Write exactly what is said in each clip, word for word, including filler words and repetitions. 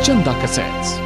Chanda Cassettes.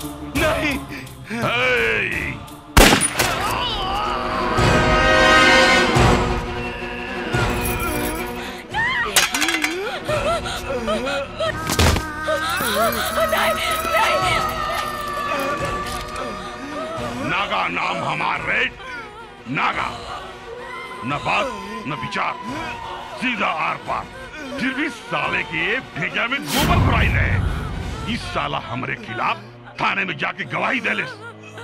नहीं। नागा नाम हमार रेड नागा, न बात न विचार, सीधा आर पार। फिर भी साले के भेजा में गोबर भराई रहे। इस साला हमारे खिलाफ थाने में जाके गवाही दे ले,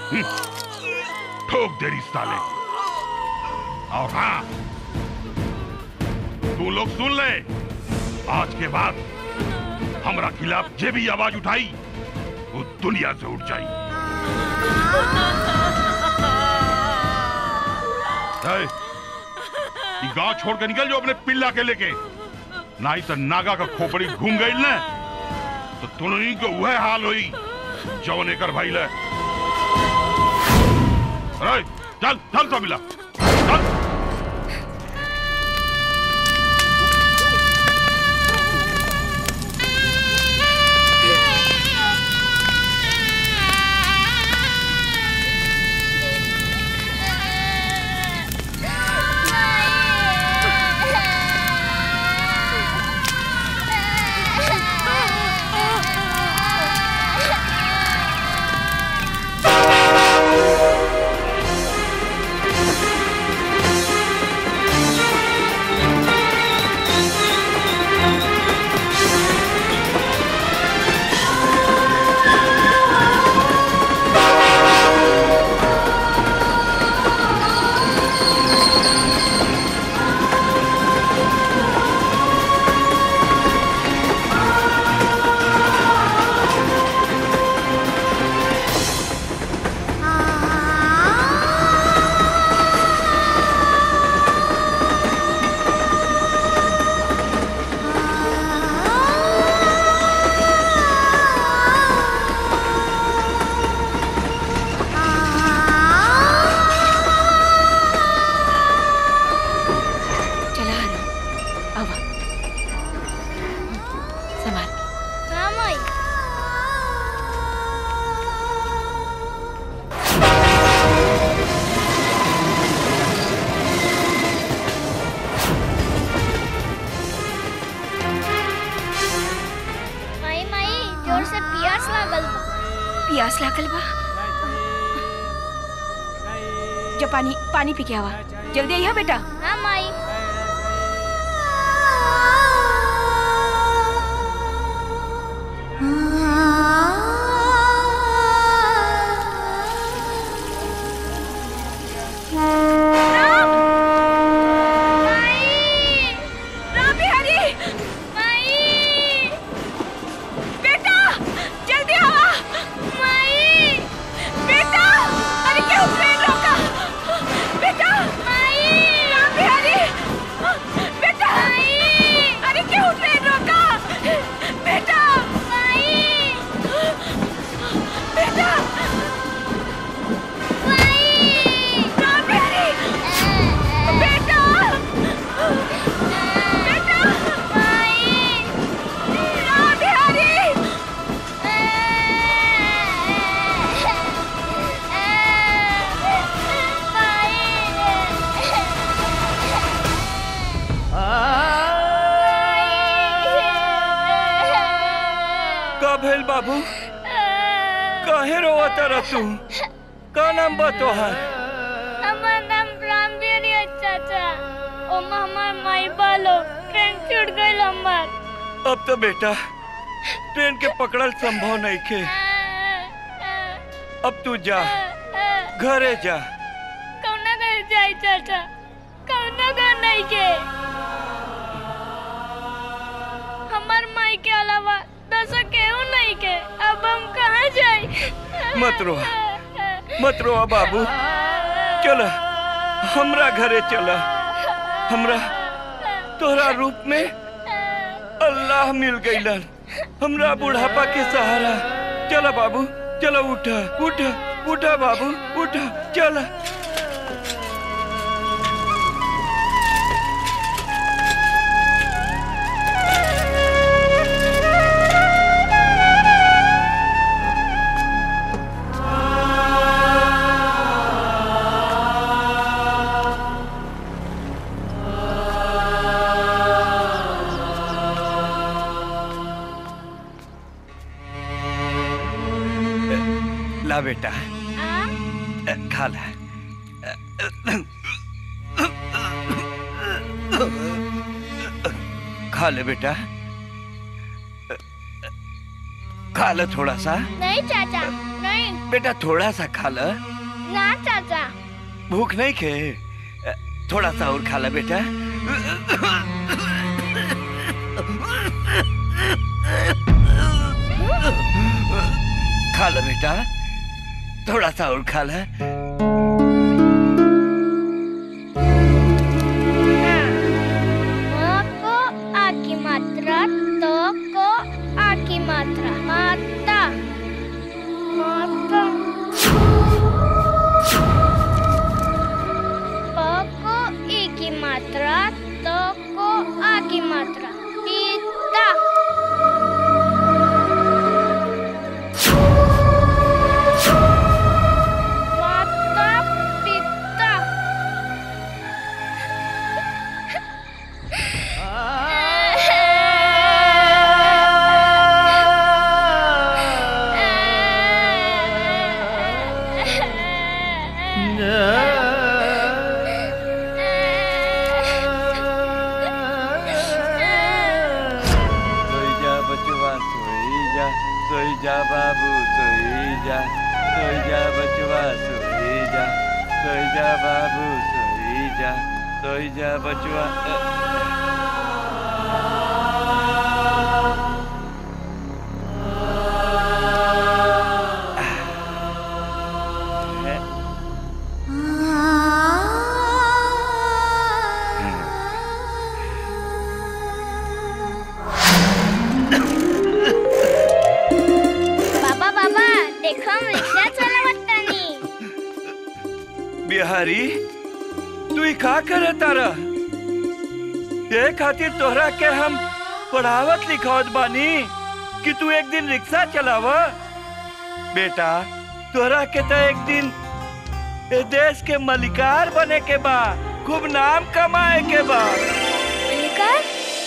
ठोक दे रही साले। और हाँ, तू लोग सुन ले, आज के बाद हमारा खिलाफ जे भी आवाज उठाई वो दुनिया से उठ जाई। गांव छोड़ के निकल जो अपने पिल्ला के लेके, नहीं तो नागा का खोपड़ी घूम गई न तो तुमने को वह हाल हुई जौन एकर भाई ले। अरे चल चल सब मिला चल। पानी पानी पी के आवा, जल्दी आइए बेटा। हाँ माई। बाबू काहे रोवता रह तू? का नाम बा तोहार? हमार नाम रामवीर है चाचा। ओमा हमार माई बालो ट्रेन छूट गइल हमार। अब तो बेटा ट्रेन के पकड़ल संभव नहीं के। अब तू जा घरे जा। कौना घर जाई चाचा? कौना घर नहीं के। हमार माई के अलावा दसो केहू नहीं के। अब हम कहाँ जाए? मत रो मत रो बाबू, चल हमरा घरे चला। हमरा तोहरा रूप में अल्लाह मिल गइलन, हमरा बुढ़ापा के सहारा। चला बाबू चलो, उठा उठा उठा बाबू उठा, चला। ला बेटा, आ? खा ला। खा ले बेटा, खा ले थोड़ा सा। नहीं चाचा, नहीं। बेटा थोड़ा सा खा ले। ना चाचा। भूख नहीं खे? थोड़ा सा और खा ले बेटा। खा ले बेटा, थोड़ा सा और खा ले। को आ की मात्रा, तो को आ की मात्रा, माता, माता। प को ई की मात्रा, तो को आ की मात्रा, पिता। माता पिता। सोई जा बाबू, सोई जा, सोई जा बचवा, सोई जा, सोई जा बाबू, सोई जा, सोई जा बचवा। बिहारी, तू ही का करे तारा? ये खातिर तोहरा के हम पढ़ावत लिखावत बानी कि तू एक दिन रिक्शा चलावा। बेटा तोहरा के तो एक दिन ए देश के मलिकार बने के बा, खूब नाम कमाए के बा। मलिकार?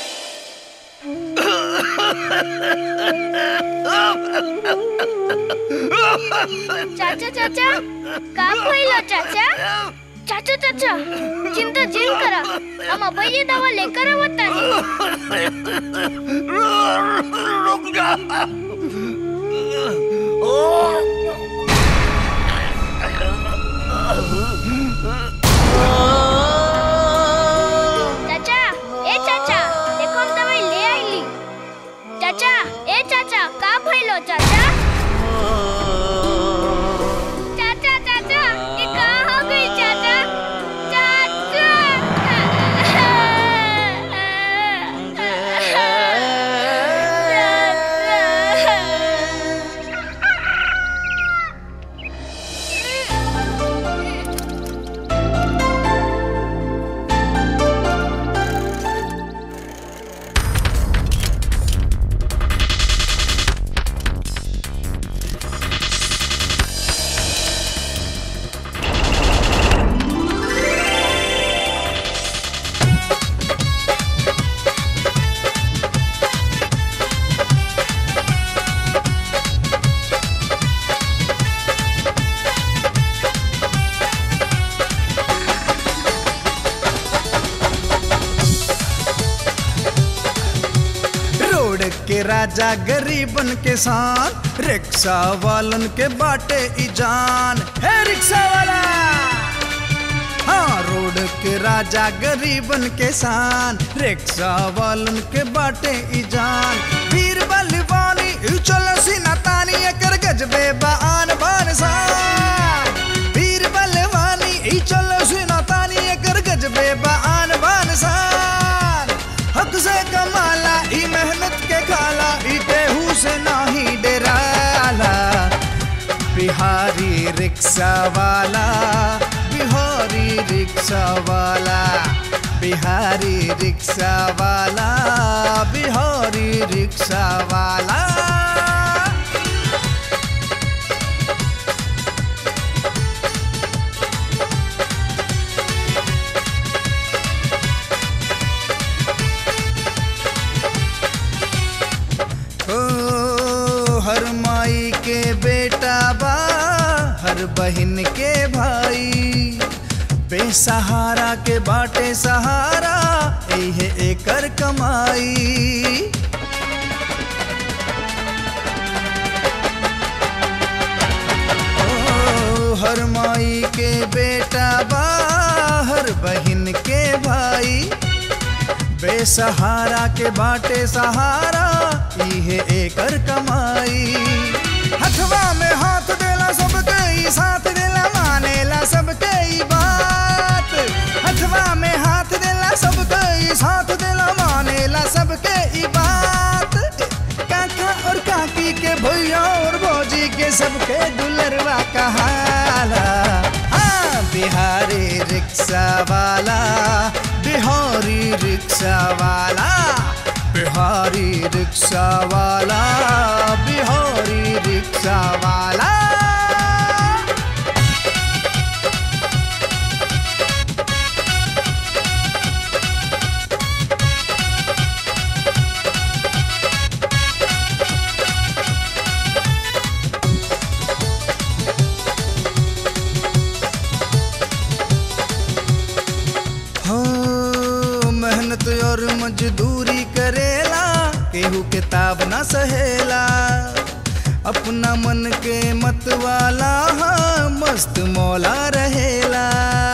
चाचा चाचा का भइलो चाचा? चाचा चाचा चिंता जिन करा, हम अभय दवा लेकर आवतानी। रुक जा। चाचा, ए चाचा देखो हम दवाई ले आईली। चाचा, ए चाचा का भइलो चाचा? चाचा चाचा ये का हो गई चाचा? चाचा के राजा गरीबन के साथ, रिक्शा वालन के बाटे ई जान। है रिक्शा वाला, हाँ रोड के राजा गरीबन के शान, रिक्शा वालन के बाटे ई जान। वीर बलवानी चलो सीना तानी कर गजबे बान बान सान। वीर बलवानी चलो सीना तानी कर गजबे बान बान सान। हक से कमाला ई मेहनत के खाला, ई देहू से नाही डेराला। बिहारी रिक्शा वाला, बिहारी रिक्शा वाला, बिहारी रिक्शा वाला, बिहारी रिक्शा वाला। हर माई के बेटा बा हर बहन के भाई, बेसहारा के बाटे सहारा, यही एकर कमाई। ओ हर माई के बेटा बा, हर बहन के भाई, बेसहारा के बाटे सहारा, यही एकर कमाई। हथवा में हाथ देला सबके ही साथ देला, मानेला सबके ही बात। हथवा में हाथ देला सबके ही साथ देला, मानेला सबके ही बात। काका और काकी के भैया और भौजी के सबके दुलरवा कहाला। हाँ बिहारी रिक्शा वाला, बिहारी रिक्शा वाला, बिहारी रिक्शा वाला, बिहारी रिक्शा वाला। मेहनत और मजदूरी करेला, केहू किताब ना सहेला। अपना मन के मत वाला, हाँ मस्त मौला रहेला।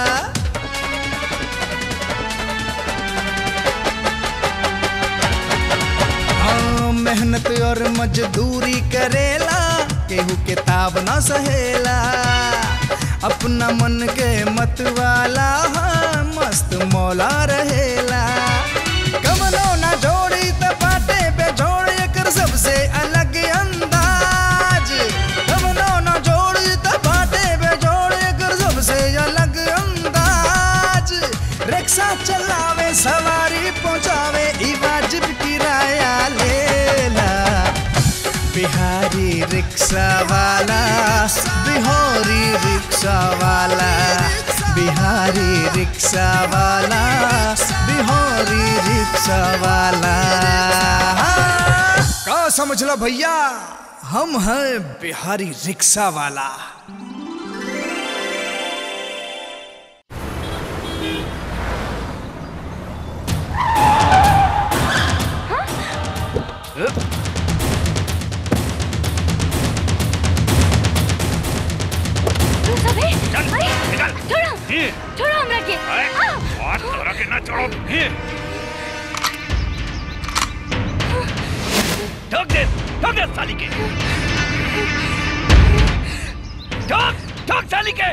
हाँ मेहनत और मजदूरी करेला, केहू किताब ना सहेला। अपना मन के मत वाला, हाँ मस्त मौला रहेला। कमनो ना जोड़ी त बाटे पे जोड़, एकर सबसे अलग अंदाज। कमनो ना जोड़ी त बाटे पे जोड़, एकर सबसे अलग अंदाज। रिक्शा चलावे सवारी पहुंचावे, ई वाजिब किराया लेला। बिहारी रिक्शा वाला, बिहारी रिक्शा वाला, बिहारी रिक्शा वाला, बिहारी रिक्शा वाला। का समझ लो भैया, हम हैं बिहारी रिक्शा वाला। छोड़ो हमरा के। और तोरा के ना छोड़ो। ठोक दे, ठोक दे साली के। ठोक, ठोक साली के।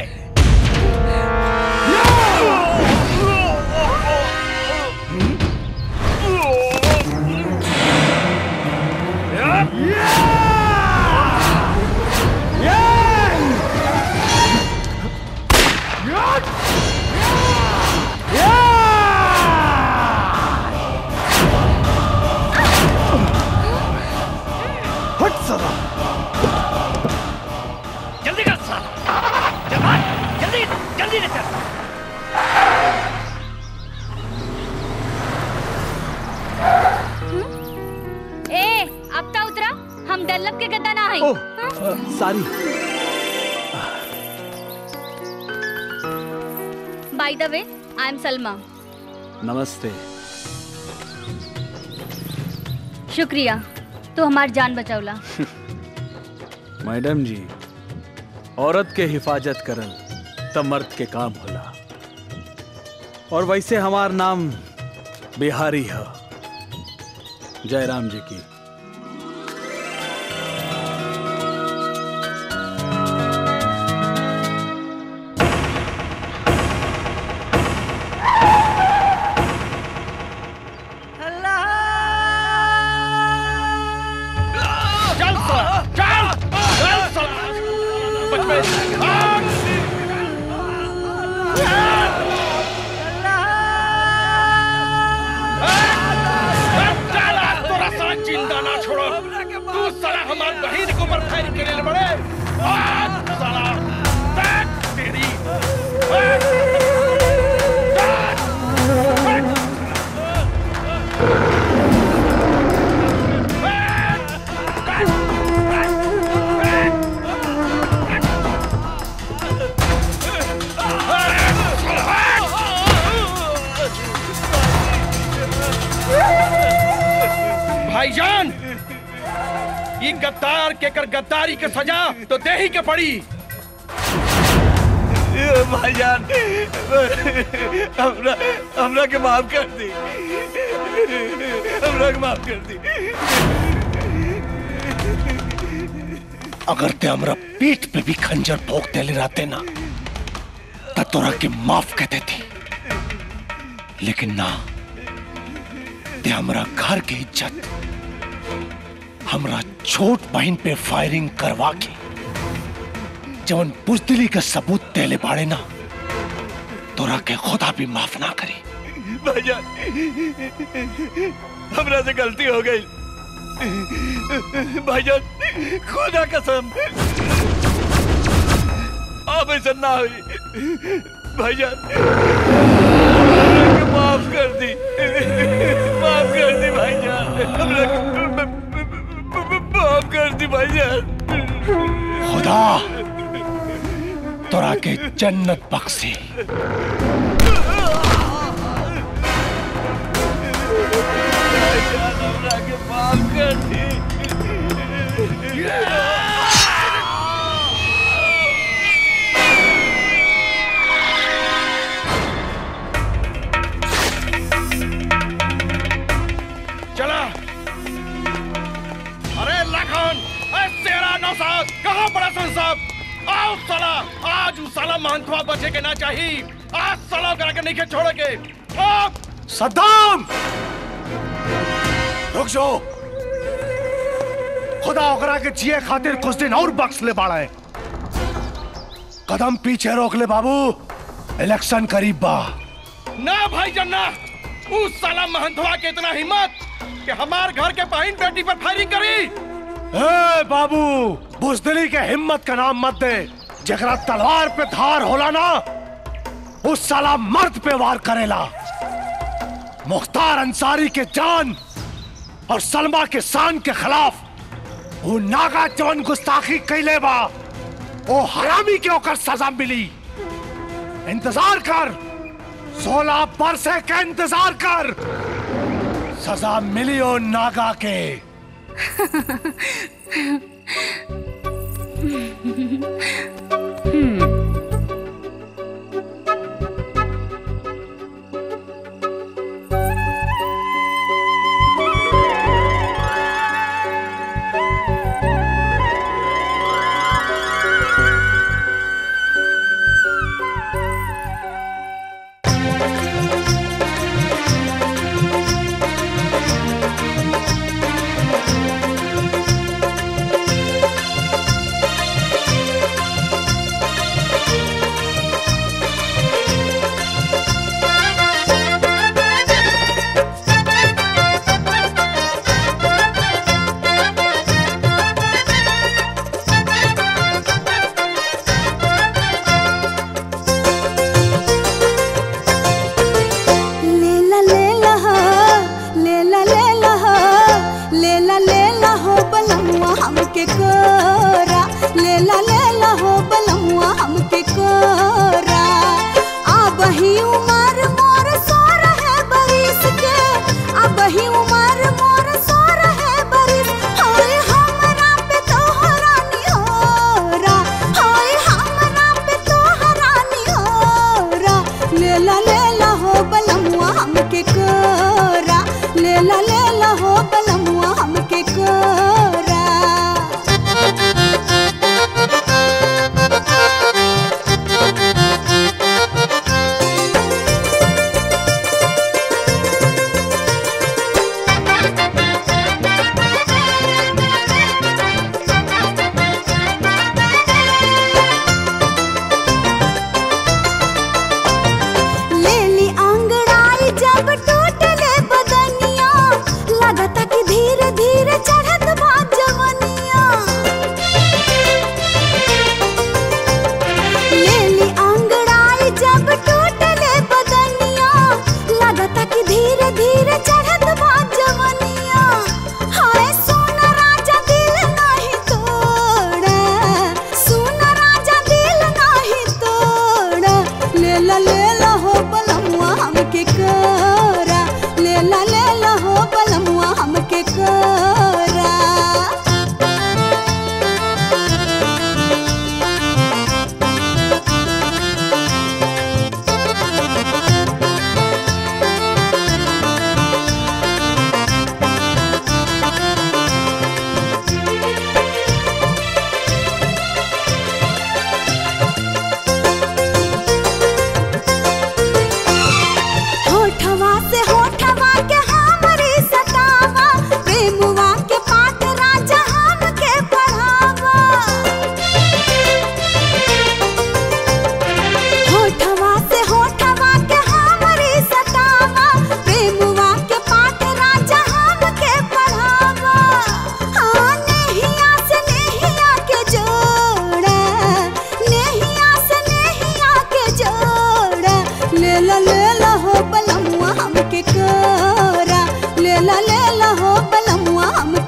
जल्दी कर साला, जवान, जल्दी जल्दी ले चल। ए अब ता उतरा, हम डल्लब के गद्दा ना है। Oh sorry. By the way I am Salma. नमस्ते। शुक्रिया, तो हमार जान बचावला। मैडम जी, औरत के हिफाजत करल त मर्द के काम होला। और वैसे हमार नाम बिहारी है, जयराम जी की। चिंता ना छोड़ो, तू साला हमारे बहन के ऊपर फायर करे बड़े। साला तेरी के कर गद्दारी के सजा तो दे ही के पड़ी। भाईजान हमरा हमरा के माफ कर दी, हमरा के माफ कर दी। अगर ते हमरा पीठ पे भी खंजर भोंक देले रहते ना तो तोरा के माफ कर देती, लेकिन ना, ते हमरा घर की इज्जत, हमरा छोट बहन पे फायरिंग करवा के जवन बुजदिली का सबूत देले बाड़े ना, तोरा के खुदा भी माफ ना करी। भाईजान हमरा से गलती हो गई भाईजान, खुदा कसम अब ऐसा ना हुई भाईजान, माफ कर दी, माफ कर दी भाईजान, माफ कर दी भाईजान। खुदा तोरा के जन्नत बख्शे। माफ कर दी। चला। अरे लखन, तेरा नौसाद कहाँ पड़ा साहब? आओ साला, आज उस साला महंतवा बचे के ना चाहिए, आज साला करा के नहीं के छोड़ेंगे। सद्दाम रुक जाओ, खुदा ओकरा के जिए खातिर कुछ दिन और बख्श ले बाड़ा है। कदम पीछे रोक ले बाबू, इलेक्शन करीब बा। ना भाई जन्ना, उस साला महंतवा के इतना हिम्मत कि हमार घर के बहन बेटी पर फायरिंग करी। ए बाबू, बुजदिली के हिम्मत का नाम मत दे। जगरा तलवार पे धार होला ना, उस साला मर्द पे वार करेला। मुख्तार अंसारी के जान और सलमा के शान के खिलाफ वो नागा जवन गुस्ताखी कैले बा, वो हरामी के ओकर सजा मिली। इंतजार कर, सोलह बरसे का इंतजार कर, सजा मिली ओ नागा के। हमके कोरा।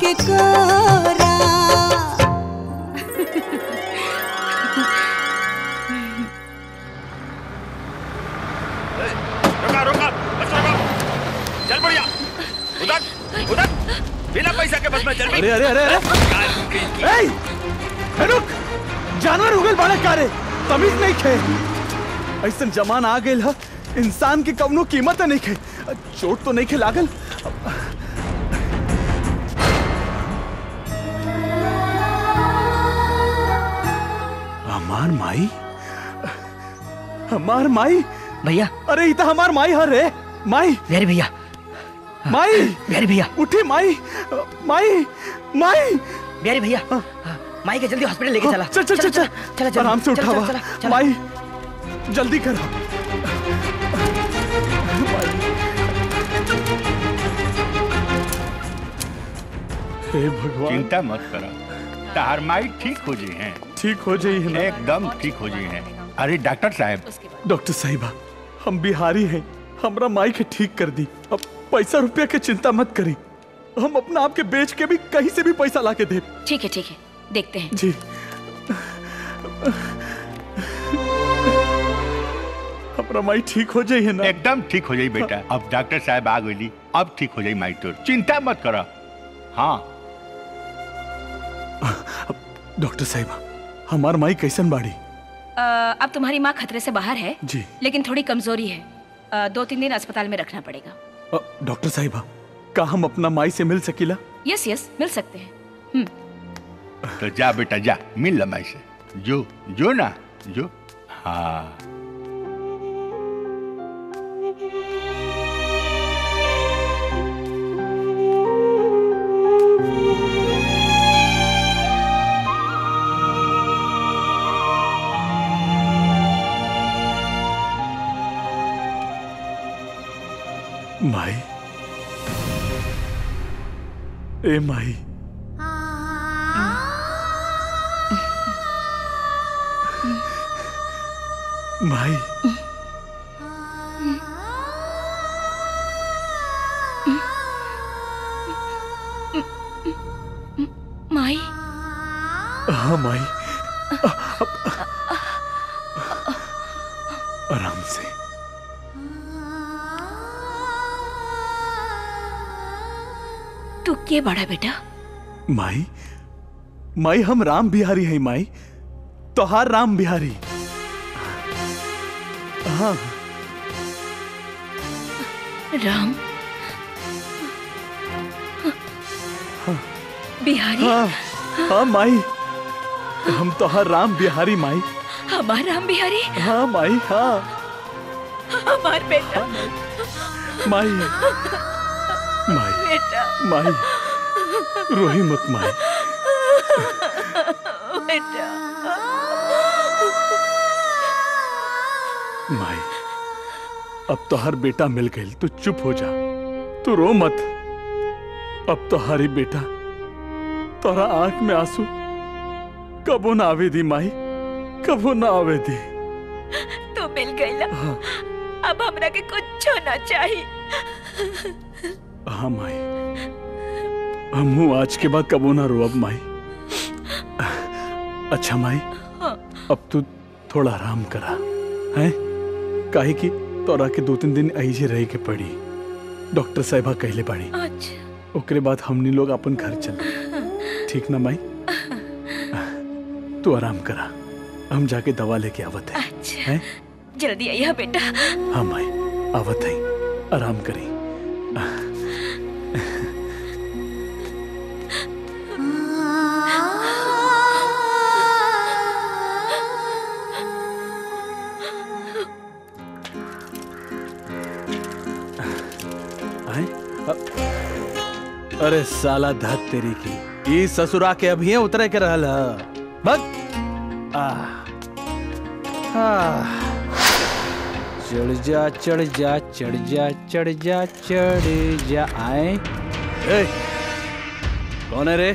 के कोरा। रुका रुका बस रुका, चल बढ़िया, उधर उधर बिना पैसा के बस में चल। अरे अरे अरे अरे रुक, जानवर उगल बाड़े कारे, तमीज नहीं खे। ऐसा जमाना आ गया, इंसान की कवनो कीमत नहीं खे। चोट तो नहीं खे लागल? हमार माई, हमार माई भैया। अरे इता हमार माई हर रे, माई मेरे भैया, माई मेरे भैया उठी, माई माई माई मेरे भैया, माई के जल्दी हॉस्पिटल लेके चला। चल चल चल चल, चल आराम से उठावा माई, जल्दी करो। हे भगवान, चिंता मत करो, तार माई ठीक हो जी हैं। ठीक हो जाइए ना? एकदम ठीक हो जी हैं। अरे डॉक्टर साहब। डॉक्टर साहिबा, हम बिहारी हैं, हमरा माई के ठीक कर दी। अब पैसा रुपया की चिंता मत करी, हम अपना आपके बेच के भी कहीं से भी पैसा ला के दे। ठीक है ठीक है, देखते हैं। जी अपना माई ठीक हो जाइए ना? एकदम ठीक हो जाई बेटा। अब डॉक्टर साहब आ गई, अब ठीक हो जाई माई तो, चिंता मत करो। हाँ डॉक्टर साहिबा, हमार माई कैसन बाड़ी? आ, अब तुम्हारी माँ खतरे से बाहर है जी, लेकिन थोड़ी कमजोरी है। आ, दो तीन दिन अस्पताल में रखना पड़ेगा। डॉक्टर साहिबा, का हम अपना माई से मिल सकीला? यस यस, मिल सकते हैं। तो जा बेटा जा, मिल माई से, जो जो ना जो। हाँ माई, ए माई, माई, माई। हाँ माई, आराम से। तू क्या बड़ा बेटा? माई, माई हम राम बिहारी हैं माई, तोहार राम बिहारी। हाँ राम हाँ, बिहारी? हाँ, हाँ माई, हम तोहार राम बिहारी माई। हमार राम बिहारी? हाँ माई, हाँ हमार बेटा। माई, माई बेटा, माई, रोही मत माई। बेटा माई, अब तो हर बेटा मिल गई, तू चुप हो जा, तू रो मत। अब तो हरी बेटा, तोरा आंख में आंसू कबो ना आवे दी माई, कबो ना आवे दी। तू मिल गई ना, हाँ। अब हमरा के कुछ होना चाहिए। हाँ माई, हम आज के बाद कबो ना रो अब माई। अच्छा माई, हाँ। अब तू थोड़ा आराम करा है, काहे कि तोरा के दो तीन दिन ऐसे रह के पड़ी, डॉक्टर साहिबा कहले पड़ी। अच्छा। ओकरे बाद हमनी लोग अपन घर चल, ठीक ना माई? तू आराम करा, हम जाके दवा लेके आवत है। अच्छा। हैं? जल्दी आइए बेटा। हाँ माई, आवत है, आराम करी। अरे साला धत तेरी की, ई ससुरा के अभी उतरे के रहल बस। चढ़ जा चढ़ जा चढ़ जा चढ़ जा चढ़ जा आए। ए, कौन है रे?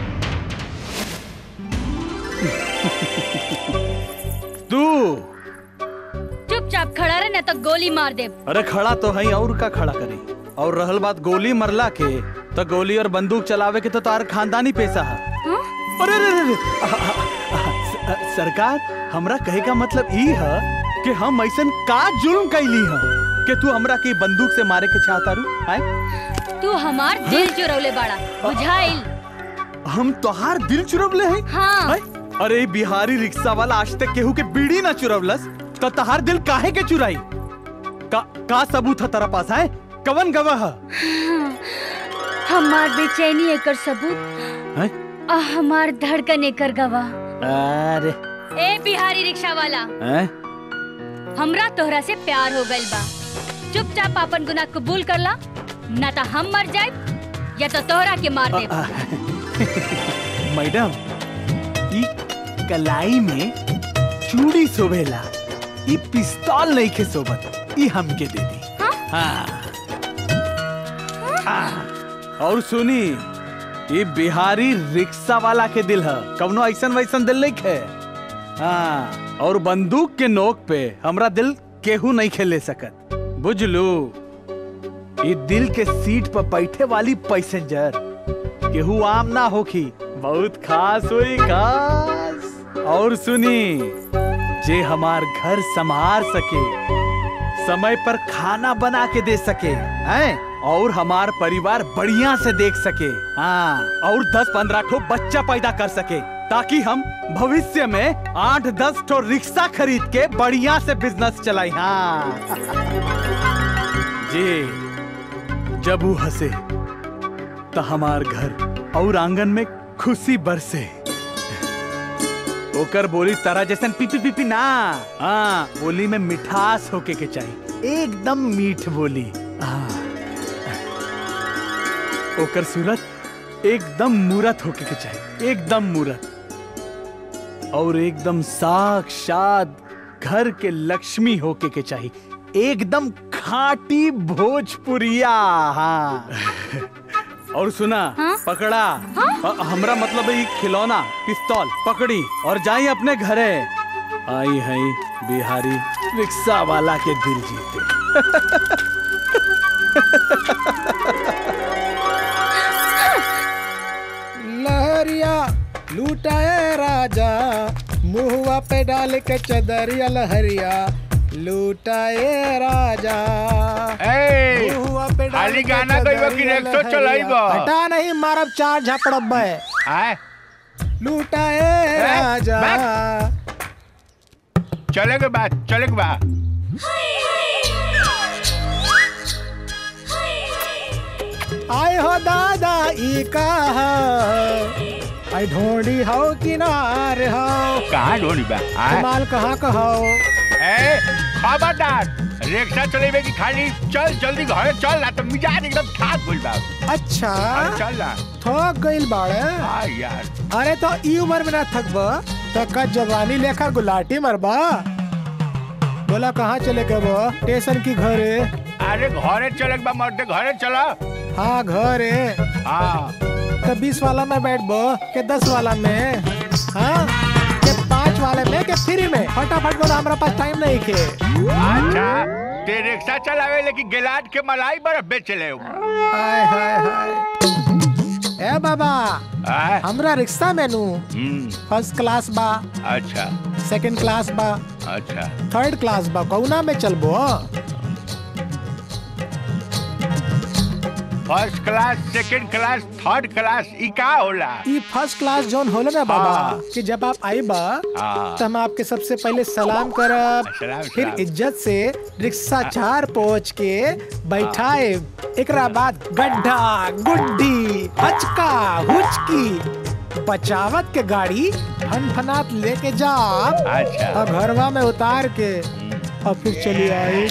तू चुपचाप खड़ा रहे न तो गोली मार दे। अरे खड़ा तो है, और का खड़ा करी? और रहल बात गोली मरला के, तो गोली और बंदूक चलावे के तो तार खानदानी पैसा है। अरे अरे अरे स- सरकार, हमरा कहे का मतलब ई है कि हम ऐसन का जुल्म कैली है कि तू हमरा के बंदूक से मारे के चाहता रू? आए तू हमार दिल चुरौले बाड़ा, बुझाइल? हम तोहार दिल चुरवले हैं? हाँ। आए? अरे बिहारी रिक्शा वाला आज तक केहू के बीड़ी ना चुरवलस, तो तोहार दिल काहे के चुराई? का का सबूत है तेरा पास? है कवन गवाह है? हमार बेचैनी एकर सबूत है? आ हमार धड़कन एकर गवाह। अरे ए बिहारी रिक्शा वाला, है? हमरा तोहरा से प्यार हो गइल बा। चुपचाप अपन गुनाह कबूल कर ला, ना तो हम मर जाए या तो तोहरा के मार दे। मैडम, ई कलाई में चूड़ी सोभेला, ई पिस्तौल नहीं के सोबत, ई हमके दे दी। हाँ? हाँ। और सुनी, ये बिहारी रिक्शा वाला के दिल है, कवनो ऐसन वैसन दिल नहीं है। हाँ, और बंदूक के नोक पे हमरा दिल केहू नहीं खेले सकत, बुझलू? ये दिल के सीट पर बैठे वाली पैसेंजर केहू आम ना होखी, बहुत खास हुई, खास। और सुनी, जे हमार घर संभाल सके, समय पर खाना बना के दे सके, हैं? और हमार परिवार बढ़िया से देख सके, हाँ, और दस पंद्रह ठो बच्चा पैदा कर सके, ताकि हम भविष्य में आठ दस ठो रिक्शा खरीद के बढ़िया से बिजनेस चलाई। हाँ जी, जब वो हंसे तो हमार घर और आंगन में खुशी बरसे। ओकर बोली तारा जैसन पीपी पीपी ना, हाँ, बोली में मिठास होके के चाहिए, एकदम मीठ बोली। हाँ, ओकर सूरत एकदम मूरत होके के चाहिए, एकदम मूरत, और एकदम साक्षात घर के लक्ष्मी होके के चाहिए, एकदम खाटी भोजपुरिया। हाँ। और सुना, हाँ? पकड़ा, हाँ? हमरा मतलब है खिलौना पिस्तौल पकड़ी और जाई अपने घरे। आई है बिहारी रिक्शा वाला के दिल जीते। लहरिया लूटाए राजा, मुहुआ पे डाल के चदरिया लहरिया लूटाए राजा। ए, मुहुआ पे डाल खाली गाना गइबो कि रिक्शा चलाइबो? हटा नहीं मारब चार झपड़ब है। आए लूटाए राजा। चले के बाद, चले के बाद। आए हो दादा ई का आई ढोंडी हो किनार हो। कहाँ ढोंडी बा? माल कहाँ का हो? ए, खबरदार, रिक्शा चलेबे की खाली चल, जल्दी घर चल ना, तो मिजाज एकदम ठाक गइल बा। अच्छा, चल ना। थक गइल बाड़े? हाँ यार। अरे तो ई उम्र में ना थकबा तो का जवानी लेखा गुलाटी मरबा। बोला कहाँ चले के बा? स्टेशन की घरे? अरे घरे चले बा मर्दे, घरे चला। हाँ घरे। हाँ तो बीस वाला में बैठ बो के दस वाला में? हाँ के पाँच वाले में के फ्री में? फटाफट बोला, हमारा पास टाइम नहीं के। अच्छा, ते रिक्शा चलावे लेकिन गिलाट के मलाई बर्फ बेच ले। हाय हाय हाय। ए बाबा, हमरा रिक्शा में नू फर्स्ट क्लास बा। अच्छा। सेकंड क्लास बा। अच्छा। थर्ड क्लास बा, कौना में चलबो? First class, second class, third class, ई का होला? ई फर्स्ट क्लास जोन होला ना बाबा, कि जब आप आई बा तो हम आपके सबसे पहले सलाम करब, फिर इज्जत से रिक्शा चार पहुँच के बैठाए, एकरा बाद गड्ढा गुड्डी हचका हुचकी बचावत के गाड़ी फनफनात लेके जा। अच्छा। और घरवा में उतार के और फिर चली आई।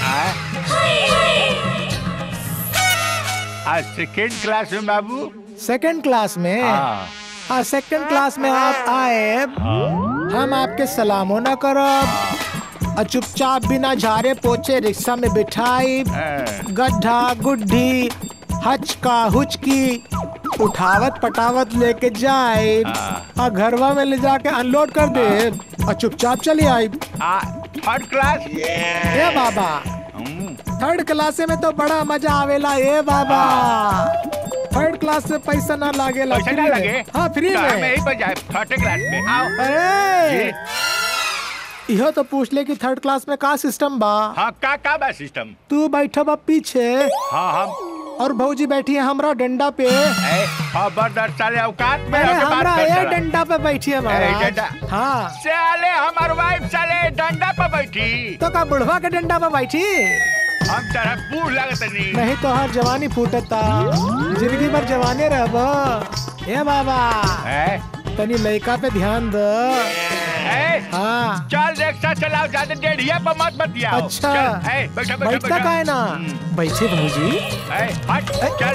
आज सेकेंड क्लास में बाबू? सेकंड क्लास में? हाँ, सेकंड क्लास में आप आए, हम आपके सलामो न करब और चुपचाप बिना झारे पोछे रिक्शा में बिठाई, गड्ढा गुड्ढी हचका हुचकी उठावत पटावत लेके जाए और घरवा में ले जाके अनलोड कर दे और चुपचाप चली आई। Third class? ये बाबा, थर्ड क्लास में तो बड़ा मजा आवेला। ए बाबा, थर्ड क्लास में पैसा ना लागे ला, पैसा ना लगे? हाँ फ्री तो में। हमें यही पर जाए थर्ड क्लास में आओ। अरे इहो तो पूछ ले कि थर्ड क्लास में का सिस्टम बा। हाँ का का बा सिस्टम? तू बैठा बा पीछे। हाँ हम और भौजी बैठी है हमरा डंडा पे। ए खबरदार साले औकात में अरे रह के बात हमरा कर ये साला। डंडा पे बैठी है ए, महाराज। डंडा। हाँ साले हमार वाइफ साले डंडा पर बैठी। तो का बुढ़वा के डंडा पे बैठी? हम तरह बूढ़ लगत नहीं। नहीं तो हर जवानी फूटता, जिंदगी भर जवाने रहबा। ए बाबा तनी लड़का पे ध्यान दो। हाँ चल रिक्शा चलाओ, ज्यादा डेढ़िया पर मत बतियाओ। अच्छा चल, ए, बैठा बैठा बैठता का है ना? बैठे भौजी। ए, हट चल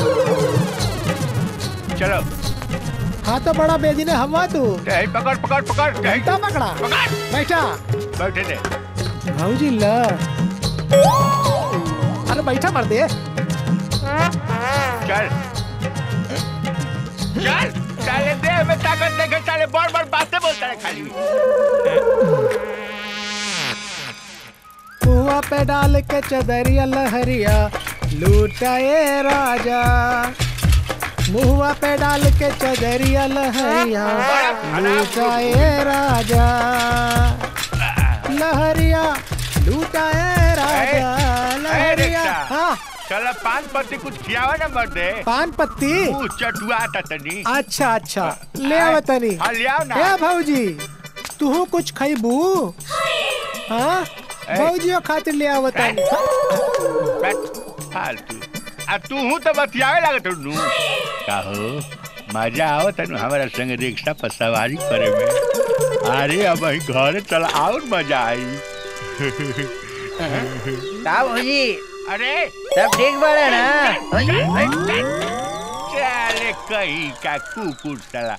चलो। हाँ तो बड़ा बेदी ने हवा तू। ए, पकड़ पकड़ पकड़ घंटा पकड़ा। पकड़ बैठा बैठे दे भौजी ला। अरे बैठा मर दे। चल चल साले देह में ताकत देखे साले बड़ बड़ बातें बोलता है खाली। कुआ पे डाल के चदरिया लहरिया लूटाए राजा। मुहुआ पे डाल के चदरिया लहरिया लूटाए राजा। लहरिया लूटाए राजा लहरिया। हाँ चल पान पत्ती कुछ खियावा ना मर दे। पान पत्ती चटुआ तनी। अच्छा अच्छा ले आवा तनी। हाँ ले आओ ना। ए भौजी तू कुछ खाइबू? हाँ भौजियों खातिर ले आवा तनी। फालतू आ तू हूँ तो बतियावे लागत नु का हो मजा आओ तनु हमारा संग रिक्शा पर सवारी करे में। अरे अब ही घर चला और मजा आई। का भौजी? अरे सब ठीक बाड़ा ना? चले कहीं का कुकुर साला।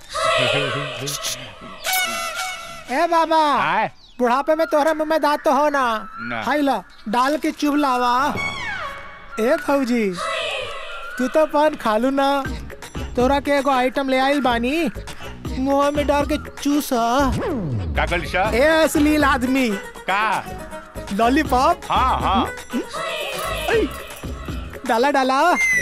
ए बाबा बुढ़ापे में तोहरा मुंह में दांत तो हो ना? ना। खाई ला डाल के चुभ लावा। ए भौजी तू तो पान खालू ना, तोरा के एगो आइटम ले आइल बानी, मुंह में डाल के चूसा। का कलिसा? ए अश्लील आदमी का लॉलीपॉप। हाँ हाँ डाला डाला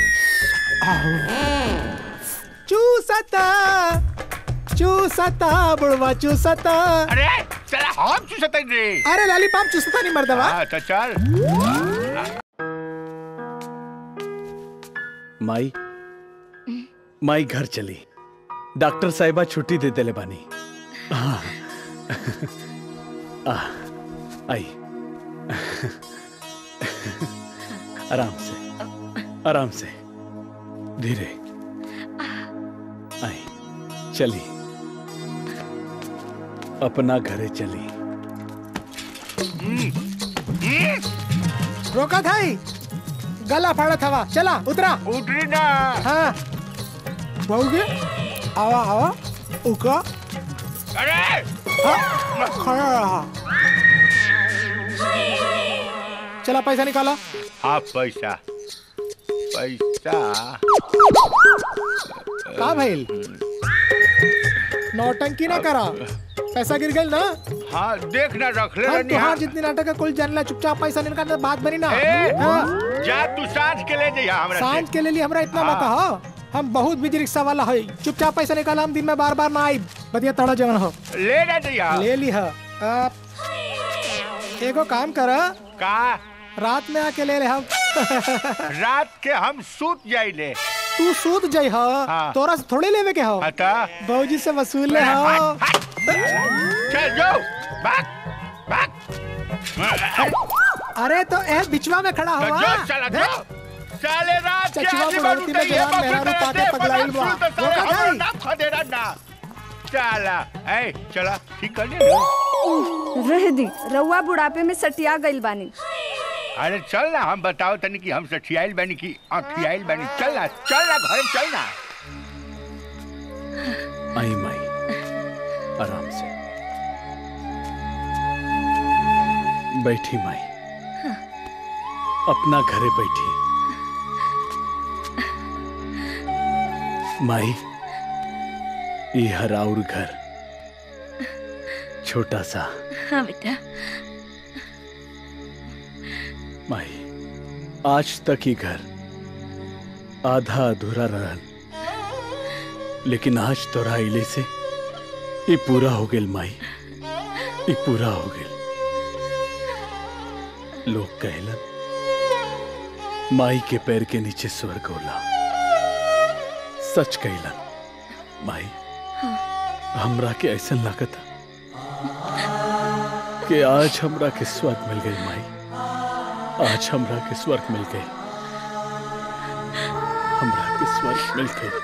चूसता चूसता बुढ़वा चूसता। अरे चला हम चूसता रे। अरे लॉलीपॉप चूसता नहीं मर्दवा। हाँ तो चल। माई माई घर चली, डॉक्टर साहिबा छुट्टी दे देले बानी। हाँ आ, आई आराम से आराम से धीरे आई चली अपना घरे चली। रोका था ही गला फाड़ा था। चला उतरा। उतरी ना। हाँ बहुगे आवा आवा उका। अरे हाँ खड़ा रहा। चला पैसा निकाला। हाँ पैसा पैसा का भइल? नौटंकी ना करा, पैसा गिर गई ना। हाँ देख ना रख ले। हम तुहार जितनी नाटक है कुल जान ला, चुपचाप पैसा निकालना बात बनी ना। ए, हाँ। जा तू सांझ के ले जइया हमरा से। सांझ के ले लिए हमरा इतना मत कहो, हम बहुत बिजी रिक्शा वाला है। चुपचाप पैसा निकाला, हम दिन में बार बार ना आई। बदिया तड़ा जवन हो ले ना जइया। ले ली है। एगो काम कर का रात में आके ले ले हम। रात के हम सूत जाइले। तू सूत जाई हो। हाँ। तोरा से थोड़े लेवे के हो। अता भौजी से वसूल ले हो। चल जो भाग भाग। अरे तो ए बिचवा में खड़ा हुआ। जो चला जो साले रात के चचवा आदमी बुढ़ौती में बनते जवान मेहरारू पाके पगलाइल बा। रोका जाई। नाम खदे ना चला ए चला ठीक कर ले। रह दी रउआ बुढ़ापे में सटिया गइल बानी। अरे चल ना हम बताओ तनी कि हम सठियाइल बानी की आँखियाइल बानी। चल ना चल ना घर चल ना। आई माई आराम से बैठी माई। हाँ। अपना घरे बैठी माई। ये हराउर घर छोटा सा। हाँ बेटा। माई आज तक ही घर आधा अधूरा रहल, लेकिन आज तोरा इले से ये पूरा हो गेल माई, ये पूरा हो गेल। लोग कहलन माई के पैर के नीचे स्वर्ग होला। सच कहलन माई। हमरा के ऐसा लागत कि आज हमरा के स्वर्ग मिल गई माई, आज हमरा के स्वर्ग मिल गई, हमरा के स्वर्ग मिल गई।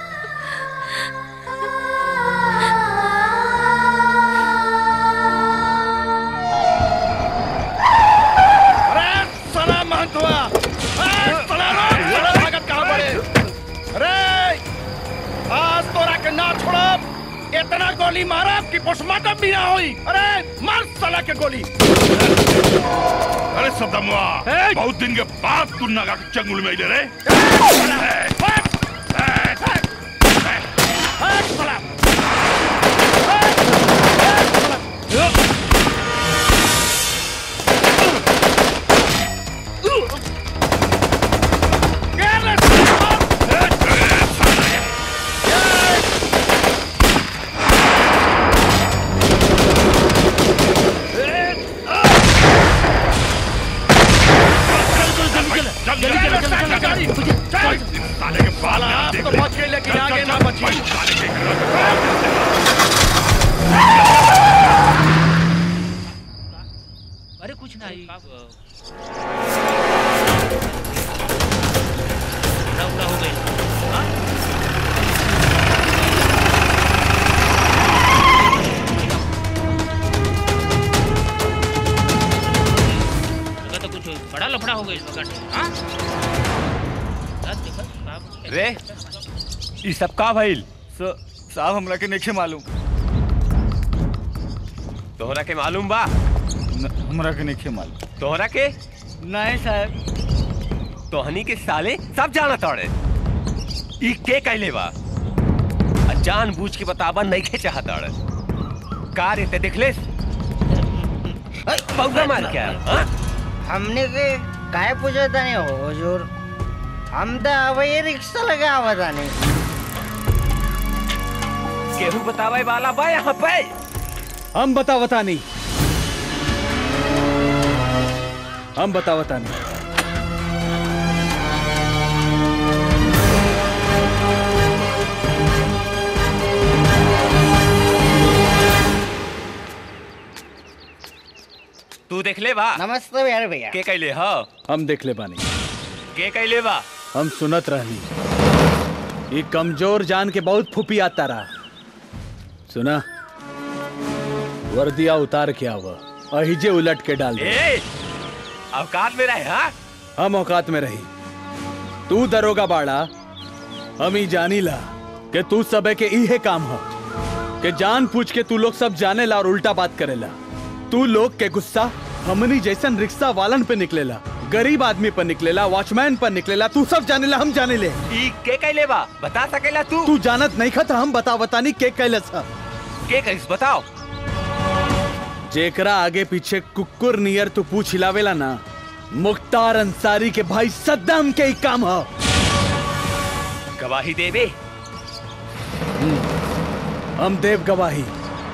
इतना गोली मारा कि पोस्टमार्टम भी ना हुई। अरे मार साला के गोली। अरे सदमुआ, बहुत दिन के बाद तू नागा के चंगुल में ले रे। अरे कुछ नहीं, पूरा हो गई। तो कुछ बड़ा लफड़ा हो गई रे। ये सब का भइल? साहब हमरा के नहीं मालूम। तोहरा के मालूम बा? हमरा के नहीं मालूम। तोहरा के नहीं साहब। तोहनी के साले सब जाना तोड़े। ई के कहले बा? जान बूझ के बताबा नहीं के चाहता का रे? ते देखले पौधा मार क्या? हमने के काहे पूछा था नहीं हो हुजूर? हम तो अभी रिक्शा लगा हुआ था नहीं। केहू बतावे वाला बा यहाँ पे? हम बतावता नहीं, हम बतावता नहीं। तू देख ले बा? नमस्ते यार भैया। के कहले हो? हम देख ले बानी। के कहले बा? हम सुनत रहनी। ये कमजोर जान के बहुत फुपी आता रहा। सुना, वर्दिया उतार के आवा, अहिजे उलट के डाल दे। ए, औकात में रहे। हाँ, हम औकात में रही। तू दरोगा बाड़ा, हम ही जानी ला कि तू सबे के इहे काम हो कि जान पूछ के तू लोग सब जाने ला और उल्टा बात करेला। तू लोग के गुस्सा हमनी जैसन रिक्शा वालन पे निकलेला, गरीब आदमी पर निकलेला, वॉचमैन पर निकलेला। तू सब जाने ला, हम जाने ले। ई के कहले बा? बता सकेला तू? तू जानत नहीं खत, हम बता बतानी के कहलस। के कहिस बताओ? जेकरा आगे पीछे कुकुर नियर तू पूछ हिलावेला ना, मुख्तार अंसारी के भाई सद्दाम के ही काम हो। गवाही देवे? हम देव गवाही।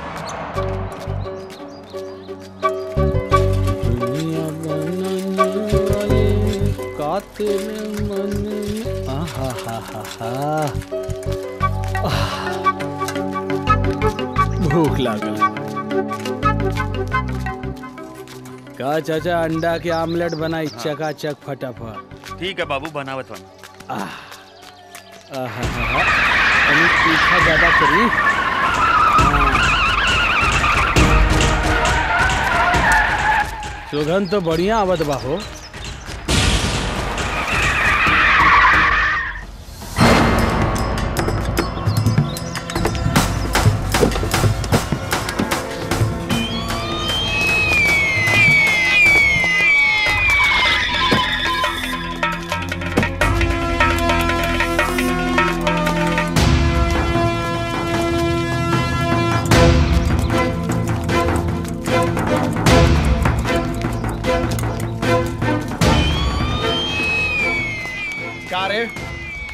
भूख लागल। का चाचा अंडा के आमलेट बनाई चकाचक फटाफट। ठीक है बाबू, बनावत हूँ। तीखा ज्यादा करी। सुगंध तो बढ़िया आवत बा हो।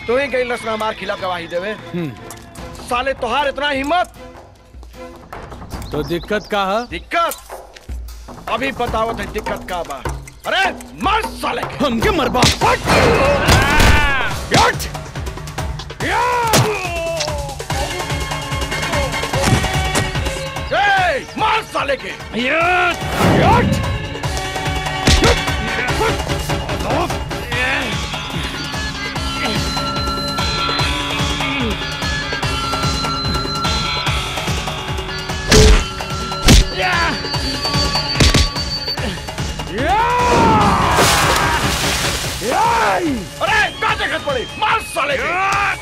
तू ही गई लसना हमार खिलाफ गवाही देवे। साले तोहार इतना हिम्मत। तो दिक्कत का है? दिक्कत अभी बतावत है दिक्कत का बा। अरे मर साले के। हमके मरबा। यट! ए, मार साले के। यट! यट! अरे क्या देखत पड़ी? मार साले के।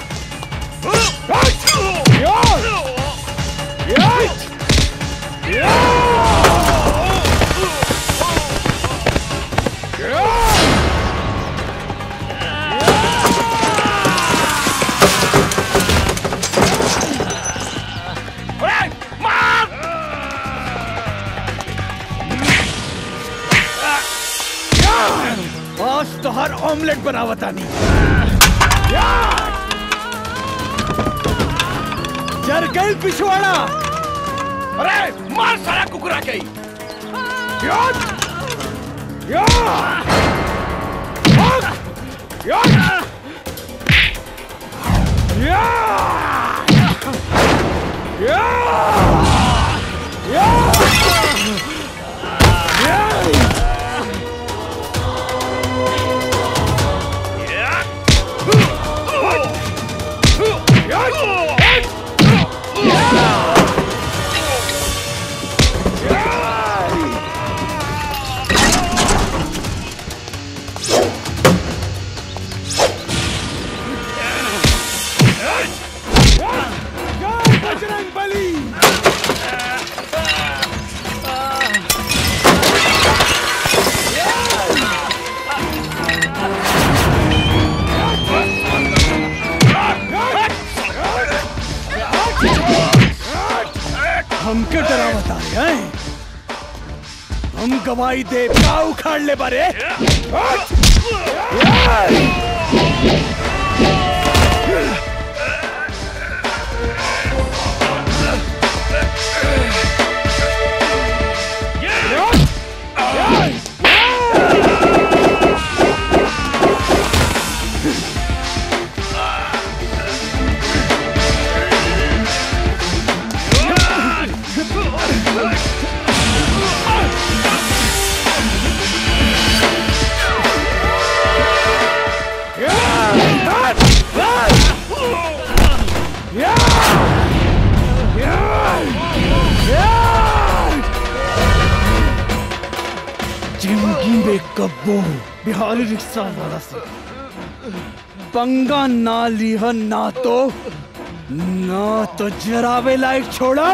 आज तो हर ऑमलेट बनावता नहीं। जर गई पिछवाड़ा। अरे मार सारा कुकुरा के। हमके डरावता है। हम गवाही दे क्या उखाड़ ले बारे। जिंदगी में कब्बो बिहारी रिक्शा वाला से पंगा ना लिह ना तो ना तो जरावे लायक छोड़ा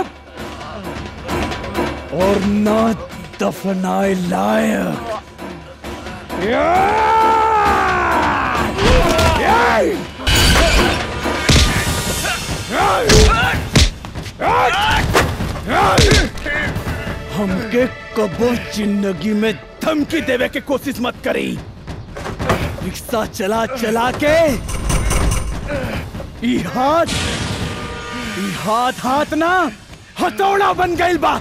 और ना दफनाए लायक। हमके कबो जिंदगी में धमकी देवे के कोशिश मत करी। रिक्शा चला चला के ई हाथ ई हाथ हाथ ना हथौड़ा बन गइल बा।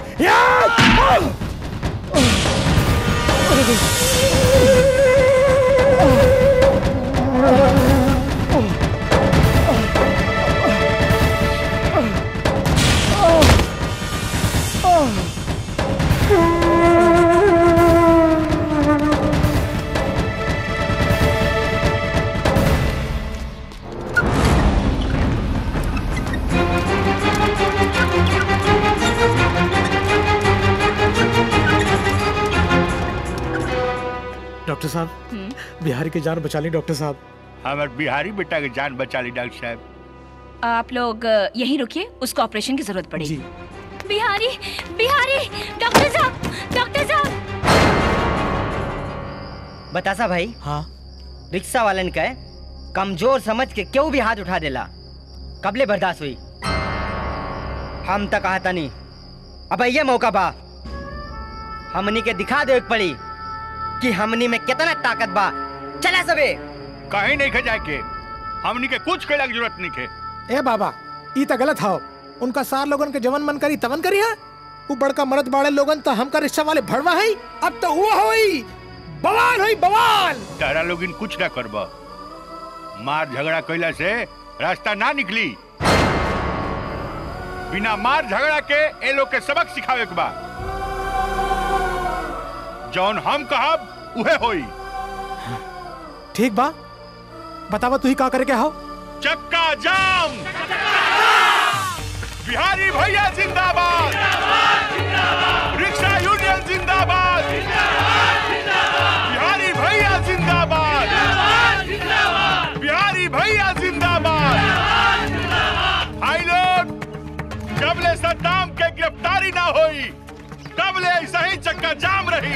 डॉक्टर साहब, बिहारी की जान बचा ली डॉक्टर साहब। हमारे बिहारी बेटा की जान बचा ली डॉक्टर साहब। आप लोग यहीं रुकिए, उसको ऑपरेशन की जरूरत पड़ेगी। बिहारी, बिहारी, डॉक्टर साहब, डॉक्टर साहब। बतासा भाई। हाँ। रिक्शा वालन का कमजोर समझ के क्यों भी हाथ उठा देला, कबले बर्दाश्त हुई। हम तक कहता नहीं, अब ये मौका बा हमनी के दिखा दे पड़ी कि हमनी में कितना ताकत बा। चला सबे कहीं नहीं खा जाए के हमनी के कुछ कहला की जरूरत नहीं के। ए बाबा ई त गलत हो। उनका सार लोगन के जवन मन करी तवन करी है। वो बड़का मर्द बाड़े लोगन तो हमका रिक्शा वाले भड़वा है। अब तो वो होई बवाल होई बवाल। तारा लोगिन कुछ ना करबा। मार झगड़ा कैला से रास्ता ना निकली। बिना मार झगड़ा के ए लोग के सबक सिखावे के बा। जौन हम कहब उहे होई। ठीक बा, बतावा तू ही का करे के हो। चक्का जाम। बिहारी भैया जिंदाबाद। रिक्शा यूनियन जिंदाबाद। बिहारी भैया जिंदाबाद। बिहारी भैया जिंदाबाद। भाई लोग, जब ले सद्दाम के गिरफ्तारी ना हुई तब ले ऐसा ही चक्का जाम रही।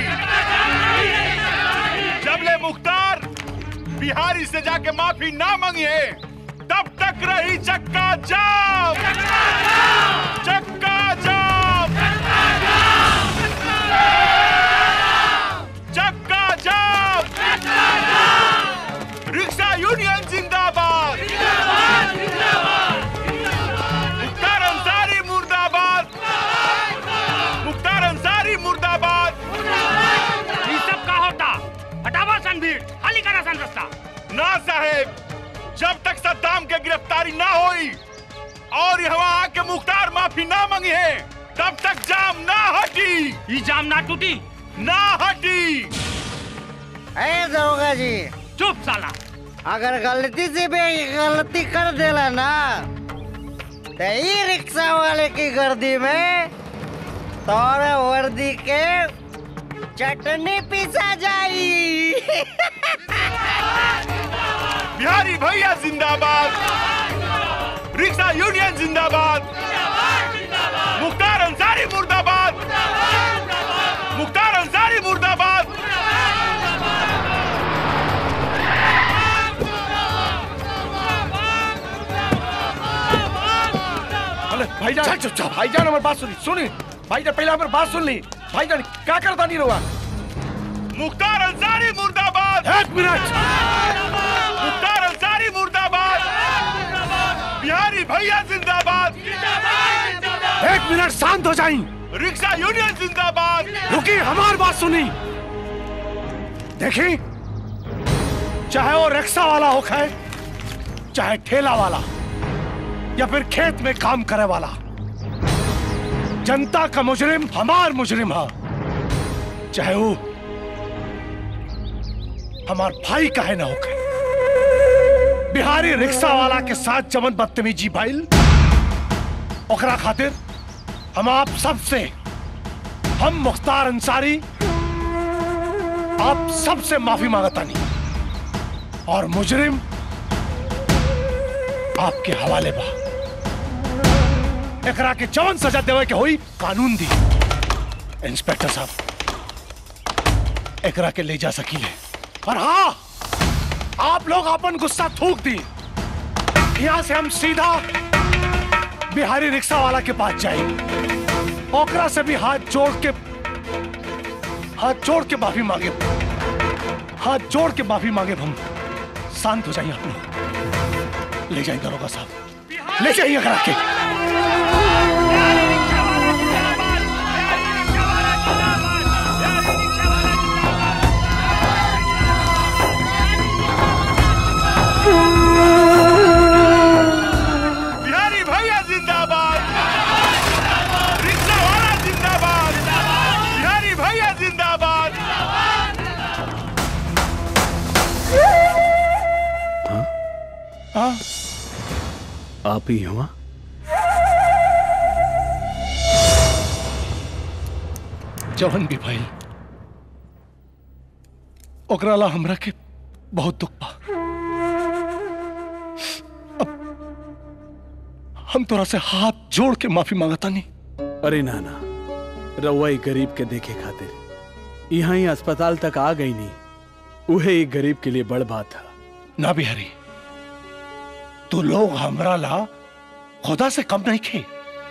जब ले मुख्तार बिहारी से जाके माफी ना मांगे तब तक रही चक्का जाम। चक्का जाम। चक्का जाम। रिक्शा यूनियन जिंदाबाद। मुख्तार अंसारी मुर्दाबाद। मुख्तार अंसारी मुर्दाबाद। ये सब का होता? हटावा सन भीड़, खाली करा सन रास्ता। ना साहेब, जब तक सद्दाम के गिरफ्तारी ना हुई और यहाँ आके मुख्तार माफी ना मांगी है तब तक जाम ना हटी। ये जाम ना टूटी, ना हटी। ए दरोगा जी, चुप साला। अगर गलती से भी गलती कर देला ना तो ये रिक्शा वाले की गर्दी में तोरे वर्दी के चटनी पीसा जाई। बिहारी भैया जिंदाबाद। रिक्शा यूनियन जिंदाबाद। मुख्तार अंसारी मुर्दाबाद। मुख्तार अंसारी मुर्दाबाद। अरे भाईजान, भाईजान हमारी बात सुनी सुनी भाईजान, पहले हमारी बात सुन ली। भाईजान क्या करता नहीं रहा। मुख्तार अंसारी मुर्दाबाद। एक मिनट। मुख्तार अंसारी मुर्दाबाद। बिहारी भैया जिंदाबाद। एक मिनट शांत हो जाइए। रिक्शा यूनियन जिंदाबाद। रुकी, हमारी बात सुनी। देखी, चाहे वो रिक्शा वाला हो खाए, चाहे ठेला वाला या फिर खेत में काम करे वाला, जनता का मुजरिम हमार मुजरिम है। चाहे वो हमार भाई काहे ना होके। बिहारी रिक्शा वाला के साथ जमन बदतमीजी भाई, ओकरा खातिर हम आप सबसे, हम मुख्तार अंसारी आप सबसे माफी मांगता नहीं और मुजरिम आपके हवाले बा। एकरा के जवन सजा देवे के हुई कानून दी। इंस्पेक्टर साहब, एकरा के ले जा सकीले। और हाँ, आप लोग अपन गुस्सा थूक दी। यहां से हम सीधा बिहारी रिक्शा वाला के पास जाएंगे। ओकरा से भी हाथ जोड़ के हाथ जोड़ के माफी मांगे हाथ जोड़ के माफी मांगे हम। शांत हो जाइए आप लोग। ले जाइए दरोगा साहब, ले जाइए करा के। बिहारी भैया जिंदाबाद। रिक्शा वाला जिंदाबाद। बिहारी भैया जिंदाबाद। हाँ? आप ही हुआ? जवन भी भाई, ओकरा ला हमरा के बहुत दुख बा। अब हम तोरा से हाथ जोड़ के माफी मांगता नहीं। अरे ना ना, रउआ एक गरीब के देखे खातिर यहाँ ही अस्पताल तक आ गई नहीं, उहे एक गरीब के लिए बड़ बात है। ना बिहारी, तू लोग हमरा ला खुदा से कम नहीं खे।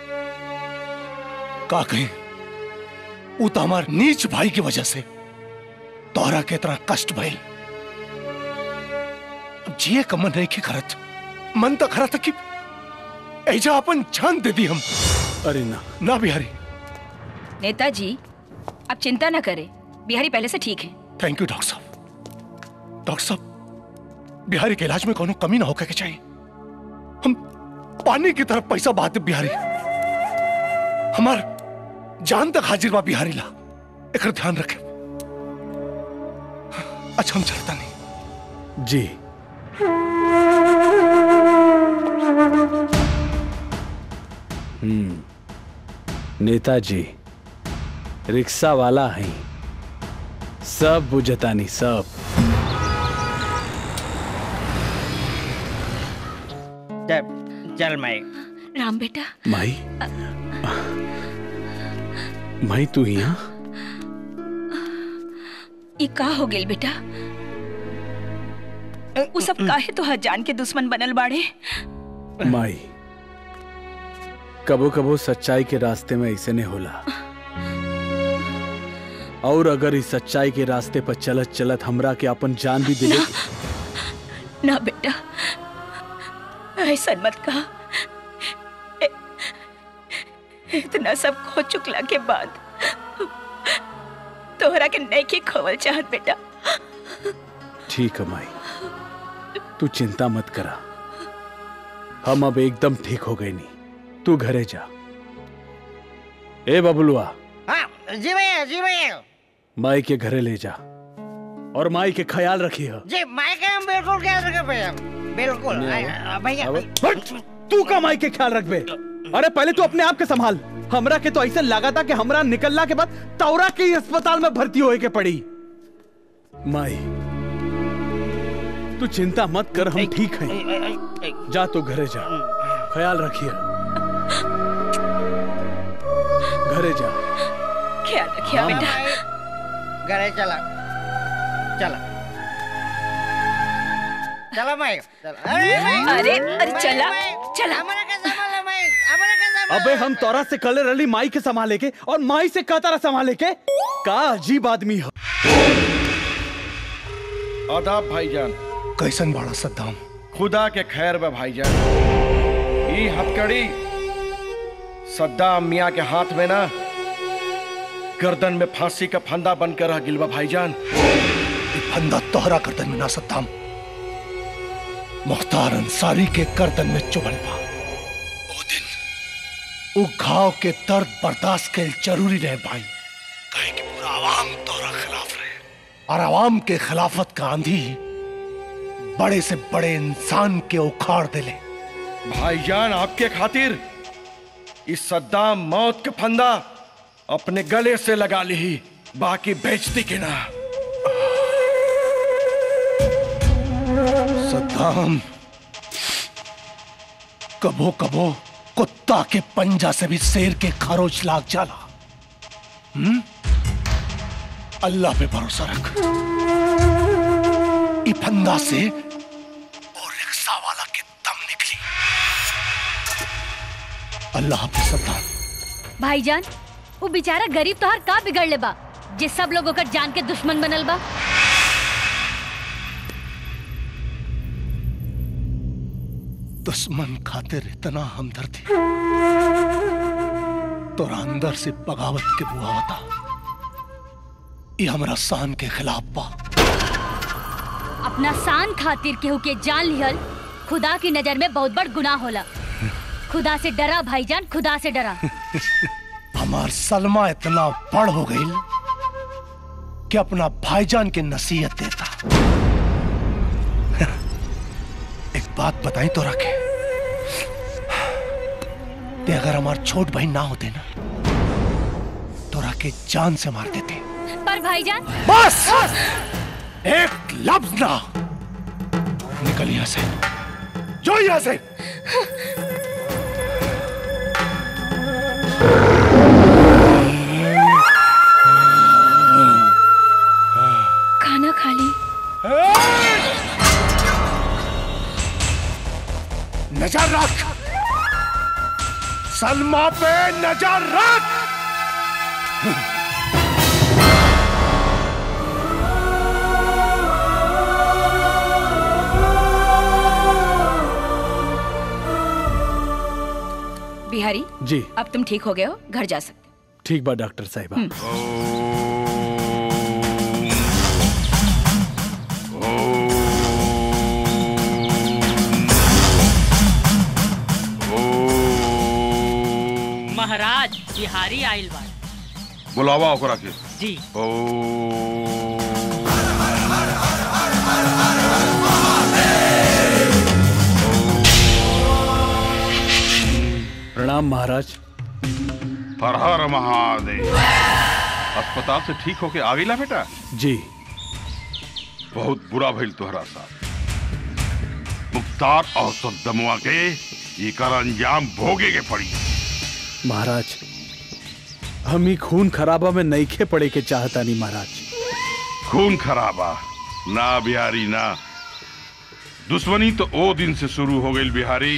का कहीं वो तो हमार नीच भाई की वजह से तोहरा के इतना कष्ट भइल। अब जिए कमन नहीं के करत। मन तो खरा था कि ऐजा अपन जान दे दी हम। अरे ना ना बिहारी। नेताजी आप चिंता न करें, बिहारी पहले से ठीक है। थैंक यू डॉक्टर साहब। डॉक्टर साहब बिहारी के इलाज में कोनो कमी ना होकर के चाहिए। हम पानी की तरफ पैसा बहाते बिहारी, हमार जान तक हाजिर बा बिहारी ला, एक ध्यान रखे। अच्छा हम चलता नहीं जी। हम्म नेताजी रिक्शा वाला है, सब बुझतानी सब। चल माई। राम बेटा। माई माई तू यहाँ? ये का हो गेल बेटा? वो सब काहे तो जान के दुश्मन बनल बाड़े? माई कबो कबो सच्चाई के रास्ते में ऐसे नहीं होला, और अगर इस सच्चाई के रास्ते पर चलत चलत हमरा के अपन जान भी दिले। ना बेटा ऐसा मत कहा। इतना सब खो चुकला के बाद तोहरा के नहीं की खोवल चाहत बेटा। ठीक है माई, तू चिंता मत करा, हम अब एकदम ठीक हो गए। नहीं तू घरे जा। ए बबलुआ। हाँ, जी भैया जी भैया। माई के घरे ले जा और माई के ख्याल रखिए। जी माई का हम बिल्कुल ख्याल रखे भैया, बिल्कुल। भैया तू का माई के ख्याल रख बे? अरे पहले तू अपने आप के संभाल। हमरा के तो ऐसा लगा था कि हमरा निकलना के बाद तौरा के अस्पताल में भर्ती होए के पड़ी। माई तू चिंता मत कर, हम ठीक हैं। जा तू घरे जा, ख्याल रखिए। घरे जा, ख्याल रखिए बेटा। घरे चला चला चला माई। अरे अरे चला चला। अबे हम तोरा से कले रली माई के संभाले के और माई से का तारा संभाले के? का अजीब आदमी हो। आदाब भाईजान। कैसन बाड़ा सद्दाम? खुदा के खैर बा भाईजान। ई हथकड़ी सद्दाम मियाँ के हाथ में ना गर्दन में फांसी का फंदा बनकर रह गिलवा भाईजान। फंदा तोहरा गर्दन में ना सद्दाम, मुख्तार अंसारी के गर्दन में चुभल बा। ओ दिन वो घाव के दर्द बर्दाश्त के जरूरी रहे भाई, कहे कि पूरा आवाम तोहरा खिलाफ रहे और आवाम के खिलाफत का आंधी बड़े से बड़े इंसान के उखाड़ देले। भाईजान आपके खातिर इस सद्दाम मौत के फंदा अपने गले से लगा ली, बाकी बेचती के ना। सद्दाम कबो कबो कुत्ता के पंजा से भी शेर के खरोच लाग जाला। हम्म अल्लाह पे भरोसा रख। ई फंदा से और रिक्शा वाला के दम निकली। अल्लाह हाफिज सद्दाम। भाईजान वो बेचारा गरीब तोहार का बिगड़ ले बा जे सब लोग ओकर जान के दुश्मन बनल बा? दुश्मन खातिर इतना हमदर्दी तोरा अंदर से बगावत के बुआ होता, ये हमरा शान के खिलाफ बा। अपना शान खातिर केहू के जान लिहल खुदा की नजर में बहुत बड़ गुनाह होला। खुदा से डरा भाईजान, खुदा से डरा। हमार सलमा इतना बड़ हो गई कि अपना भाईजान के नसीहत देता। एक बात बताई तो रखे, ते अगर हमार छोट बहन ना होते ना तो रखे जान से मार देते। पर भाईजान बस, बस! एक लफ्ज ना निकल यहां से, जो यहां से। खाना खा ली। नजर रख, सलमा पे नजर रख। बिहारी जी अब तुम ठीक हो गए हो, घर जा सकते। ठीक बा डॉक्टर साहिबा। महाराज बिहारी आइल बा। बुलावा ओकरा के। जी। ओ प्रणाम महाराज। हर हर महादेव। अस्पताल से ठीक होके आ गईला बेटा? जी। बहुत बुरा भइल तोहरा साथ। मुख्तार और सद्दमुआ के एकर अंजाम भोगे के पड़ी। महाराज हम ही खून खराबा में नईखे पड़े के चाहता नहीं महाराज। खून खराबा ना बिहारी ना। दुश्मनी तो ओ दिन से शुरू हो गई बिहारी,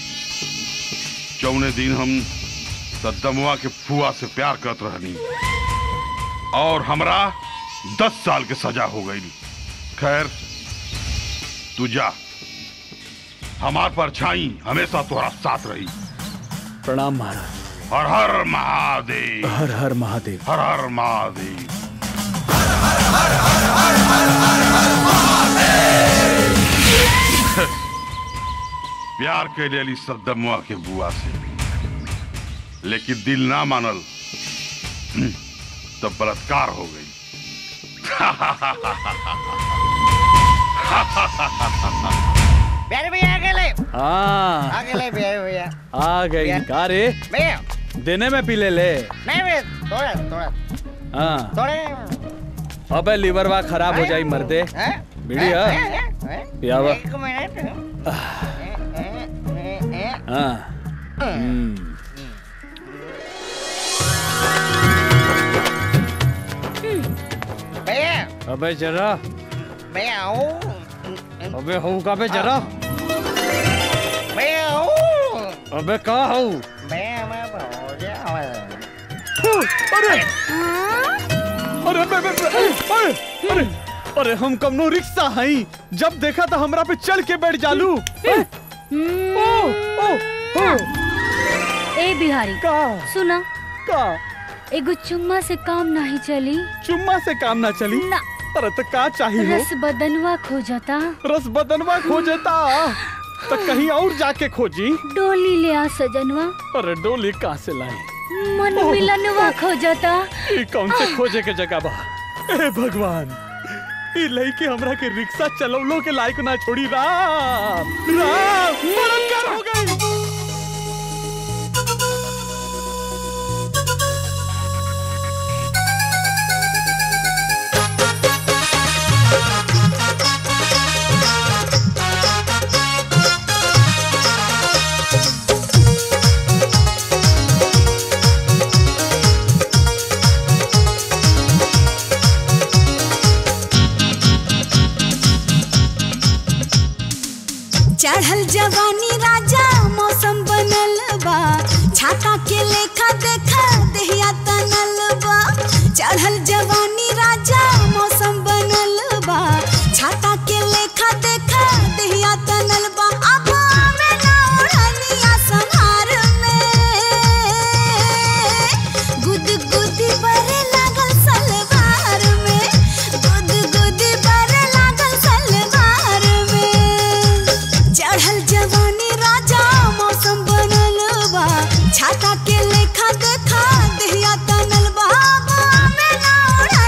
चौने दिन हम सद्दमुआ के फुआ से प्यार करत रहनी और हमरा दस साल के सजा हो गई। खैर तू जा, हमार परछाई हमेशा तुम्हारा साथ रही। प्रणाम महाराज। हर हर महादेव। हर हर महादेव। हर हर महादेव। प्यार के लिए सद्दमुआ के बुआ से, लेकिन दिल ना मानल तब बलात्कार हो गई। प्यारे भैया आ गए। हाँ आ गए भैया भैया आ गई। का रे भैया देने में पी ले ले। नहीं भैया थोड़ा थोड़ा हाँ थोड़ा। अबे लीवरवा खराब हो जाई मर्दे। बढ़िया पियावा। एक मिनट। हाँ भैया अबे जरा भैया आओ। अबे हूँ का बे जरा। भैया आओ। अबे का हूँ। भैया मैं हो गया। अरे अरे अरे अरे अरे अरे हम कमनो रिक्शा हई, जब देखा था हमरा पे चल के बैठ जालू। ओ, ओ, ओ। ए बिहारी का सुना का एगो चुम्मा से काम नहीं चली। चुम्मा से काम ना चली ना। अरे तो का चाहिए? रस बदनवा खोजता। रस बदनवा खोजता तो कहीं और जाके खोजी। डोली ले आ सजनवा। अरे डोली कहाँ से लाई? मन मिलनवा खोजता। ये कौन से खोजे के जगह बा? ए भगवान, ये लड़की हमरा के रिक्शा चलौलो के लायक ना छोड़ी। राम राम बलात्कार हो गई। चढ़ल जवानी राजा मौसम बनल बा, छाता के लेखा देखा देहिया तनल बा। चढ़ल जवानी राजा मौसम बनल बा, छाता के लेखा देखा देहिया तनल बा। अब में ना ओढ़निया संहार में गुद गुदी बरे लागल सलवार में, गुद गुदी बरे लागल सलवार में। चढ़ल जवानी राजा मौसम बनल बा, छाता के लेखा देखा देहिया तनल बा। में ना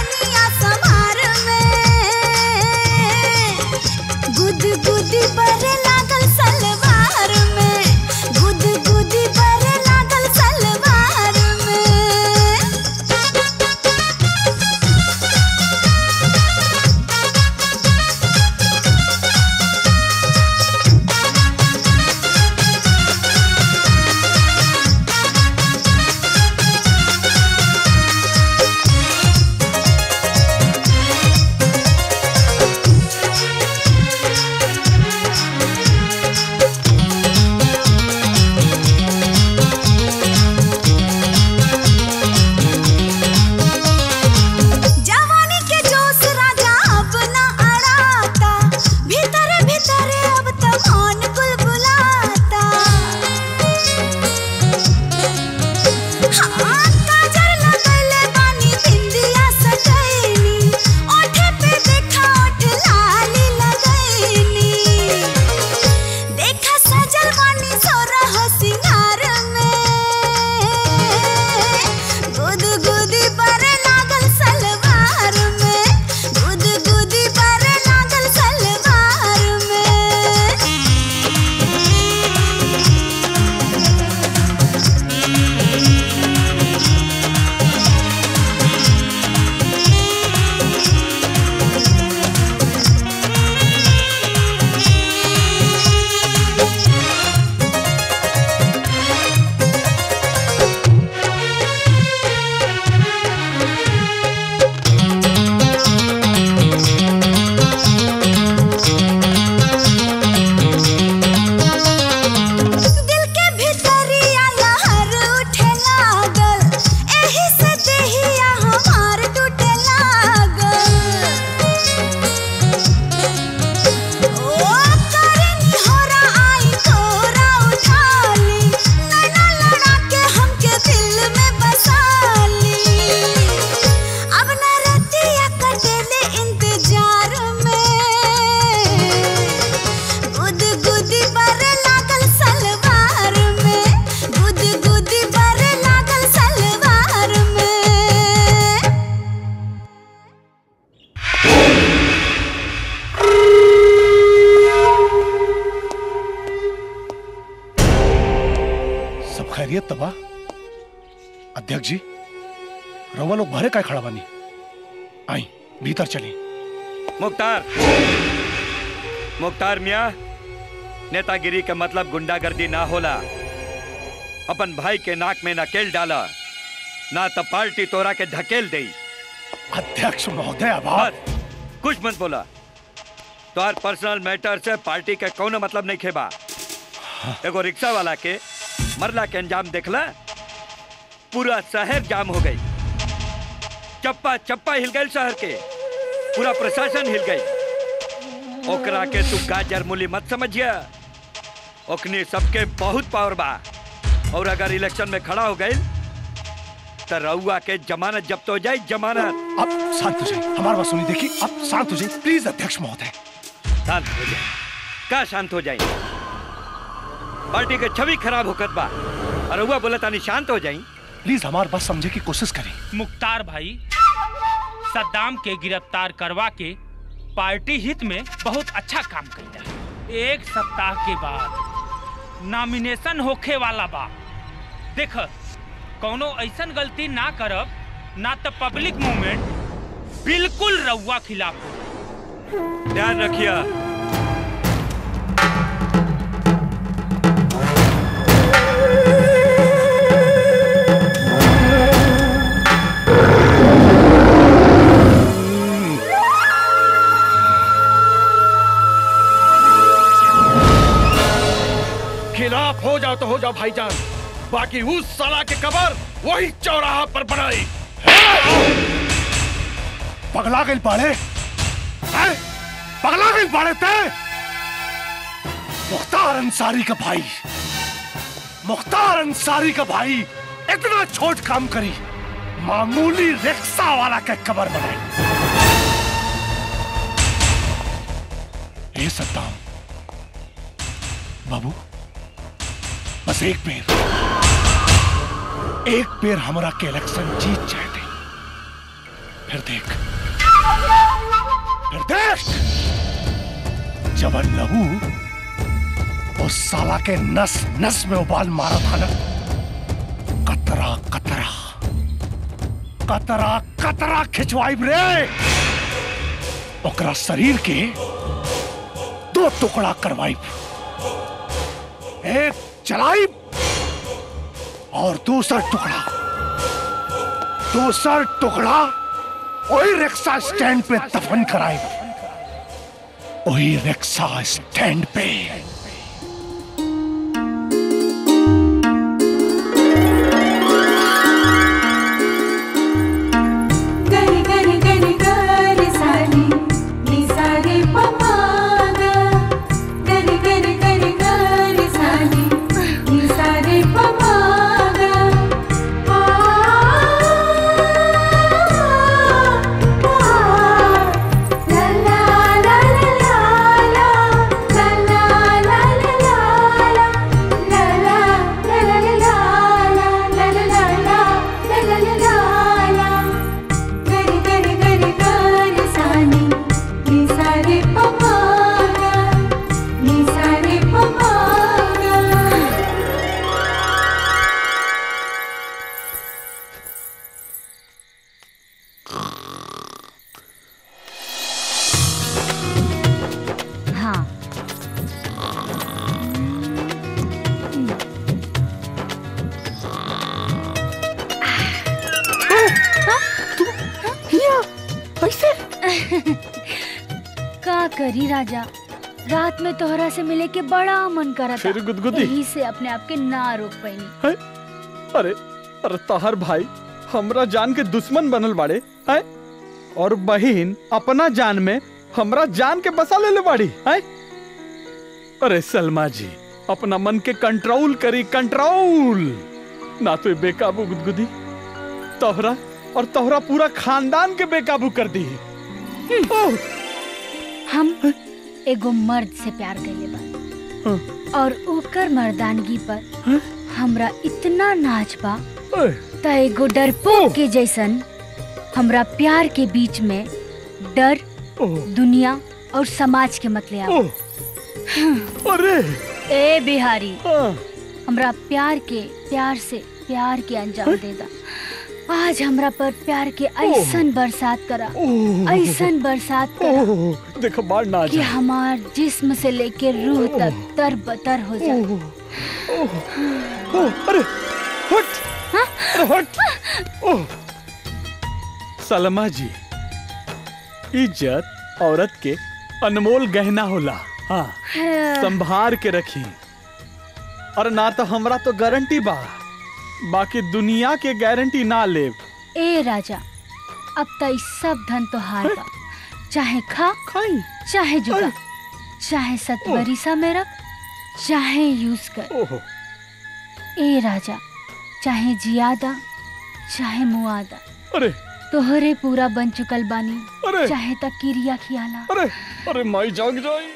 खैरियत तबा अध्यक्ष जी रवा लोग भरे काय खड़ा बानी आई भीतर चली। मुख्तार मुख्तार मियाँ नेतागिरी का मतलब गुंडागर्दी ना होला। अपन भाई के नाक में नकेल डाला ना तो पार्टी तोरा के ढकेल दे। अध्यक्ष महोदय आभार। कुछ मत बोला। तोहर पर्सनल मैटर से पार्टी के कौनो मतलब नहीं खेबा। एगो रिक्शा वाला के मरला के अंजाम देखला, पूरा शहर जाम हो गई। चप्पा चप्पा हिल गई शहर के, पूरा प्रशासन हिल गई। ओकरा के तू गाजर मूली मत समझिया। ओकने सबके बहुत पावर बा और अगर इलेक्शन में खड़ा हो गई तो रउआ के जमानत जब्त हो जाए। जमानत। आप शांत हो जाइए, हमारी बात सुनिए। देखिए आप शांत हो जाइए प्लीज अध्यक्ष महोदय। शांत हो जाए का शांत हो जाए? पार्टी के छवि खराब होकर बा और रउआ बोला तानी शांत हो जाए। प्लीज हमारी बात समझे की कोशिश करें। मुख्तार भाई सद्दाम के गिरफ्तार करवा के पार्टी हित में बहुत अच्छा काम किया। एक सप्ताह के बाद नॉमिनेशन होखे वाला बा। देख कौनो ऐसन गलती ना करब ना तो पब्लिक मूवमेंट बिल्कुल रउआ खिलाफ हो। ध्यान रखिया। खिलाफ हो जाओ तो हो जाओ भाईजान, बाकी उस साला के कबर वही चौराहा पर बनाई। पगला गई पाड़े, पगला गई पाड़े ते। मुख्तार अंसारी का भाई, मुख्तार अंसारी का भाई इतना छोट काम करी, मामूली रिक्शा वाला के कबर बनाई। ए सद्दाम बाबू, बस एक पेर एक पेर हमारा के इलेक्शन जीत जाए थे, फिर देख फिर देख जवन लहू उस साला के नस नस में उबाल मारा था ना, कतरा कतरा कतरा कतरा खिंचवाई रे, ओकरा शरीर के दो टुकड़ा करवाई। एक चलाई और दूसरा टुकड़ा दूसरा टुकड़ा वही रिक्शा स्टैंड पे दफन कराई। वही रिक्शा स्टैंड पे। गरी गरी गरी गरी सानी नी सारे पमागा, गरी गरी गरी गरी सानी नी सारे पमागा। आ ला ला ला ला ला ला ला ला ला ला ला ला ला ला ला ला ला ला। गरी गरी गरी गरी सानी नी सारे पमागा, नी सारे पमागा। हाँ ऐसे का करी राजा, रात में तोहरा से मिले के बड़ा मन करा था, फिर गुदगुदी? यही से अपने आप के ना रोक पाईनी। है? अरे अरे तहार भाई हमरा जान के दुश्मन बनल बाड़े है, और बहिन अपना जान में हमरा जान के बसा ले ले बाड़ी है। अरे सलमा जी अपना मन के कंट्रोल करी, कंट्रोल ना तो बेकाबू गुदगुदी तोहरा और तोहरा पूरा खानदान के बेकाबू कर दी। हम एगो मर्द से प्यार कैले बा और ओकर मर्दानगी पर हमरा इतना नाच बा त एगो डरपोक के जैसन हमरा प्यार के बीच में डर, दुनिया और समाज के मत ले आओ। अरे ए बिहारी, हमरा प्यार के प्यार से प्यार के अंजाम दे दा। आज हमरा पर प्यार के ऐसन बरसात करा, ऐसन बरसात करा देखो बाढ़ ना कि हमार जिस्म से लेके रूह तक तर बतर हो जाए। अरे हट, अरे हट। ओह सलमा जी, इज्जत औरत के अनमोल गहना होला। हाँ, संभार के रखी। और ना तो हमरा तो गारंटी बा, बाकी दुनिया के गारंटी ना ले। ए राजा, अब तो इस सब धन तो हार बा, चाहे खा खाई, चाहे जुगा, चाहे सतबरीसा में रख, चाहे यूज कर। ए राजा, चाहे जियादा चाहे मुआदा, अरे तोहरे पूरा बन चुकल बानी, अरे चाहे तक किरिया खियाला। अरे अरे माई जाग जाई।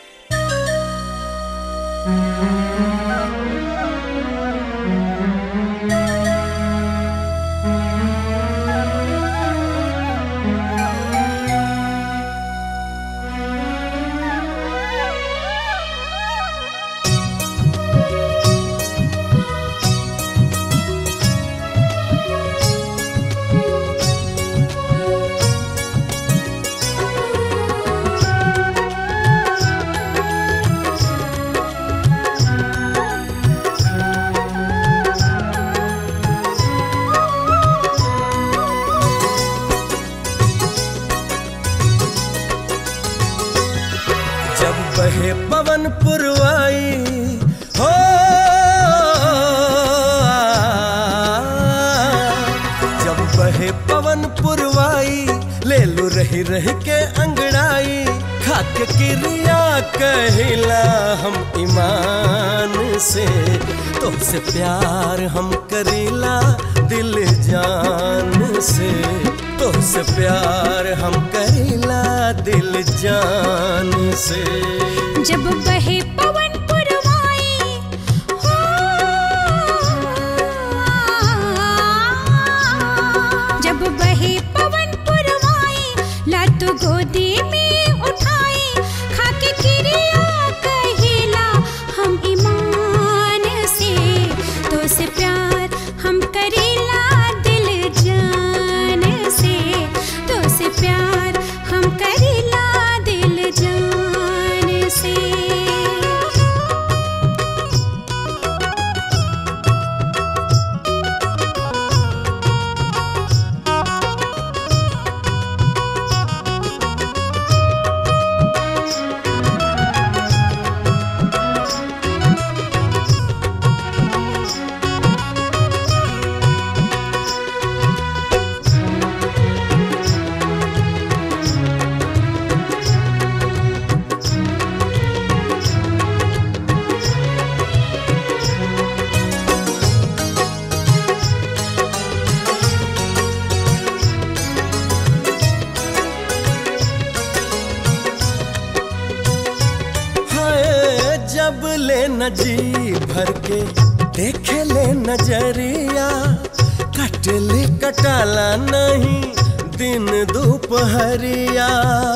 बहे पवन पुरवाई हो, जब बहे पवन पुरवाई ले लू रही रही के अंगड़ाई, खाके क्रिया कहिला हम ईमान से, तुमसे प्यार हम करीला दिल जान से, तुमसे प्यार हम करीला दिल जान से। जब बहे पवन पुरवाई हो, जब बहे पवन पुरवाई लात गोदी में उठाई, खाके क्रिया कहिला हम ईमान से, तो से प्यार हम करीला दिल जान से, तो से प्यार हम करीला दिल जान से। जब ले न जी भर के देखे ले नजरिया, कट ले कटाला नहीं दिन दोपहरिया।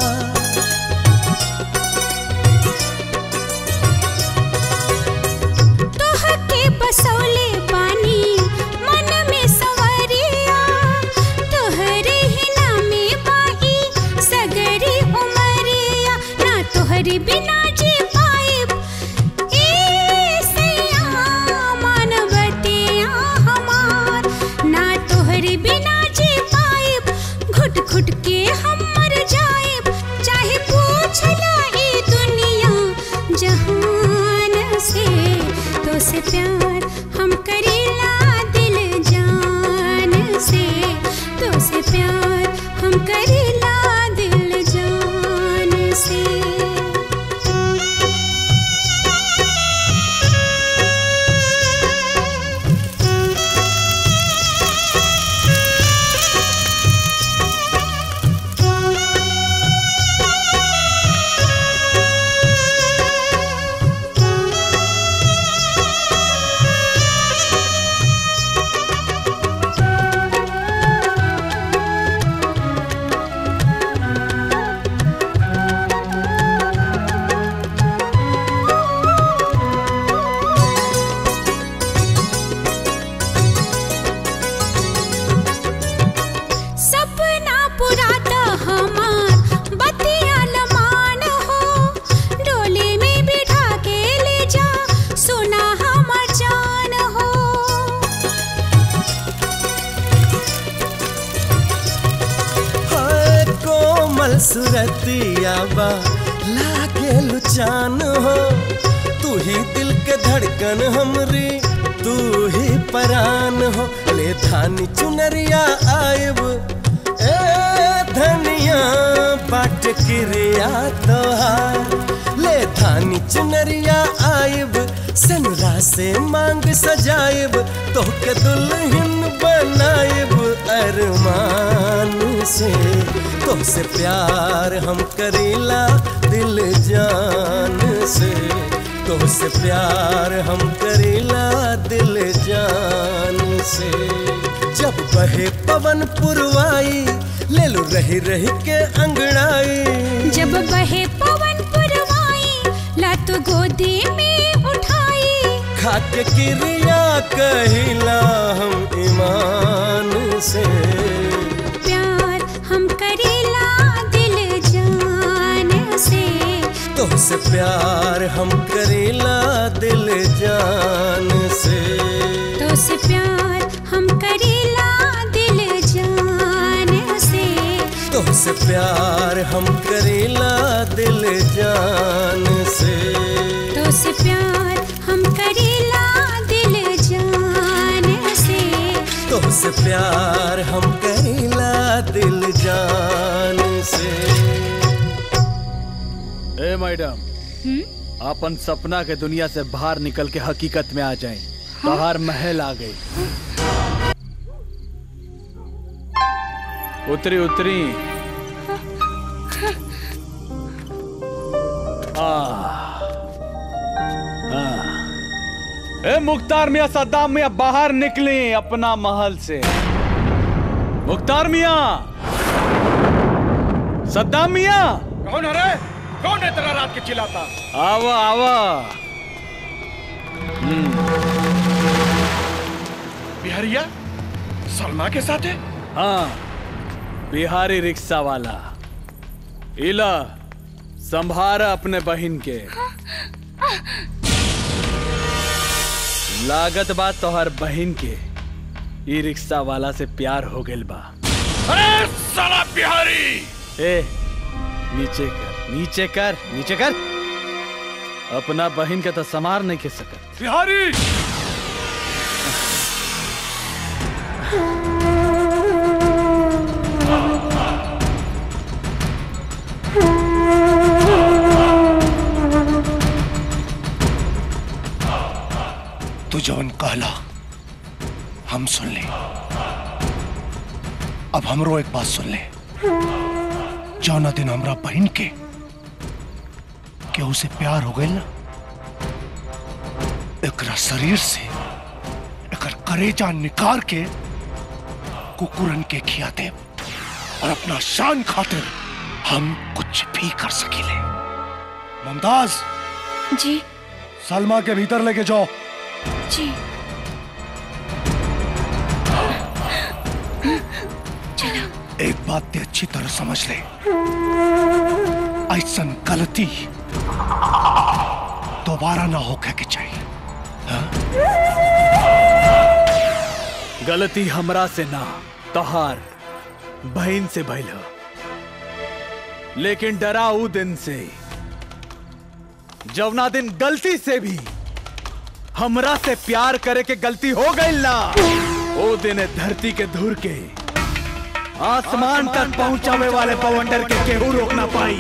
तोह के बसौले पानी मन में संवरिया, तोहरे ही नामे बाई सगरी उमरिया, ना तोहरी बिना जी घुट के हम मर जाएब, कोमल सुरतिया बा लागे लुचान हो। तू ही दिल के धड़कन हमरी, तू ही परान हो। ले धानी चुनरिया आयब ए धनिया बाट किरिया तोहार। ले धानी चुनरिया आयब सनरा से मांग सजायब, तोहके दुल्हन बनायब अरमान से। तोहसे प्यार हम करीला दिल जान से। तोहसे प्यार हम करीला दिल जान से। जब बहे पवन पुरवाई ले लू रही रही के अंगड़ाई। जब बहे पवन पुरवाई ला तो गोदी में उठाई। खाके किरिया कहिला हम ईमान से। प्यार हम करेला दिल जान से। तोहसे प्यार हम करेला दिल जान से। तोहसे प्यार हम करेला दिल जान से। तोहसे प्यार हम करेला दिल जान से। तोहसे प्यार हम करेला दिल जान से। तोहसे प्यार हम करेला दिल जान से। ए मैडम, अपन सपना के दुनिया से बाहर निकल के हकीकत में आ जाएं। बाहर महल आ गई। उतरी उतरी। आ, आ। ए मुख्तार मियां, सद्दाम मियां बाहर निकली अपना महल से। मुख्तार मियां, सद्दाम मियां। कौन है रे? कौन है तेरा रात के चिल्लाता? आवा आवा। बिहारिया सलमा के साथ है? हाँ, बिहारी रिक्शा वाला। इला संभारा अपने बहन के। लागत बात तो हर बहन के ई रिक्शा वाला से प्यार हो गइल बा। अरे साला बिहारी! ए नीचे कर, नीचे कर, नीचे कर। अपना बहन के तो समार नहीं के सकत। बिहारी! तू जौन कहला हम सुन ले। अब हमरो एक बात सुन ले। जौना दिन हमरा बहन के केहू से प्यार हो गई ना, एकरा शरीर से एकर करेजा निकाल के कुकुरन के खिया दे। और अपना शान खातिर हम कुछ भी कर सकीले। मुमताज जी। सलमा के भीतर लेके जाओ। जी। चलो। एक बात ते अच्छी तरह समझ ले, ऐसन गलती दोबारा ना होके के चाहिए। हाँ? गलती हमरा से ना, तोहार बहन से भइल हो। लेकिन डरा ऊ दिन से जवना दिन गलती से भी हमरा से प्यार करे के गलती हो गई ना, ओ दिन धरती के धूर के आसमान तक पहुंचावे वाले बवंडर के केहू रोक ना पाई।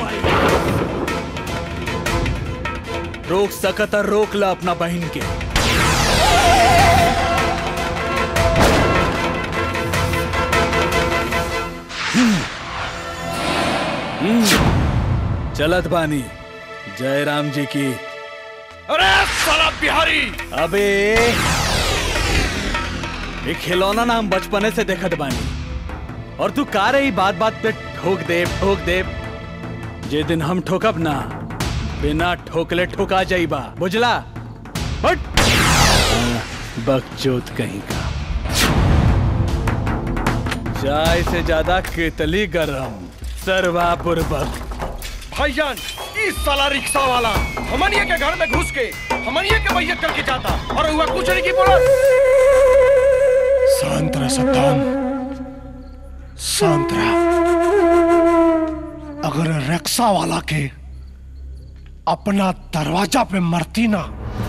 रोक सकत रोक ला अपना बहन के। चलत बानी जय राम जी की। अरे साला बिहारी! अबे ये खिलौना ना हम बचपने से देखत बानी, और तू का रही बात बात पे ठोक दे ठोक दे। जे दिन हम ठोकब ना, बिना ठोकले ठोका जाइबा, बुझला? हट! बकचोद कहीं का। चाय से ज्यादा केतली गरम, सरवा बुरबक। भाईजान, इस साला रिक्शा वाला हमनिया के घर में घुस के हमनिया के मैयत करके जाता और हुआ कुछ नहीं की बोला। शांत रह सद्दाम, शांत रह। रिक्शा वाला के अपना दरवाजा पे मरती ना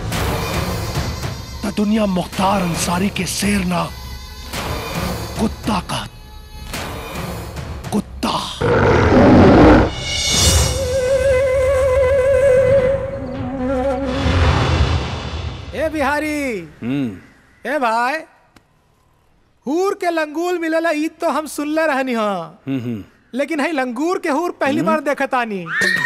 तो दुनिया मुख्तार अंसारी के शेर ना कुत्ता का कुत्ता। ए बिहारी, ए भाई, हूर के लंगूल मिलेला ईद तो हम सुनले रहनी हाँ, लेकिन है लंगूर के हूर पहली बार देखतानी।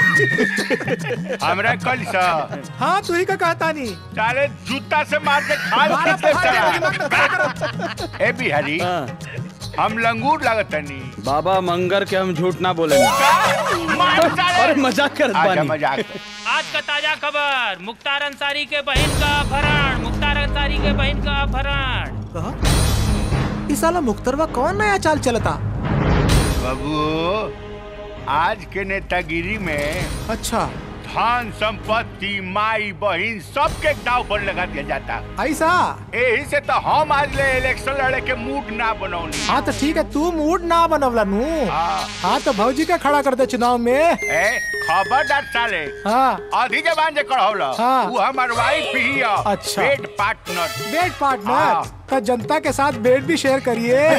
हमरा कल सा हाँ तू ही का कहतानी। साले जूता से मार के खाल खींचते साला। ए बिहारी, हम लंगूर लागत नहीं। बाबा मंगर के हम झूठ ना बोलेंगे। अरे मजाक कर आजा मजाक। आज का ताजा खबर, मुख्तार अंसारी के बहन का अपहरण। मुख्तार अंसारी के बहन का अपहरण। इस साला मुख्तरवा कौन नया चाल चलता? बाबू, आज के नेतागिरी में अच्छा धन संपत्ति माई बहन सबके दाव पर लगा दिया जाता। ऐसा यही से तो हम आज ले इलेक्शन लड़े के मूड ना बनौनी। हाँ तो ठीक है, तू मूड ना बनवला नू। हाँ तो भौजी का खड़ा कर दे चुनाव में। ए खबरदार साले। हाँ आधी जबान जे कढ़ौला। हाँ वो हमार वाइफ ही है। अच्छा बेड पार्टनर। बेड पार्टनर तो जनता के साथ बेड भी शेयर करिए।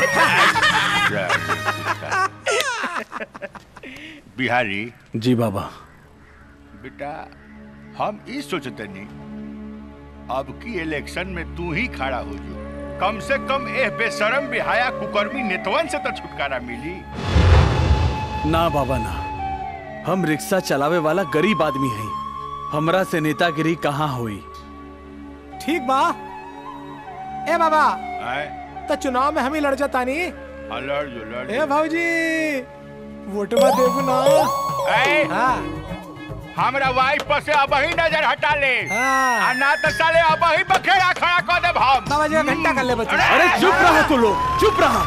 बिहारी जी बाबा। बेटा हम इस सोचते नहीं अब की इलेक्शन में तू ही खड़ा हो जो, कम से कम एह बेशरम बेहाया कुकर्मी नेतवन से तो छुटकारा मिली। ना बाबा ना, हम रिक्शा चलावे वाला गरीब आदमी है, हमरा से नेतागिरी कहाँ हुई। ठीक बा। ए बाबा आए? तो चुनाव में हम ही लड़ जाता नहीं। लड़ जो लड़। ए भौजी वोटवा देबू ना। ए? हाँ। हमरा वाइफ पर से अब ही नजर हटा ले। हाँ। ना तो साले अब ही बखेड़ा खड़ा कर दे हम। बाबा जी घंटा कर ले बच्चे। अरे चुप रहो तू लोग, चुप रहो।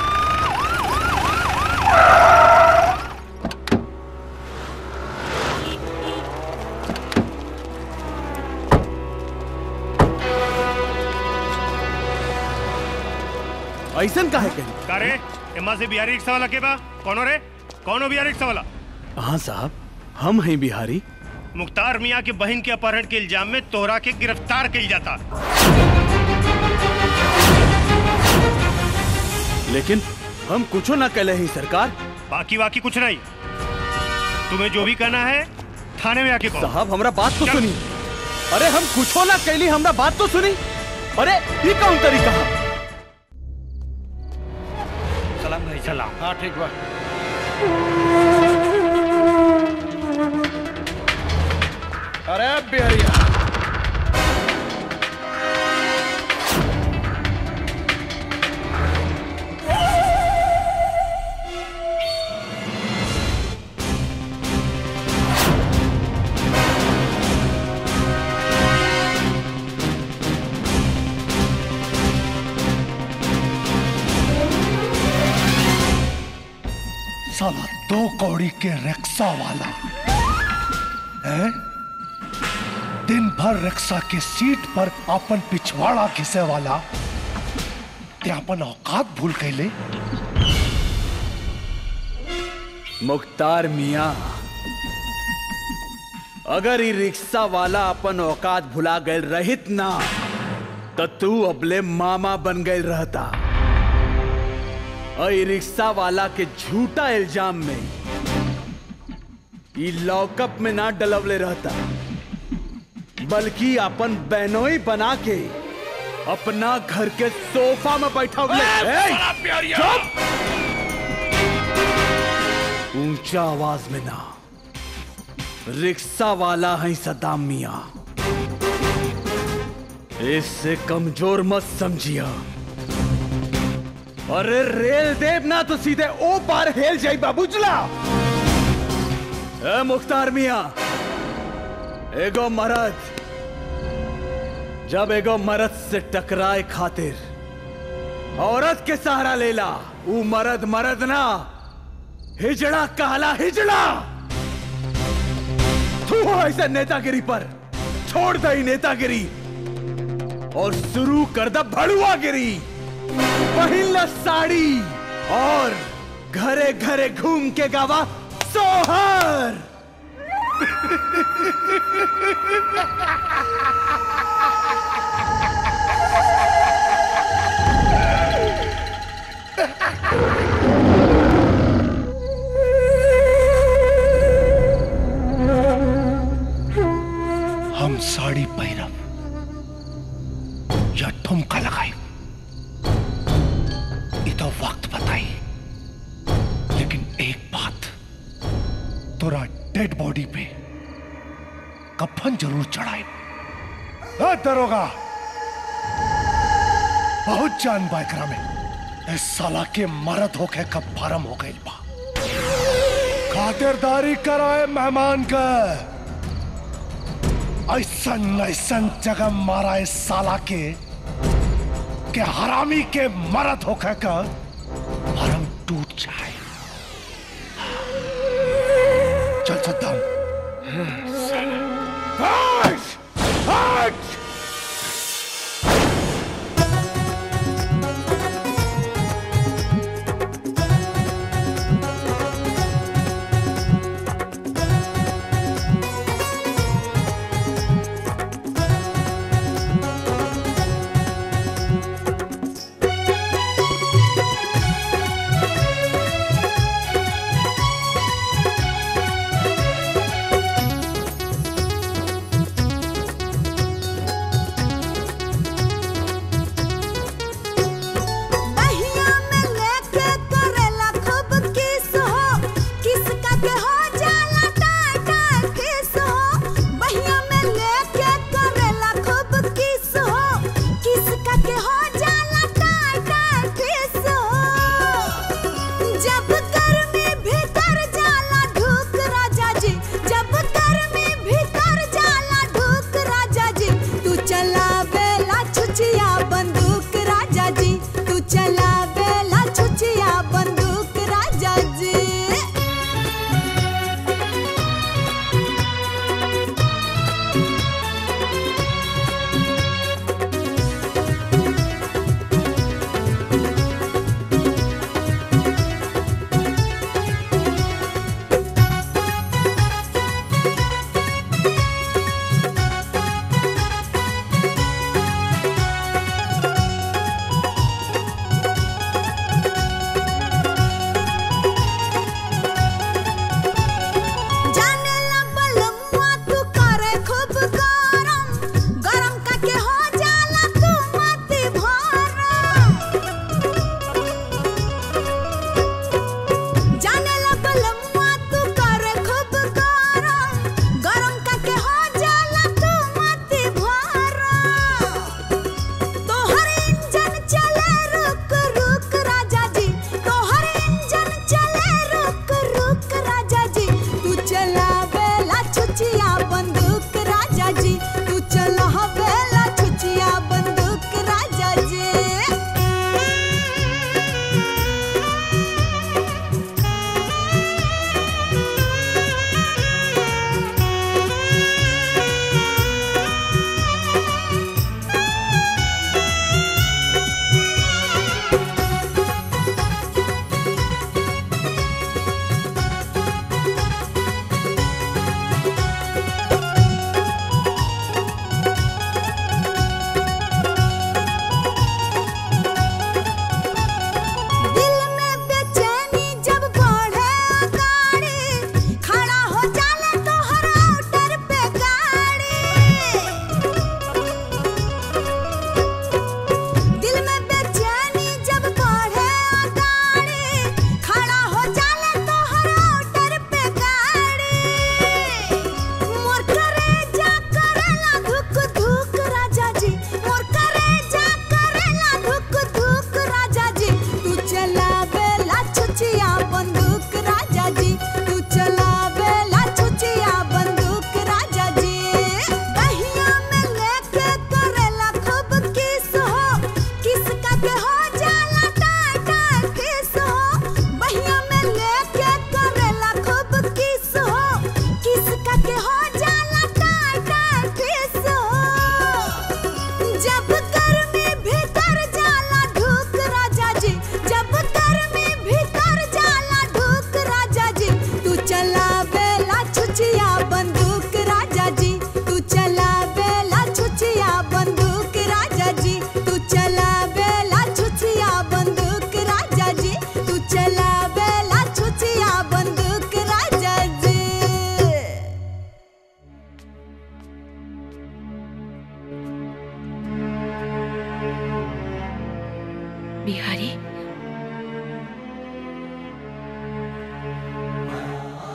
ऐसन काहे कही? का रे एमा से बिहारी रिक्शा वाला के बा? कौनो रे? कौनो बिहारी रिक्शा वाला? हाँ साहब, हम हैं बिहारी। मुख्तार मियाँ के बहन के अपहरण के इल्जाम में तोहरा के गिरफ्तार किया जाता। लेकिन हम कुछ ना कहले ही सरकार। बाकी बाकी कुछ नहीं, तुम्हें जो भी कहना है थाने में आके कहो। साहब हमरा बात तो सुनी। अरे हम कुछ ना कहली, हमरा बात तो सुनी। अरे ये कौन तरीका है? सलाम भाई। सलाम। हाँ ठीक बा। अरे बिहारिया, साला दो कौड़ी के रिक्शा वाला है, दिन भर रिक्शा के सीट पर अपन पिछवाड़ा घिसे वाला, ते अपन औकात भूल गए। मुख्तार मियाँ, अगर ये रिक्शा वाला अपन औकात भुला गए रहित ना तो तू अबले मामा बन गए रहता। और रिक्शा वाला के झूठा इल्जाम में ये लॉकअप में ना डलवले रहता, बल्कि अपन बहनोई बना के अपना घर के सोफा में बैठा ऊंचा आवाज में ना। रिक्शा वाला है सद्दाम मियां, इससे कमजोर मत समझिया। अरे रेल देव ना तो सीधे ओ पार हेल जाई बाबूजला। ए मुख्तार मियां, एगो मर्द जब एगो मर्द से टकराए खातिर औरत के सहारा लेला, ऊ मर्द मर्द ना हिजड़ा कहला हिजड़ा। तू ऐसा नेतागिरी पर छोड़ दई नेतागिरी और शुरू कर द भड़ुआगिरी। पहिला साड़ी और घरे घरे घूम के गावा सोहर। हम साड़ी पहिरब या ठुमका लगाई ये तो वक्त बताई, लेकिन एक बात, तोरा डेड बॉडी पे कफन जरूर चढ़ाए। ए दरोगा, बहुत जान बा एकरा में। इस साला के मरद होके कब फार्म हो गई बा। खातिरदारी कराए मेहमान का, ऐसन ऐसन जगह मारा इस साला के के हरामी के मरद होके का फार्म टूट जाए। चल सद्दाम। हट! हट!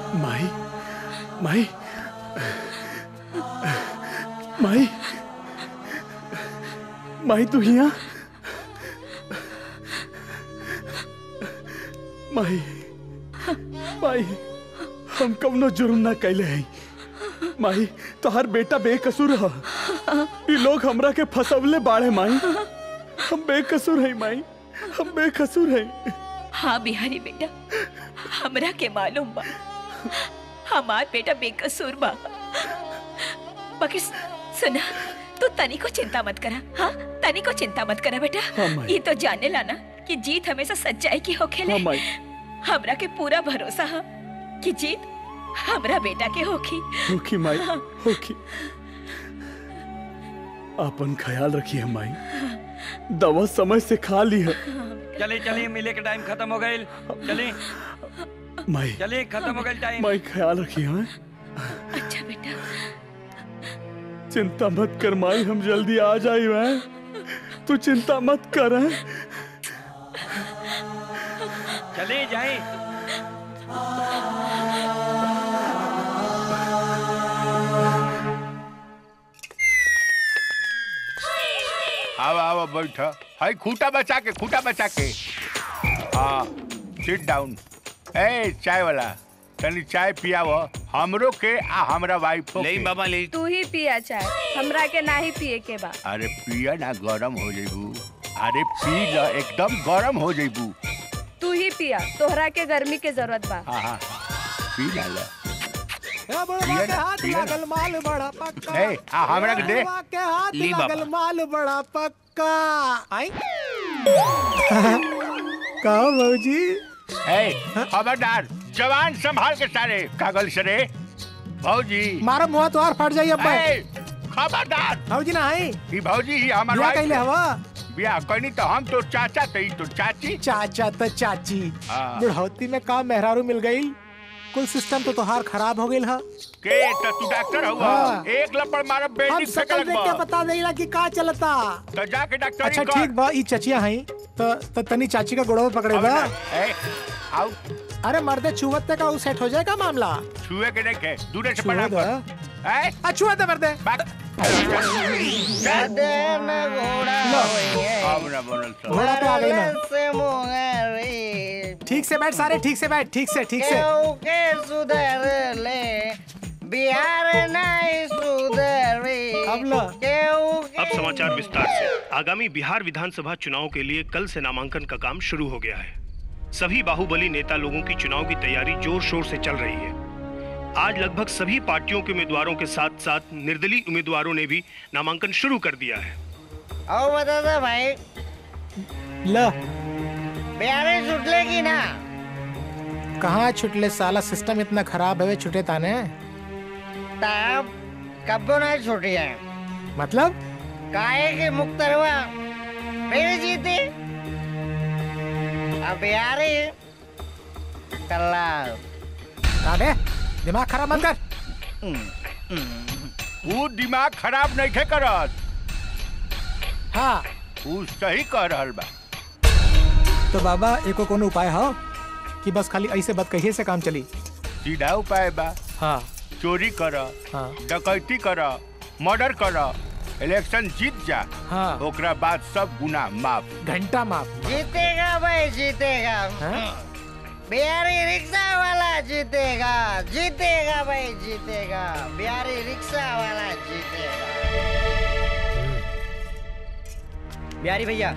माई माई माई माई तू यहाँ माई माई हम कवनो जुर्म ना कैले हैं माई तोहर बेटा बेकसूर है ये लोग हमरा के फसवले बाड़े माई हम बेकसूर हैं माई हम बेकसूर हैं। हाँ बिहारी बेटा हमरा के मालूम बा हमार बेटा बेकसूर बा बाकी सुना तू तनी को चिंता मत करा। हाँ तनी को चिंता मत करा बेटा। हाँ, ये तो जाने लाना कि जीत हमेशा सच्चाई की होखेले। हाँ, हमरा के पूरा भरोसा है कि जीत हमरा बेटा के होखी। होखी माई होखी। अपन ख्याल रखिए माई दवा समय से खा ली है। चले चले मिले के टाइम खत्म हो गए। चले माई चले खत्म हो गए टाइम। माई ख्याल रखिए। हाँ अच्छा बेटा चिंता मत कर माई हम जल्दी आ जाए हैं तू चिंता मत कर। चले जाए। आओ आओ बैठ। हाय खूटा बचा के खूटा बचा के। हाँ सिट डाउन। ए चाय वाला तनी चाय पियाव हमरो के आ हमरा वाइफ को। नहीं बाबा ले। तू ही पिया चाय हमरा के ना ही पिए के बा। अरे पिया ना गरम हो जाइबू। अरे पी ल एकदम गरम हो जाइबू। तू ही पिया तोहरा के गर्मी के जरूरत बा। हाँ हाँ पी ना ल। ए बड़वा के हाथ लागल माल बड़ा पक्का। ए आ हमरा के दे। बड़वा के हाथ ली बाबा। लागल माल बड़ा पक्का। आई का भौजी ए खबरदार जवान संभाल के सारे कागल सरे भौजी। मारा मुंह तो और फट जाई अब्बा। खबरदार भौजी ना आई। ई भौजी ही हमार बियाह वाइफ कैले हवा। बियाह कइनी तो हम तो चाचा तई तो चाची। चाचा तो चाची। हाँ। बुढ़ौती में काम मेहरारू मिल गई। कुल सिस्टम तो तोहार खराब हो गई है। के त तू डॉक्टर हुआ। हाँ। एक लपड़ मारा हम बेल्डिंग सकल फेंकलक देख के बा। बता देला कि का चलता। तो जाके डॉक्टर अच्छा ठीक बा ई चचिया हई तो तो तनी चाची का गोड़वा पकड़े बा। ए आओ अरे मर्दे छुवते का वो सेट हो जाएगा मामला। छुए के देखे दूरे से छुआ पड़ा दे। ए आ छुआ दे मर्दे। हमरा बनल सब। घोड़ा पे आ गई ना। से मोहरी ठीक से बैठ सारे ठीक से बैठ ठीक से ठीक से। केहू के सुधर ले बिहार नहीं सुधरी। अब लो। केहू अब समाचार विस्तार से। आगामी बिहार विधानसभा चुनाव के लिए कल से नामांकन का काम शुरू हो गया है। सभी बाहुबली नेता लोगों की चुनाव की तैयारी जोर शोर से चल रही है। आज लगभग सभी पार्टियों के उम्मीदवारों के साथ साथ निर्दलीय उम्मीदवारों ने भी नामांकन शुरू कर दिया है। आओ बता दो भाई ला बिहार छुटले की ना। कहाँ छुटले साला सिस्टम इतना खराब है छुटे ताने। तब कब्बो नहीं छुटी है। मतलब काहे के मुक्तरवा फिर जीती। अब बिहारी कल्ला अबे दिमाग खराब मत कर। वो दिमाग खराब नहीं थे करत। हाँ वो सही कह रहल बा। तो बाबा एको कोनो उपाय हो कि बस खाली ऐसे बदकहिए से काम चली। सीधा उपाय बा। हाँ चोरी कर। हाँ डकैती कर मर्डर कर इलेक्शन जीत जा। हाँ ओकरा बाद सब गुनाह माफ। घंटा माफ। जीतेगा भाई जीतेगा। बिहारी रिक्शा वाला जीतेगा जीतेगा भाई जीतेगा। बिहारी रिक्शा वाला जीतेगा। बिहारी भैया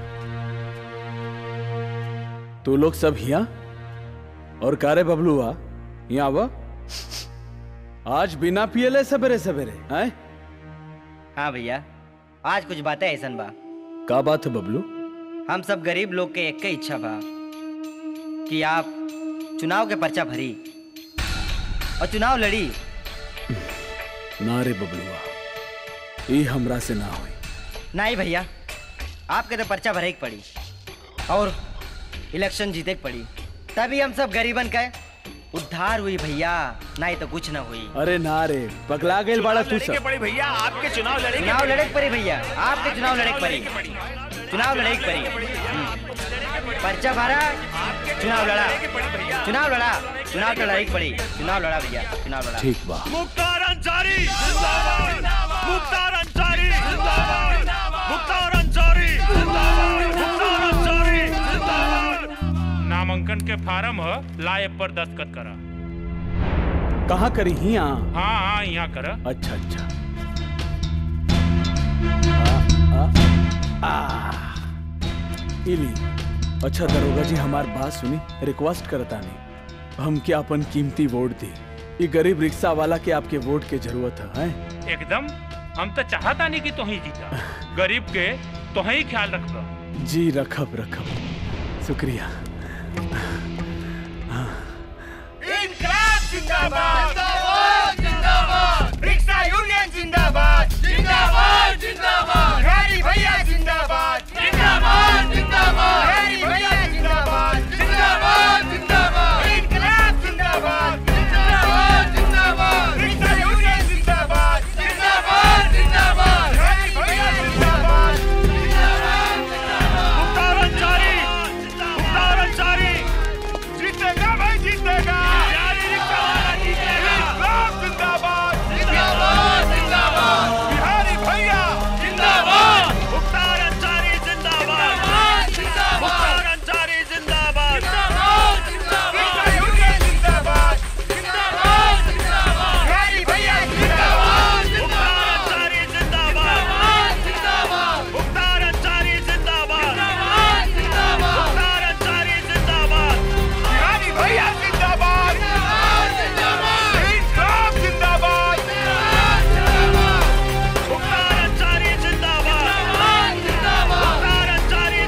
तू लोग सब यहाँ और कारे बबलू आ यहाँ आवा। आज बिना पियले सवेरे सवेरे हैं। हाँ भैया आज कुछ बातें ऐसन बा। का बात है बबलू। हम सब गरीब लोग के एक के इच्छा बा कि आप चुनाव के पर्चा भरी और चुनाव लड़ी। ना रे बबलुआ ये हमरा से ना होई। नहीं भैया आपके तो पर्चा भरे की पड़ी और इलेक्शन जीते की पड़ी तभी हम सब गरीबन के उद्धार हुई भैया। नहीं तो कुछ ना हुई। अरे ना रे पगला गए बड़ा तू सब। पड़ी भैया आपके चुनाव लड़े चुनाव लड़े की पड़ी भैया आपके चुनाव लड़े की पड़ी चुनाव लड़े की पड़ी। पर्चा भरा चुनाव लड़ा चुनाव लड़ा चुनाव तो लड़ाई पड़ी, चुनाव लड़ा भैया, चुनाव लड़ा। ठीक बा। मुख्तार अंसारी जिंदाबाद, मुख्तार अंसारी जिंदाबाद, मुख्तार अंसारी जिंदाबाद, मुख्तार अंसारी जिंदाबाद। नामांकन के फार्म ह लाए पर दस्तखत करा। कहाँ करी? यहाँ? हाँ हाँ यहाँ करा। अच्छा अच्छा। आ, आ, आ, इली। अच्छा दरोगा जी, हमार बात सुनी, रिक्वेस्ट करता नहीं, हम क्या अपन कीमती वोट दी। ये गरीब रिक्शा वाला के आपके वोट के जरूरत है, है? एकदम, हम तो चाहता नहीं कि तो ही जीता, गरीब के तो ही ख्याल रखबा। जी रखब रखब, शुक्रिया। इंकलाब जिंदाबाद, जिंदाबाद, रिक्शा यूनियन जिंदाबाद, जिंदाबाद, जिंदाबाद, हरी भैया जिंदाबाद, जिंदाबाद, जिंदाबाद, हरी भैया जिंदाबाद, जिंदाबाद, जिंदाबाद, इंकलाब जिंदाबाद, जिंदाबाद, जिंदाबाद, रिक्शा यूनियन जिंदाबाद, जिंदाबाद, जिंदाबाद, हरी भैया जिंदाबाद, जिंदाबाद, जिंदाबाद। मुख्तार अंसारी, मुख्तार अंसारी जीतेगा भाई, जीतेगा। बिहारी रिक्शा वाला जीतेगा। इंकलाब जिंदाबाद, जिंदाबाद, जिंदाबाद, बिहारी भैया जिंदाबाद, मुख्तार अंसारी जिंदाबाद, मुख्तार अंसारी जिंदाबाद, रिक्शा यूनियन जिंदाबाद, जिंदाबाद, जिंदाबाद, बिहारी भैया जिंदाबाद, मुख्तार अंसारी जिंदाबाद, मुख्तार अंसारी जिंदाबाद, मुख्तार अंसारी जिंदाबाद, बिहारी भैया जिंदाबाद, इंकलाब जिंदाबाद, मुख्तार अंसारी जिंदाबाद, मुख्तार अंसारी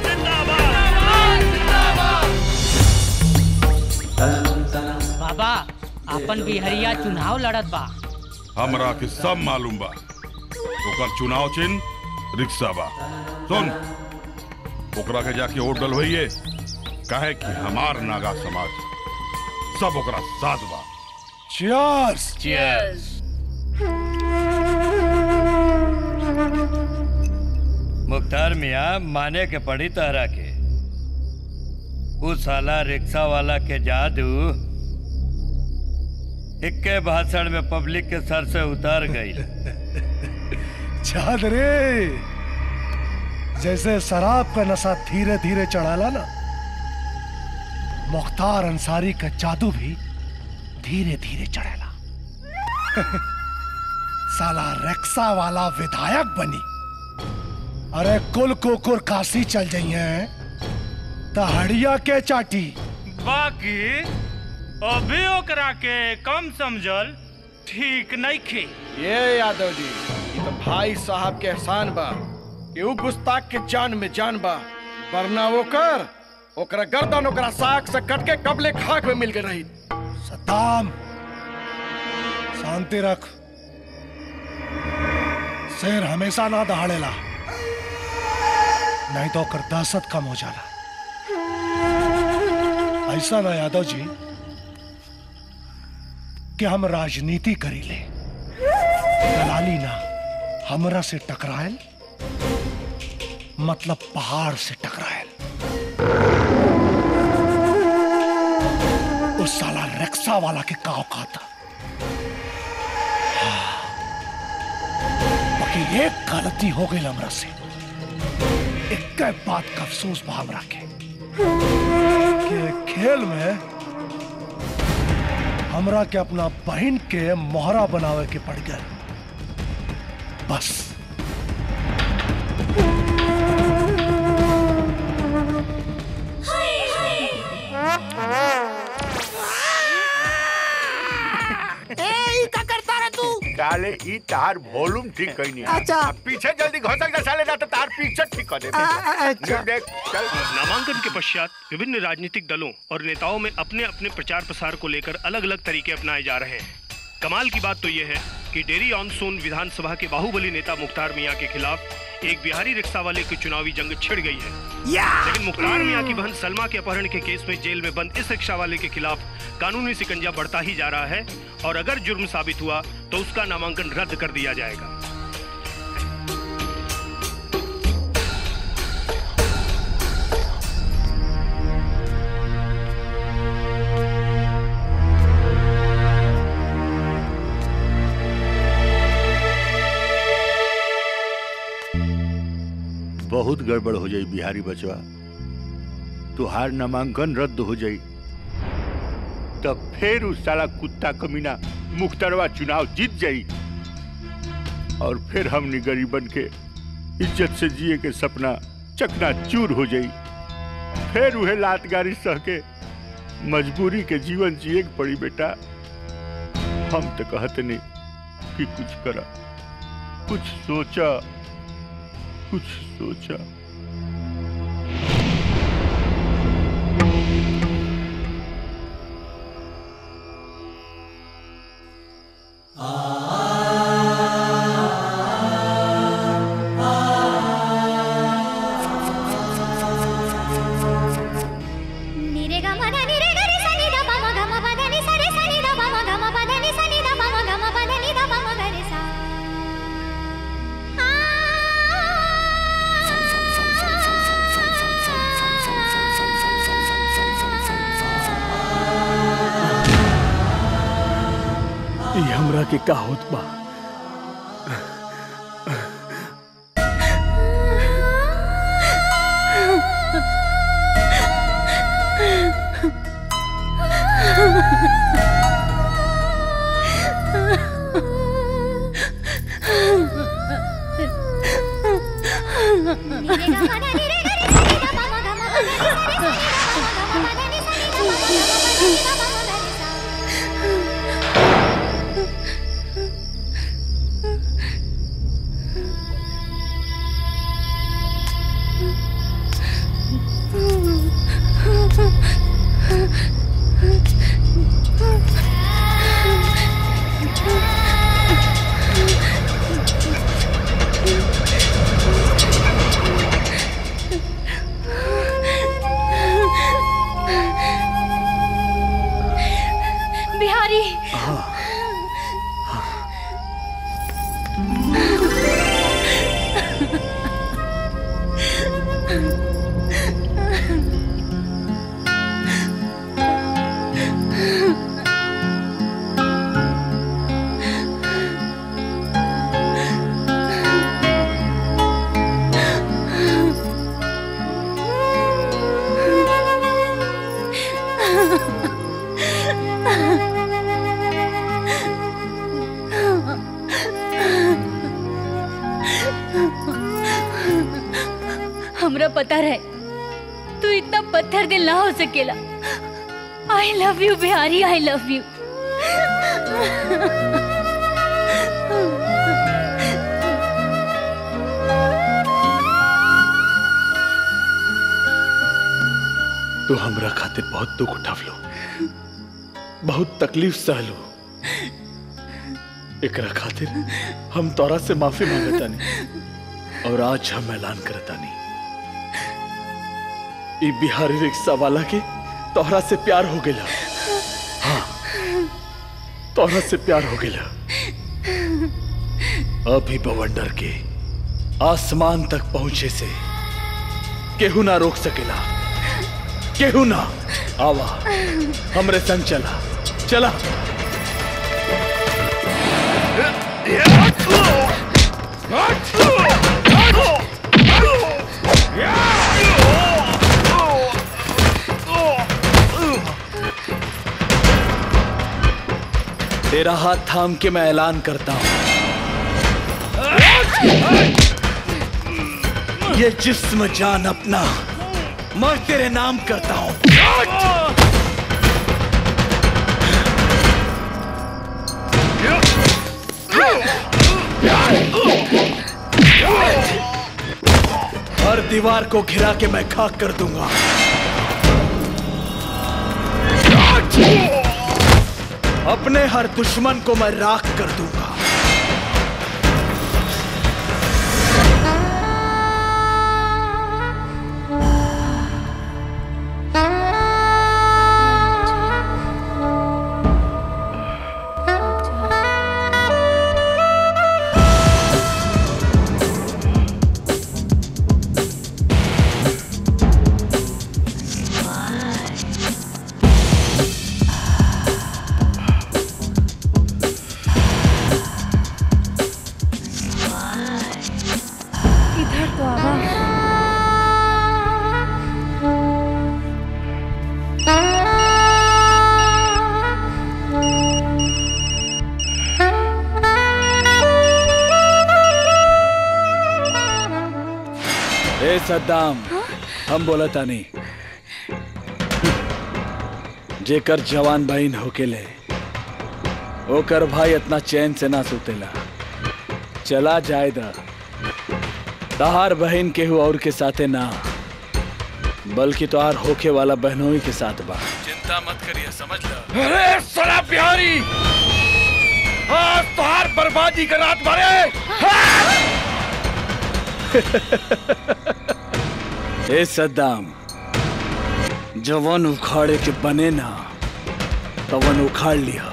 जिंदाबाद। बाबा अपन बिहरिया चुनाव लड़त बा। हमरा के सब मालूम बा, ओकर चुनाव चिन्ह रिक्शा बा। सुन, ओकरा के जाके वोट डलवाइए, काहे कि हमार नागा समाज सब ओकरा साथ बा। Cheers! Cheers! मुख्तार मियाँ, माने के पड़ी तहरा के, उस साला रिक्शा वाला के जादू इक्के भाषण में पब्लिक के सर से उतार गई। चाँद रे, जैसे शराब का नशा धीरे धीरे चढ़ाला ना, मुख्तार अंसारी का जादू भी धीरे धीरे चढ़ेला। साला रिक्शा वाला विधायक बनी, अरे कुल कुकुर काशी चल जाइए तहड़िया के चाटी। बाकी अभी ओकरा के कम समझल ठीक नहीं खे। ये यादव जी, ये तो भाई साहब के एहसान बा, ये गुस्ताख के जान में जान बा, वरना वो कर ओकरा गर्दन ओकरा साग से कट के कबले खाक में मिल के रही। सद्दाम, शांति रख, शेर हमेशा ना दहाड़ेला, नहीं तो ओकर दहशत कम हो जाला। ऐसा ना यादव जी कि हम राजनीति करी ले, दलाली ना, हमरा से टकरायल मतलब पहाड़ से टकरायल। उस साला रिक्शा वाला के का औकात था। बाकी एक गलती हो गई हमरा से, एक बात का अफसोस बा हमरा के कि खेल में हमरा के अपना बहन के मोहरा बनावे के पड़ गए। बस ए, का करता रे तू? साले ई तार वॉल्यूम ठीक कहीं नहीं। अच्छा। पीछे जल्दी घोसक जा साले, ना तो तार पीछे ठीक कर दे। अच्छा। देख, चल। नामांकन के पश्चात विभिन्न राजनीतिक दलों और नेताओं में अपने अपने प्रचार प्रसार को लेकर अलग अलग तरीके अपनाए जा रहे हैं। कमाल की बात तो यह है कि डेरी ऑन सोन विधानसभा के बाहुबली नेता मुख्तार मियां के खिलाफ एक बिहारी रिक्शा वाले की चुनावी जंग छिड़ गई है। लेकिन मुख्तार मियां की बहन सलमा के अपहरण के केस में जेल में बंद इस रिक्शा वाले के खिलाफ कानूनी शिकंजा बढ़ता ही जा रहा है और अगर जुर्म साबित हुआ तो उसका नामांकन रद्द कर दिया जाएगा। बहुत गड़बड़ हो जाई बिहारी बचवा। तुहार नामांकन रद्द हो जाई तब फिर उस साला कुत्ता कमीना मुख्तरवा चुनाव जीत जाई और फिर हमनी गरीबन के इज्जत से जिए के सपना चकना चूर हो जाई। फिर उहे लातगारी सह के मजबूरी के जीवन जिए के पड़ी। बेटा हम तो कहते नहीं कि कुछ करा, कुछ सोचा, कुछ सोचा। के का होत बा? हमरा पता रहे तू इतना पत्थर दिल ना हो सकेला। I love you Bihari, I love you. तू हमरा खातिर बहुत दुख उठावलो, बहुत तकलीफ सहलो। एकरा खातिर हम तोरा से माफी मांगतानी और आज हम ऐलान करतानी ई बिहारी रिक्शा वाला के तोहरा से प्यार हो गया। हाँ, तोहरा से प्यार हो गया। अभी बवंडर के आसमान तक पहुंचे से केहू ना रोक सकेला, केहू ना। आवा हमरे संग चला, चला। तेरा हाथ थाम के मैं ऐलान करता हूं, ये जिस्म जान अपना मैं तेरे नाम करता हूं। हर दीवार को घिरा के मैं खाक कर दूंगा। अपने हर दुश्मन को मैं राख कर दूंगा। ए सद्दाम, हम बोला तानी जेकर जवान बहन होकेले ओकर भाई इतना चैन से ना सुतेला। चला जाए दा तहार बहन केहू और के साथे ना बल्कि तोहार होके वाला बहनों के साथ बा। चिंता मत करिए, समझ लो। अरे साला बिहारी, आज तोहार बर्बादी का रात भरे। ए सद्दाम, जवन उखाड़े के बने ना तवन उखाड़ लिया।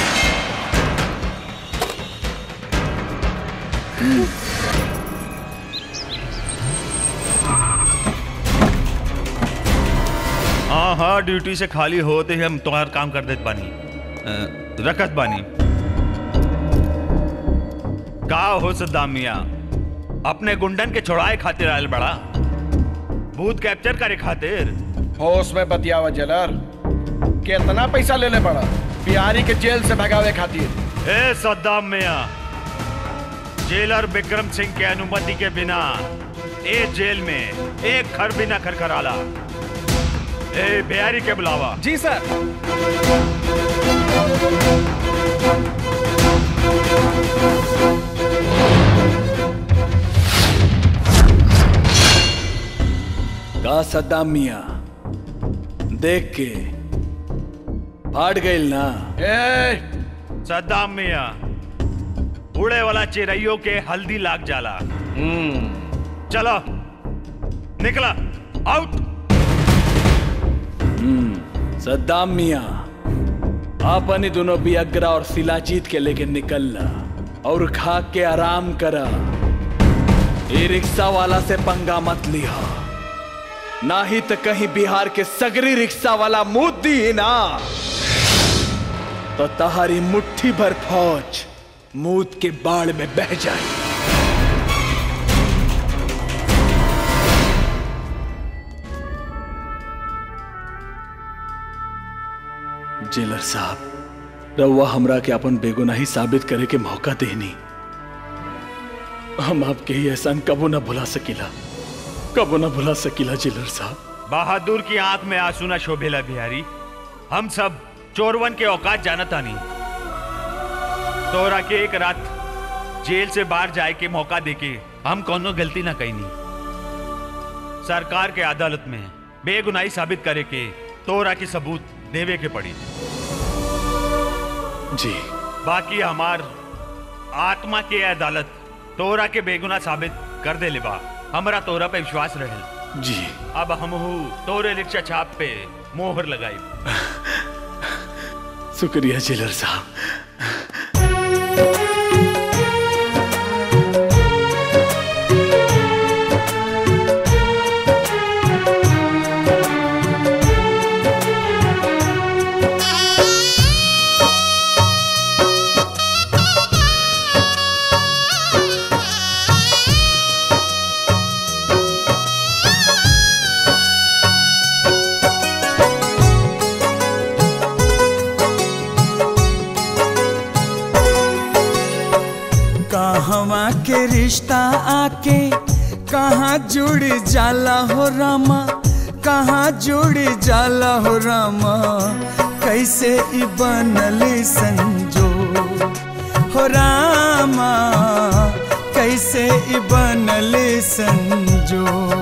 हाँ हाँ, ड्यूटी से खाली होते ही हम तुम्हारा काम कर देते बानी। अ, रखत बानी का हो सद्दाम मियाँ, अपने गुंडन के छोड़ाए खातिर आयल बड़ा, भूत कैप्चर करे खातिर। होश में बतियावा जेलर, कितना पैसा ले ले पड़ा बिहारी के जेल से भगावे खातिर। ए सद्दाम मियाँ, जेलर विक्रम सिंह के अनुमति के बिना ए जेल में एक खर भी न खरखराला। ए बिहारी के बुलावा। जी सर। का सद्दाम मियाँ, देख के फाट गईल ना। ए सद्दाम मियाँ, उड़े वाला चिरैयो के हल्दी लाग जाला। चलो निकला, आउट। हम्म सद्दाम मियाँ, आपने दोनों बियग्रा और शिलाजीत के लेके निकलना और खा के आराम करा। ये रिक्शा वाला से पंगा मत लिया, ना ही तो कहीं बिहार के सगरी रिक्शा वाला मुंह दी ना तो तहारी मुट्ठी भर फौज मूत के बाढ़ में बह जाए। जेलर साहब, रउआ हमरा के अपन बेगुनाही साबित करे के मौका देनी। हम आपके ही एहसान कबो न भुला सकीला, कबो न भुला सकीला जेलर साहब। बहादुर की आंख में आंसू न शोभेला बिहारी, हम सब चोरवन के औकात जानता नहीं। तोरा के एक रात जेल से बाहर जाए के मौका देके हम कोनो गलती ना कईनी। सरकार के अदालत में बेगुनाही साबित करे के तोरा की सबूत देवे के पड़ी। जी। बाकी हमार आत्मा के अदालत तोरा के बेगुनाह साबित कर दे लेबा, हमरा तोरा पे विश्वास रहे। जी। अब हम तोरे रिक्शा छाप पे मोहर लगाई। शुक्रिया जेलर साहब। कहवा के रिश्ता आके कहाँ जुड़ जाला हो रामा, कहाँ जुड़ जाला हो रामा, कैसे ई बनली संजो हो रामा, कैसे ई बनली संजो।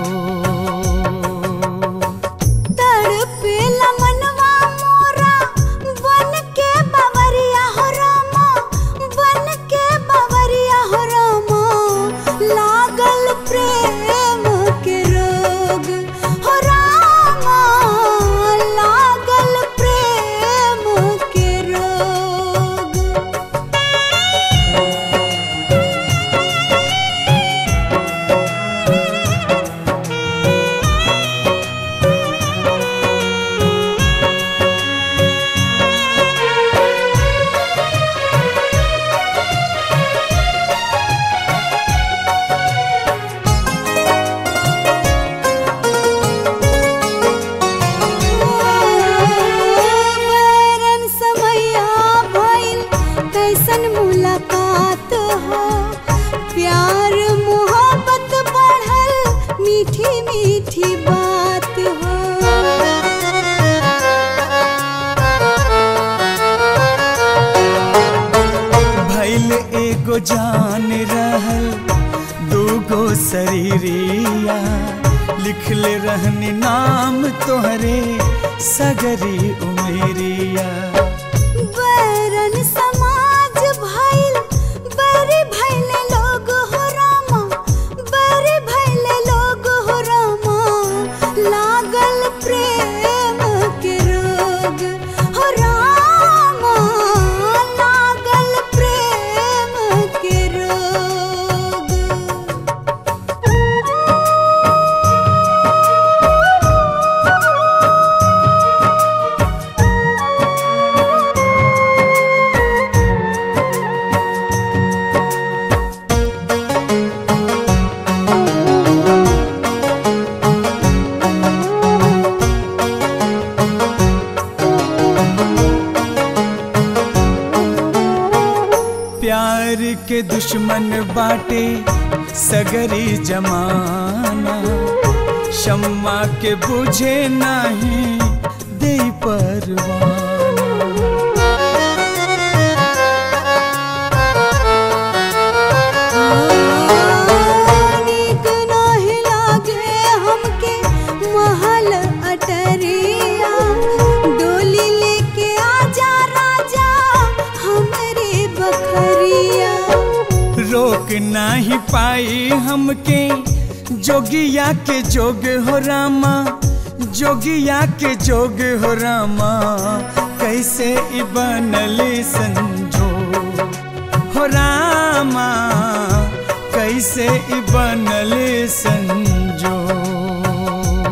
तड़पेला मनवा मोरा बन के बवरिया हो रामा, बन के बवरिया हो रामा, लागल प्रेम के रोग हो रामा, लागल प्रेम के रोग। एगो जान रहल दूगो शरीरिया लिखले रहनी नाम तोहरे सगरी उमेरिया। बैरन समाज भइल बड़े भइले लोग हो रामा, बड़े भइले लोग हो रामा, लागल प्रेम के रोग हो रामा, लागल प्रेम के रोग। प्यार के दुश्मन बाटे सगरी जमाना, शम्मा के बुझे नहीं दे परवाना। नीक नाही लागे हमके महल अटरिया, डोली लेके आजा राजा हमरे बखरिया। रोक नहीं पाई हमके जोगिया के जोग हो रामा, जोगिया के जोग हो रामा, कैसे ई बनली संजोग हो रामा, कैसे ई बनली संजोग।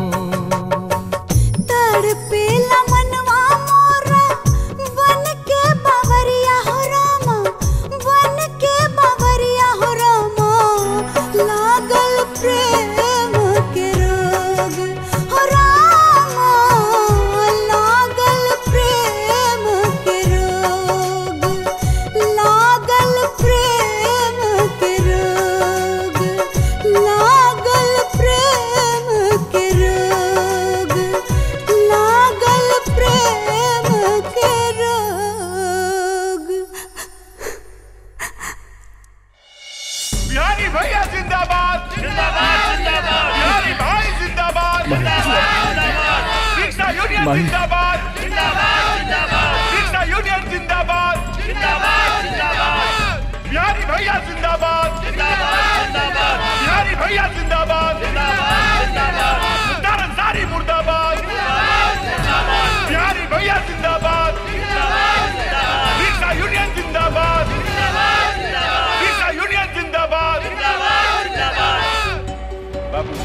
तड़पेला मनवा मोरा बन के बावरिया हो रामा, बन के बावरिया हो रामा, लागल प्रेम के रोग हो रामा, लागल प्रेम के रोग, लागल प्रेम के रोग, लागल प्रेम के रोग, लागल प्रेम के रोग। बिहारी भैया जिंदाबाद जिंदाबाद जिंदाबाद, बिहारी भाई जिंदाबाद जिंदाबाद, रिक्शा यूनियन जिंदाबाद जिंदाबाद जिंदाबाद, रिक्शा यूनियन जिंदाबाद जिंदाबाद जिंदाबाद, बिहारी भैया जिंदाबाद जिंदाबाद जिंदाबाद, बिहारी भैया जिंदाबाद जिंदाबाद जिंदाबाद, मुख्तार अंसारी मुर्दाबाद जिंदाबाद जिंदाबाद, बिहारी भैया जिंदाबाद जिंदाबाद जिंदाबाद, रिक्शा यूनियन जिंदाबाद जिंदाबाद जिंदाबाद, रिक्शा यूनियन जिंदाबाद जिंदाबाद जिंदाबाद। बाबू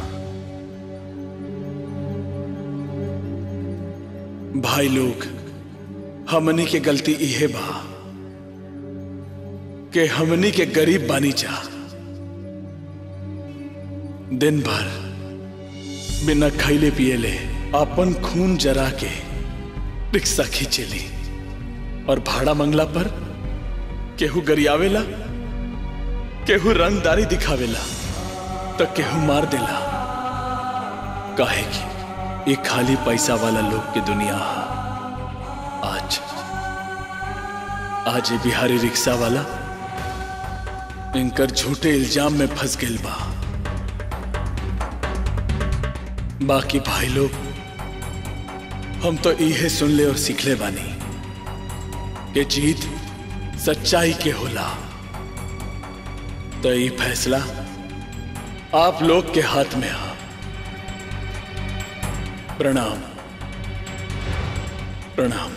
भाई लोग, हमनी के गलती इहे बा कि हमनी के गरीब बानी जा, दिन भर बिना खैले पिएले अपन खून जरा के रिक्शा खींचेली, और भाड़ा मंगला पर केहू गरियावेला, केहू रंगदारी दिखावेला, तो केहू मार देला। काहे कि ये खाली पैसा वाला लोग की दुनिया है। आज आज ये बिहारी रिक्शा वाला इनकर झूठे इल्जाम में फंस गइल बा। बाकी भाई लोग, हम तो इहे सुनले और सीखले बानी कि जीत सच्चाई के होला। तो ये फैसला आप लोग के हाथ में है। प्रणाम प्रणाम।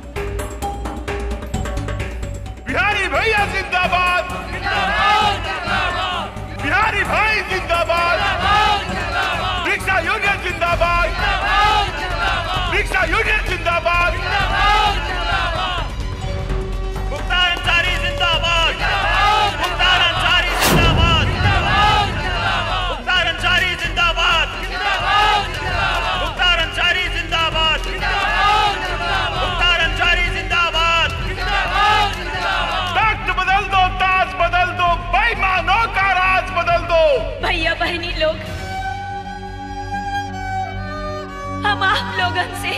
बिहारी भैया जिंदाबाद जिंदाबाद, बिहारी भाई जिंदाबाद जिंदाबाद, रिक्शा यूनियन जिंदाबाद जिंदाबाद, रिक्शा यूनियन जिंदाबाद जिंदाबाद, मुख्तार अंसारी जिंदाबाद मुख्तार अंसारी जिंदाबाद मुख्तार अंसारी जिंदाबाद मुख्तार अंसारी जिंदाबाद मुख्तार अंसारी जिंदाबाद। तख्त बदल दो, ताज बदल दो, बेईमानों का राज बदल दो। भैया बहनी लोग, हम आप लोगन से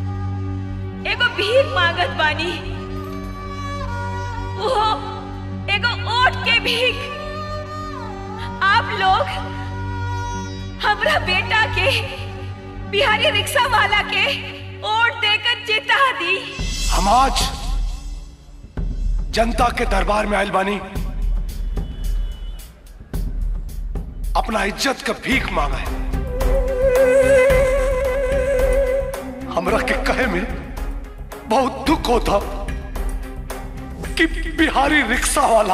एगो भीख मांगत बानी, वो भीख आप लोग हमरा बेटा के बिहारी रिक्शा वाला के वोट देकर जिता दी। हम आज जनता के दरबार में आयल बानी, अपना इज्जत का भीख मांगा है। हमरा के कहे में बहुत दुख होता कि बिहारी रिक्शा वाला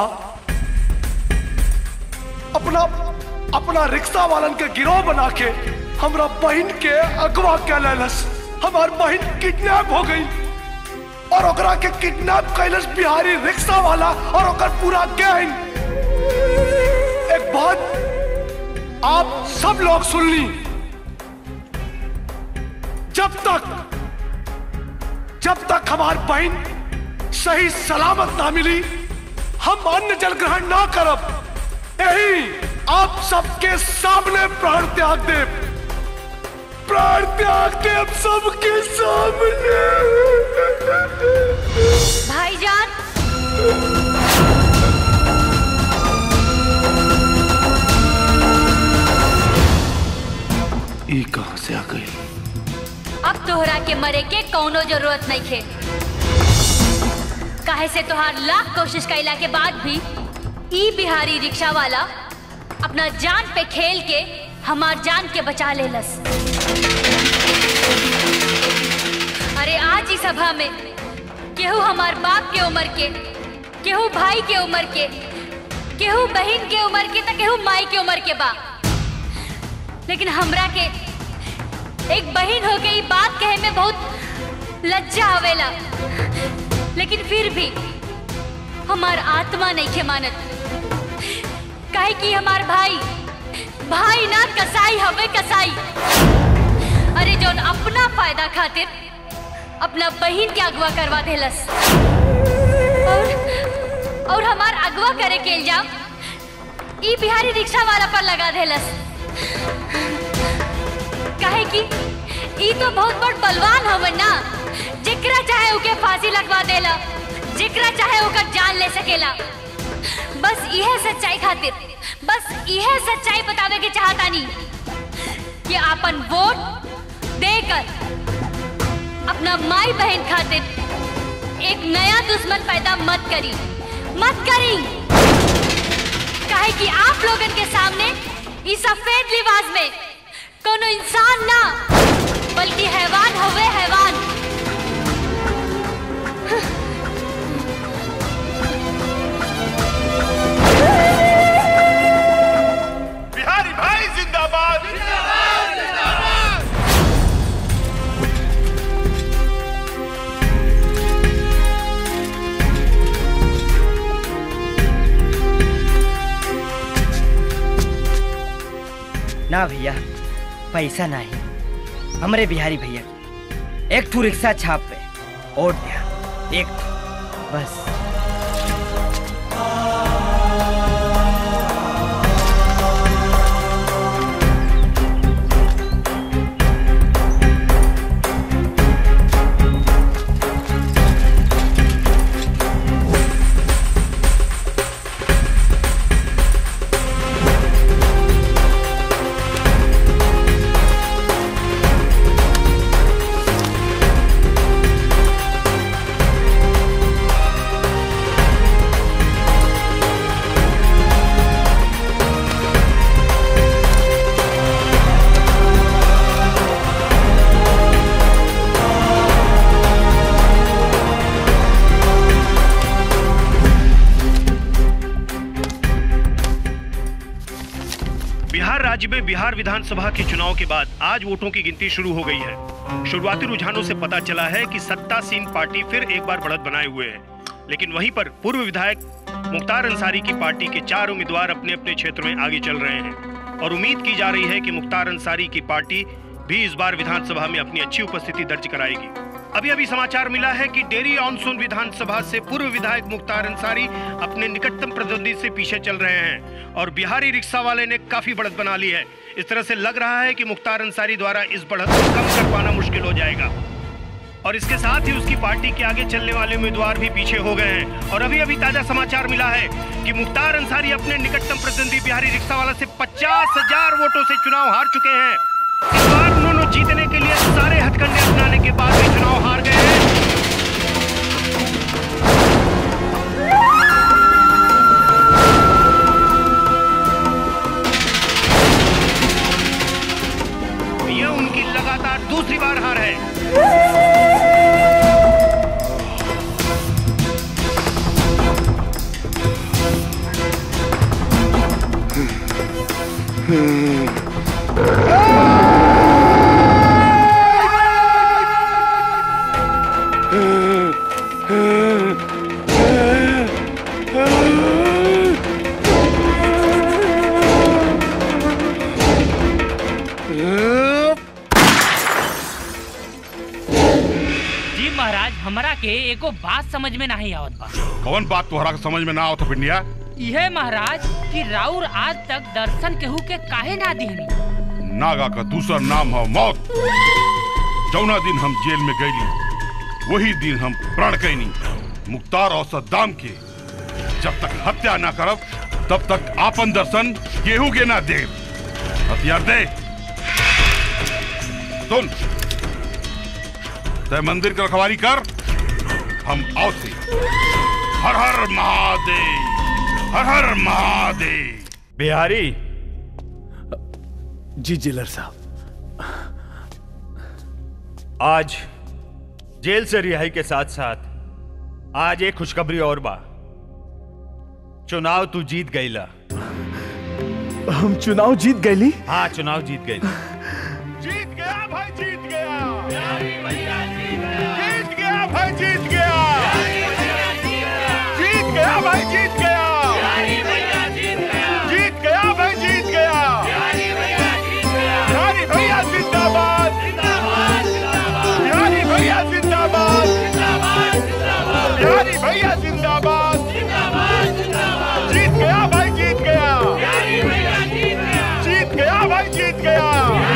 अपना अपना रिक्शा वालन के गिरोह बना के हमरा बहन के अगवा के लेलस। हमार बहन किडनैप हो गई और ओकरा के किडनैप कैलस बिहारी रिक्शा वाला और ओकर पूरा गैंग। एक बात आप सब लोग सुन ली, जब तक जब तक हमार बहन सही सलामत ना मिली हम अन्न जल ग्रहण ना करब। यही आप सबके सामने प्राण त्याग दे, प्राण त्याग दे आप सबके सामने। भाईजान ये कहां से आ गई? अब तोहरा के मरे के कौनो जरूरत नहीं थे, काहे से तोहार लाख कोशिश कैला के बाद भी ई बिहारी रिक्शा वाला अपना जान पे खेल के हमार जान के बचा लेलस। अरे आज इस सभा में केहू हमार बाप के उम्र के, केहू भाई के उम्र के, केहू बहन के उम्र के, तो केहू माई के उम्र के बा, लेकिन हमरा के एक बहन हो गई बात कहे में बहुत लज्जा आवेला, लेकिन फिर भी हमार आत्मा नहीं के मानत, काहे कि हमार भाई भाई ना कसाई हवे कसाई। अरे जोन अपना फायदा खातिर अपना बहन के अगवा करवा देलस और और हमार अगवा करे के इल्जाम ई बिहारी रिक्शा वाला पर लगा देलस, काहे कि ई तो बहुत बड़ बलवान हवे ना, जिकरा चाहे उके फांसी लगवा देला, जिकरा चाहे ओकर जान ले सकेला। बस यह सच्चाई खातिर, बस यह सच्चाई बतावे के चाहता नहीं कि अपन वोट देकर अपना माई बहन खातिर एक नया दुश्मन पैदा मत करी, मत करी, काहे कि आप लोगन के सामने इस सफेद लिबास में कोनो इंसान ना बल्कि हैवान होवे, हैवान। बिहारी भाई जिंदाबाद, जिंदाबाद, जिंदाबाद। ना भैया, पैसा नहीं, हमरे बिहारी भैया एक ठू रिक्शा छाप पे वोट दिया, एक ठू बस। राज्य में बिहार विधानसभा के चुनाव के बाद आज वोटों की गिनती शुरू हो गई है। शुरुआती रुझानों से पता चला है कि सत्तासीन पार्टी फिर एक बार बढ़त बनाए हुए है, लेकिन वहीं पर पूर्व विधायक मुख्तार अंसारी की पार्टी के चार उम्मीदवार अपने अपने क्षेत्र में आगे चल रहे हैं और उम्मीद की जा रही है कि मुख्तार अंसारी की पार्टी भी इस बार विधानसभा में अपनी अच्छी उपस्थिति दर्ज कराएगी। अभी अभी समाचार मिला है कि डेरी ऑनसोन विधानसभा से पूर्व विधायक मुख्तार अंसारी अपने निकटतम प्रतिद्वंदी से पीछे चल रहे हैं और बिहारी रिक्शा वाले ने काफी बढ़त बना ली है। इस तरह से लग रहा है कि मुख्तार अंसारी द्वारा इस बढ़त को कम कर पाना मुश्किल हो जाएगा। और इसके साथ ही उसकी पार्टी के आगे चलने वाले उम्मीदवार भी पीछे हो गए हैं। और अभी अभी ताजा समाचार मिला है कि मुख्तार अंसारी अपने निकटतम प्रतिद्वंदी बिहारी रिक्शा वाला से पचास हजार वोटों से चुनाव हार चुके हैं। इस बार उन्होंने जीतने के लिए सारे हथकंडे अपनाने के बाद भी चुनाव हार गए हैं। ये उनकी लगातार दूसरी बार हार है। जी महाराज, हमरा के एको बात समझ में नहीं आवत बा। कौन बात तोहरा के समझ में ना आवत पिंडिया? यह महाराज कि राउर आज तक दर्शन केहू के काहे ना दिहनी? नागा का दूसरा नाम है मौत। जौना दिन हम जेल में गईली वही दिन हम प्रण कैनी मुख्तार और सद्दाम के। जब तक हत्या ना करब तब तक आपन दर्शन केहू के ना दे। हथियार दे। सुन, तय मंदिर की रखवाली कर, हम आओ से। हर हर महादेव, हर हर महादेव। बिहारी जी जेलर साहब, आज जेल से रिहाई के साथ साथ आज एक खुशखबरी और बा। चुनाव तू जीत गईला। हम चुनाव जीत गईली? हाँ, चुनाव जीत गईली। जीत गया भाई, जीत गया। जीत गया भाई, जीत गया। जीत गया भाई, जीत गया। जीत गया भाई, जीत गया। बिहारी भैया जिंदाबाद। बिहारी भैया जिंदाबाद। बिहारी भैया जिंदाबाद। जीत गया भाई, जीत गया। जीत गया भाई, जीत गया।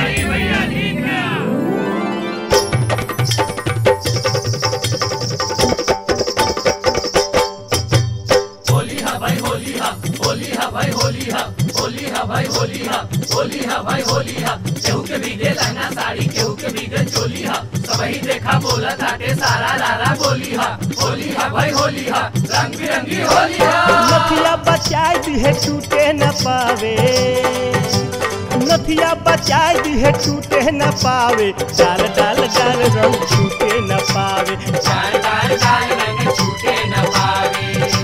होली हा भाई होली हा, होली हा भाई होली हा, होली हा भाई होली हा, होली हा भाई होली हा। केहू के भीगे लहंगा साड़ी, केहू के भीगे चोली हा। सबही देखा बोला ताटे सारा लारा बोली हा। होली हा भाई होली हा, रंग बिरंगी होली हा। नथिया बचाई दी है टूटे न पावे, नथिया बचाई दी है टूटे न पावे। डाल डाल डाल रंग छूटे न पावे। डाल डाल डाल रंग छूटे न पावे।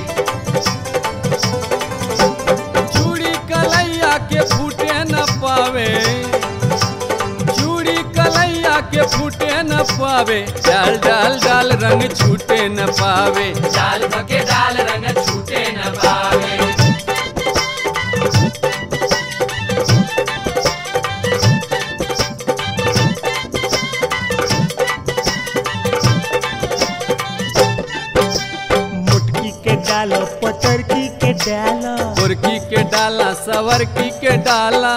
चूड़ी कलैया के फूटे न पावे, चूड़ी कलैया के फूटे न पावे। डाल डाल डाल रंग छूटे न पावे। डाल भके डाल रंग छूटे न पावे। मुटकी के डालो, पतरकी के डालो, गोरकी के डाला, सवरकी के डाला।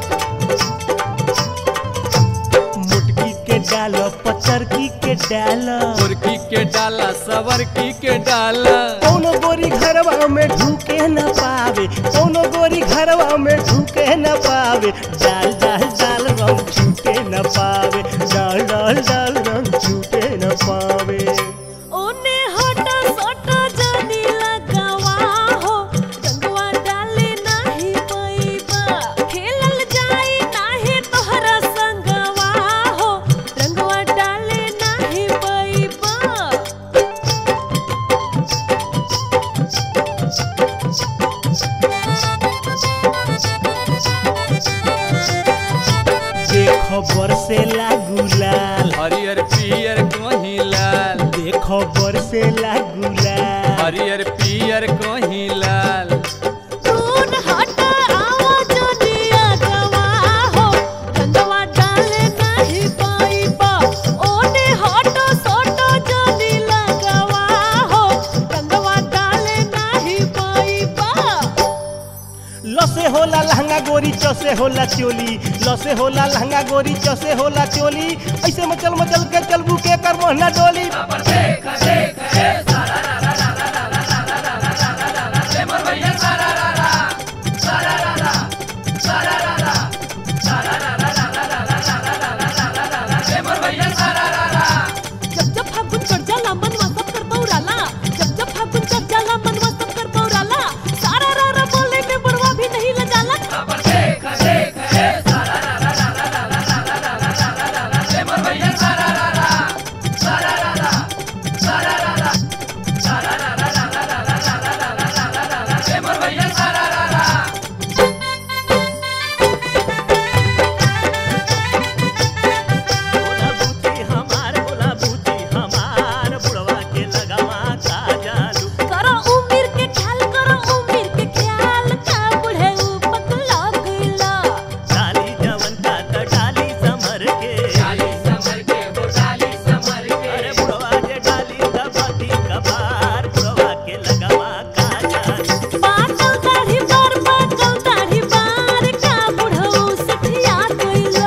मुटकी के डालो, पतरकी के डालो, गोरकी के डाला, सवरकी के डाला। कौनो गोरी घरवा में ढूके न पावे, कौनो गोरी घरवा में ढूके न पावे। डाल डाल डाल रंग छूटे न पावे। डाल डाल डाल रंग छूटे न पावे। ओने हटा सटा जानी लगावा हो, रंगवा डाले नाही पैबा। खेलल जाई नाही तोहरा संगवा हो, रंगवा डाले नाही पैबा। देखो बरसेला गुलाल, हरियर पियर कहीं लाल। देखो बरसेला गुलाल, हरियर पियर कहीं लाल। दून हटा आवा जनिया गवा हो, रंगवा डाले नाही पैबा। ओने हटा सटा जानी लगावा हो, रंगवा डाले नाही पैबा। लसे होला लहंगा गोरी चौसे होला चोली लसे होला लहंगा गोरी चौसे होला चोली ऐसे मचल मचल के चलबू के कर मोहना डोली जब जब फागुन चढ़ जाला मनवा सब कर पौराला जब जब फागुन चढ़ जाला मनवा सब कर पौराला सारा रा रा बोले में बुढ़वा भी नहीं लजाला करो उम्र के ख्याल करो उम्र के ख्याल का बुढ़े पतला गइला डाली जवन का त डाली समर के डाली समर के वो डाली समर के अरे बुढ़वा जे डाली त बदी कबार बुढ़वा के लगावा का जालू पाकल दाढ़ी बार पाकल दाढ़ी बार का बुढ़ऊ सठिया गइला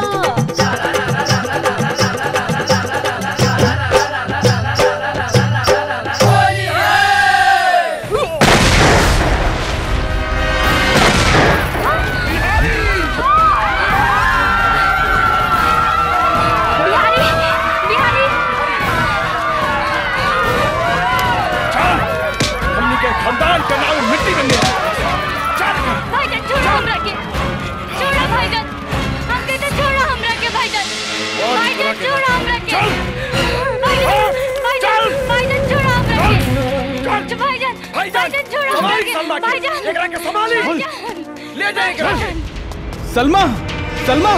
बिहारी बिहारी हमनी के खानदान के नाम मिट्टी में मिला भाईजान छोड़ो हमरा के छोड़ो भाईजान हमके तो छोड़ो हमरा के भाईजान भाईजान छोड़ो हमरा के भाईजान भाईजान भाईजान छोड़ो हमरा के भाईजान भाईजान छोड़ो हमरा के भाईजान एकरा के संभाली ले जाएगा सलमा सलमा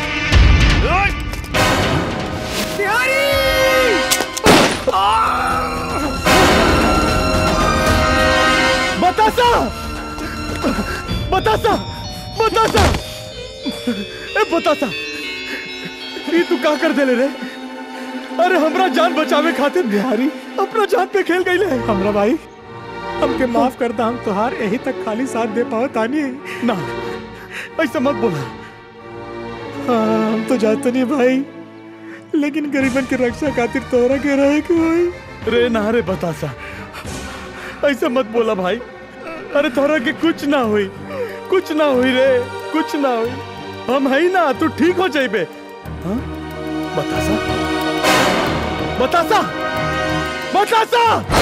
बतासा बतासा बतासा ए बतासा ये तू का कर देले रे अरे हमरा जान बचावे खातिर बिहारी अपना जान पे खेल गई ले हमरा भाई हमके माफ करता हम तुहार यही तक खाली साथ दे पाओ तानी ना ऐसा मत बोला हाँ, हम तो जाते नहीं भाई लेकिन गरीबन की रक्षा खातिर तोरा के रहे कि भाई रे ना रे बतासा ऐसा मत बोला भाई अरे तोरा के कुछ ना हुई कुछ ना हुई रे कुछ ना हुई हम है ना तू ठीक हो जाइबे हाँ बतासा बतासा बतासा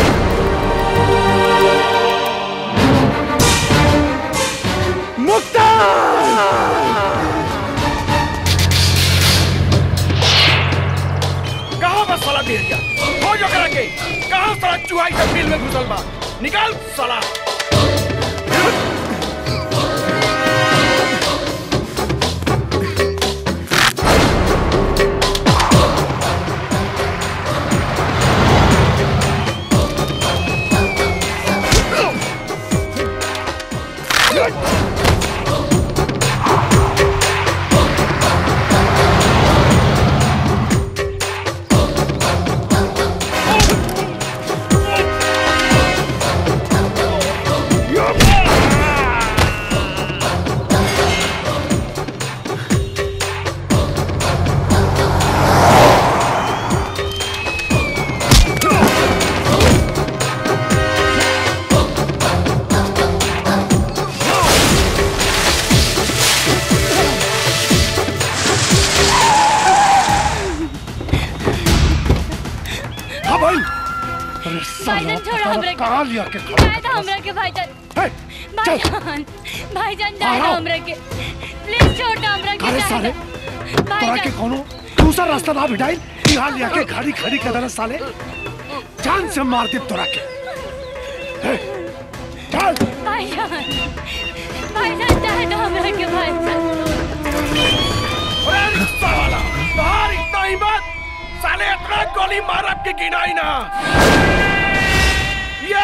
मुक्ता कहाँ बस साला दे गया हो जो करा के कहाँ साला चुहाई से बिल में घुसल बा निकाल साला भाईजान छोड़ो हमरा के कहाँ लिया के जाए तो हमरा के भाईजान भाईजान भाईजान जाए तो हमरा के प्लीज छोड़ दो हमरा के अरे जाए साले तो। तोरा के कोनो दूसरा रास्ता ना बिठाई यहाँ लिया के गाड़ी खड़ी कर देना साले जान से मार दे तोरा के हे, चल भाईजान भाईजान जाए तो हमरा के भाईजान अरे रिक्शा वाला बाहर इतना हिम्मत साले इतना गोली मार आपके गिनाई ना या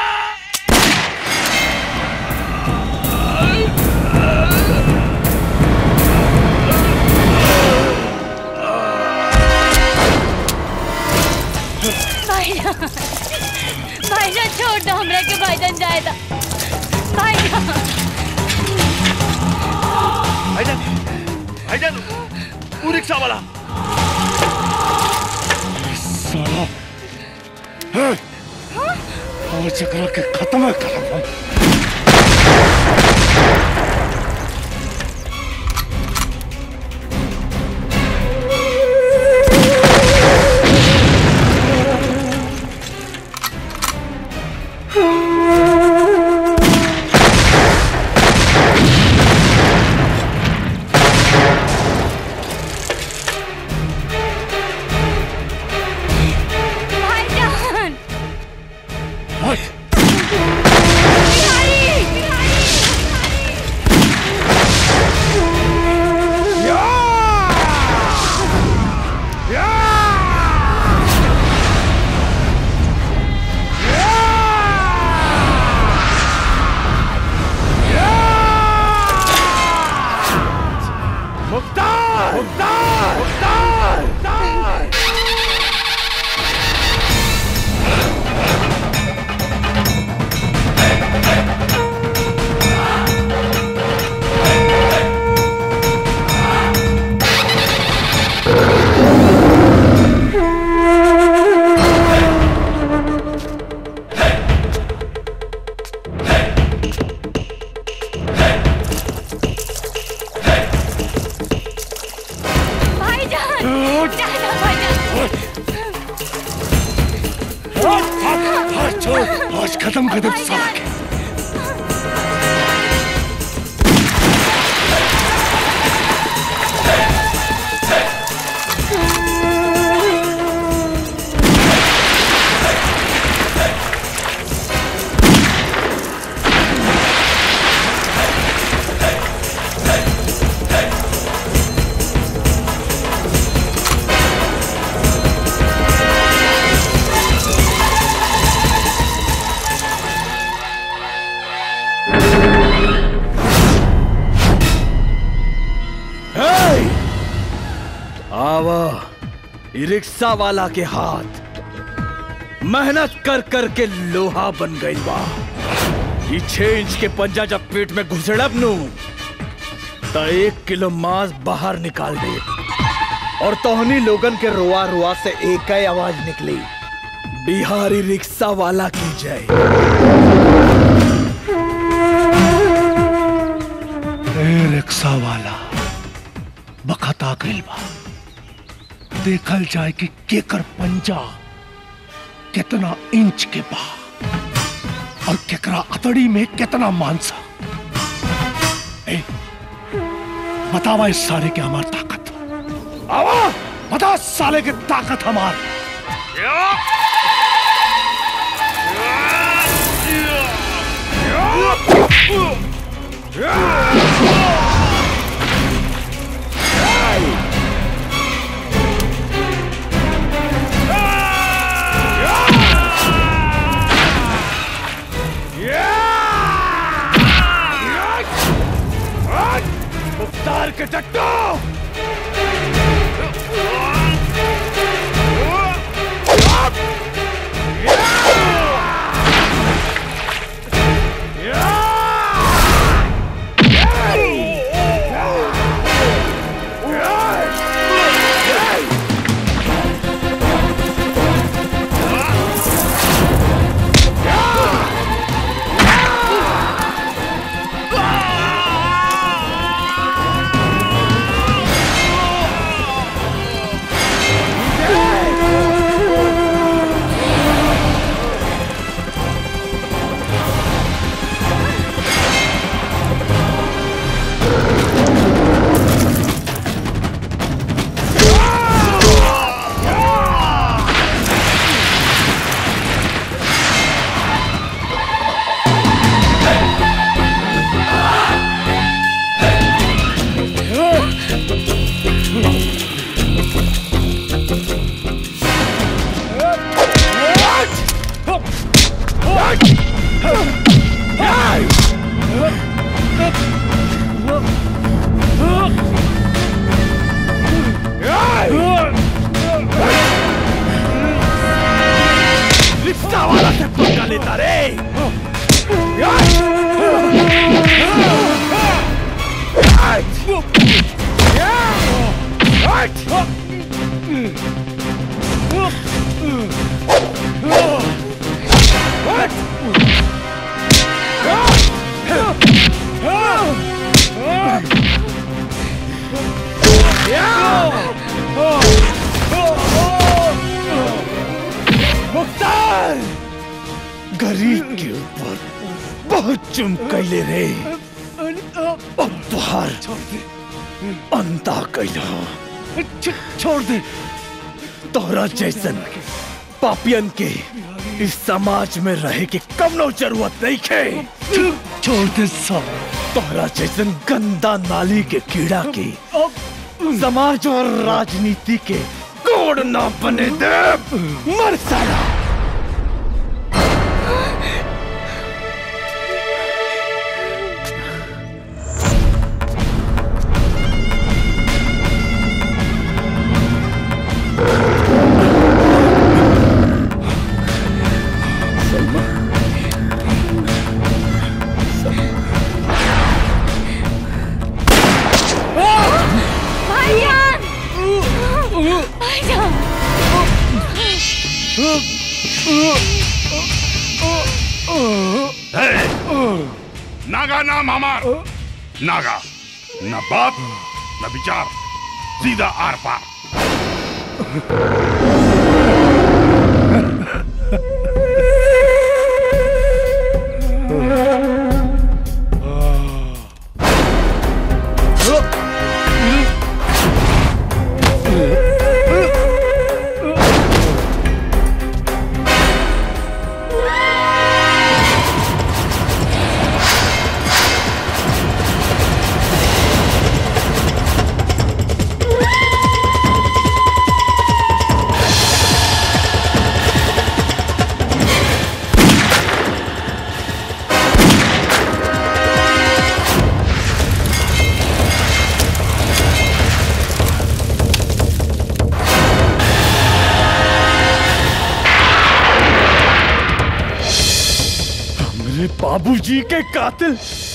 भाईजान भाईजान छोड़ दो हमरा के भाईजान जाए तो भाईजान भाईजान भाईजान तू रिक्शा वाला साला और चक्रा के खत्म कर हम आज खत्म कर दे साला के। रिक्शा वाला के हाथ मेहनत कर कर के लोहा बन गई बा। ये छह इंच के पंजा जब पेट में घुसड़ब नू तो एक किलो मांस बाहर निकाल दे और तोहनी लोगन के रुआ रुआ से एक ही आवाज निकली, बिहारी रिक्शा वाला की जय। ए रिक्शा वाला बखता गइल बा, देखल जाए कि केकर पंजा कितना इंच के बा और केकरा अतड़ी में कितना मांसा। ए, बतावा इस साले के हमार ताकत, आवा बता साले के ताकत हमार। मुख्तार के टट्टू पर बहुत जुम कैले रे। अब तुहार अंता कैला। छोड़ दे। तोहरा जैसन पापियन के इस समाज में रहे की कमनो जरूरत नहीं खे। छोड़ दे सब। तोहरा जैसन गंदा नाली के कीड़ा के समाज और राजनीति के कोड ना बने दे। मर साला। नागा नाम हमार। नागा न बात न विचार, सीधा आर पार। बाबूजी के कातिल।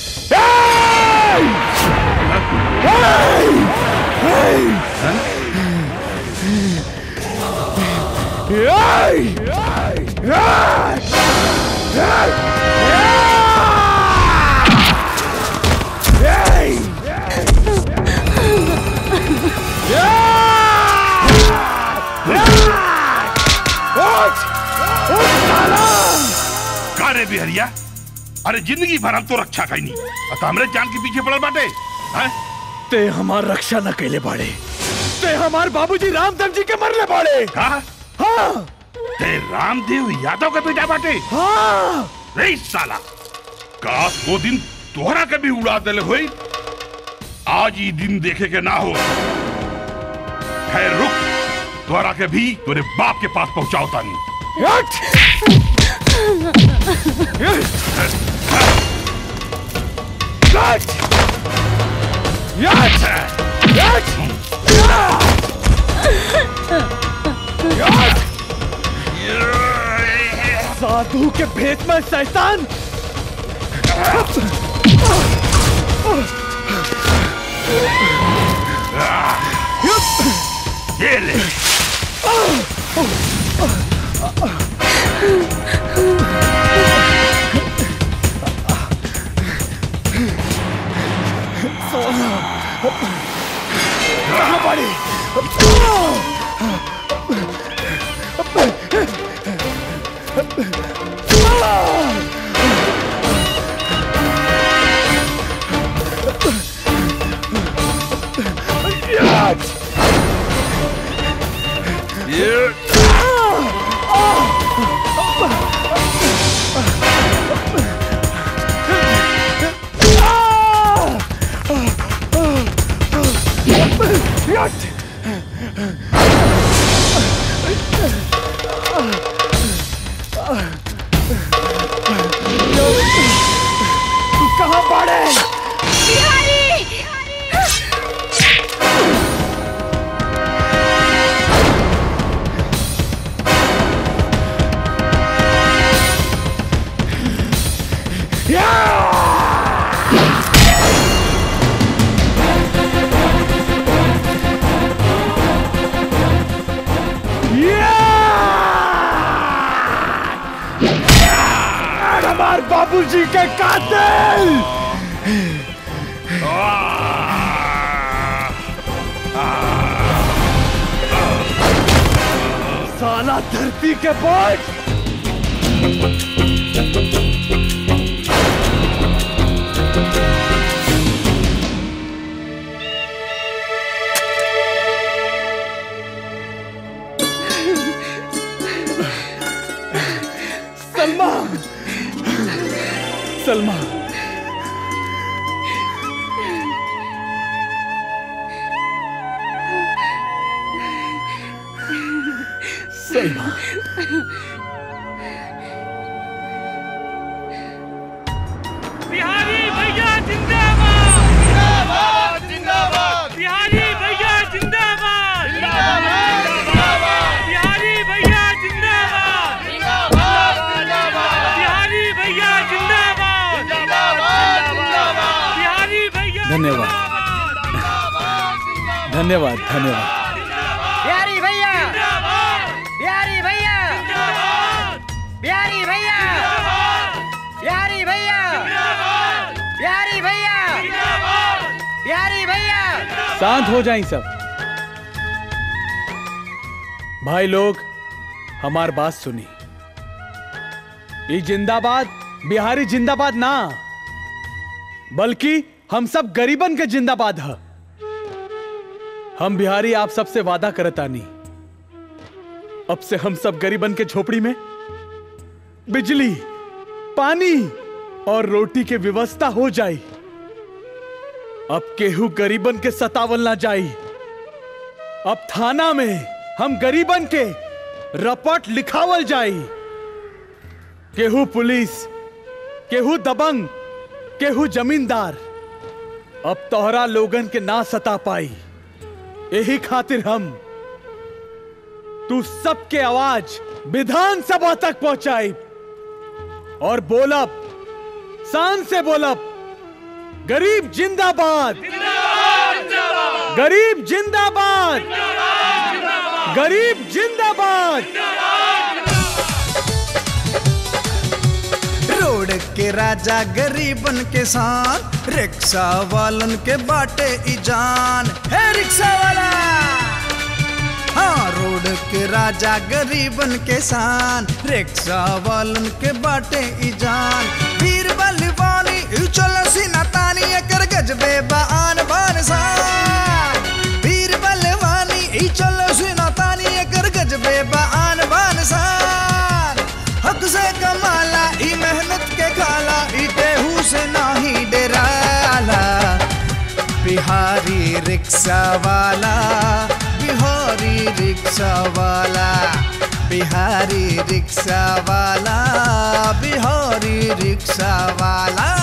कारे बिहरिया, अरे जिंदगी भर हम तो रक्षा कहीं नहीं, अतः हमरे जान के पीछे पड़ल बाटे। हैं? ते हमार रक्षा न कैले बाड़े। ते हमार बाबूजी रामदेव जी के मरले बाड़े। हाँ? हाँ। ते रामदेव यादव का बेटा बाटे। हाँ। रे साला, काश वो दिन तोहरा के भी उड़ा देले होई। आज ही दिन देखे के ना हो। खैर रुक, तोहरा के भी तेरे बाप के पास पहुंचाओ तानी। साधु के भेष में शैतान। ये ले। कहाँ पड़ी? कहाँ पड़े? बिहारी! हमार बाबूजी के कातिल। साला धरती के बोझ। सलमा सलमा बिहारी भैया जिंदाबाद जिंदाबाद जिंदाबाद बिहारी भैया जिंदाबाद जिंदाबाद बिहारी भैया जिंदाबाद जिंदाबाद बिहारी भैया जिंदाबाद जिंदाबाद बिहारी भैया धन्यवाद धन्यवाद धन्यवाद बिहारी भैया बिहारी भैया बिहारी भैया बिहारी भैया बिहारी भैया बिहारी भैया शांत हो जाएं सब। भाई लोग हमार बात सुनी। ये जिंदाबाद बिहारी जिंदाबाद ना बल्कि हम सब गरीबन के जिंदाबाद है। हम बिहारी आप सबसे वादा करतानी अब से हम सब गरीबन के झोपड़ी में बिजली पानी और रोटी के व्यवस्था हो जाए। अब केहू गरीबन के सतावल ना जाई। अब थाना में हम गरीबन के रपट लिखावल जाई। केहू पुलिस केहू दबंग केहू जमींदार अब तोहरा लोगन के ना सता पाई। यही खातिर हम तू सबके आवाज विधानसभा तक पहुंचाई और बोलब शान से बोलब गरीब जिंदाबाद गरीब जिंदाबाद गरीब जिंदाबाद। रोड के राजा गरीबन के शान रिक्शा वालन के बाटे ई जान है रिक्शा वाला। हाँ रोड के राजा गरीबन के शान रिक्शा वालन के बाटे ई जान। वीर बलवानी चल सिनातानी कर गजबे बान बान शान। वीर बलवानी चल सिनातानी कर गजबे बान बान शान। हक से कमाला ई मेहनत के खाला ई तेहू से नाही डराला। बिहारी रिक्शा वाला बिहारी रिक्शा वाला बिहारी रिक्शा वाला बिहारी रिक्शा वाला।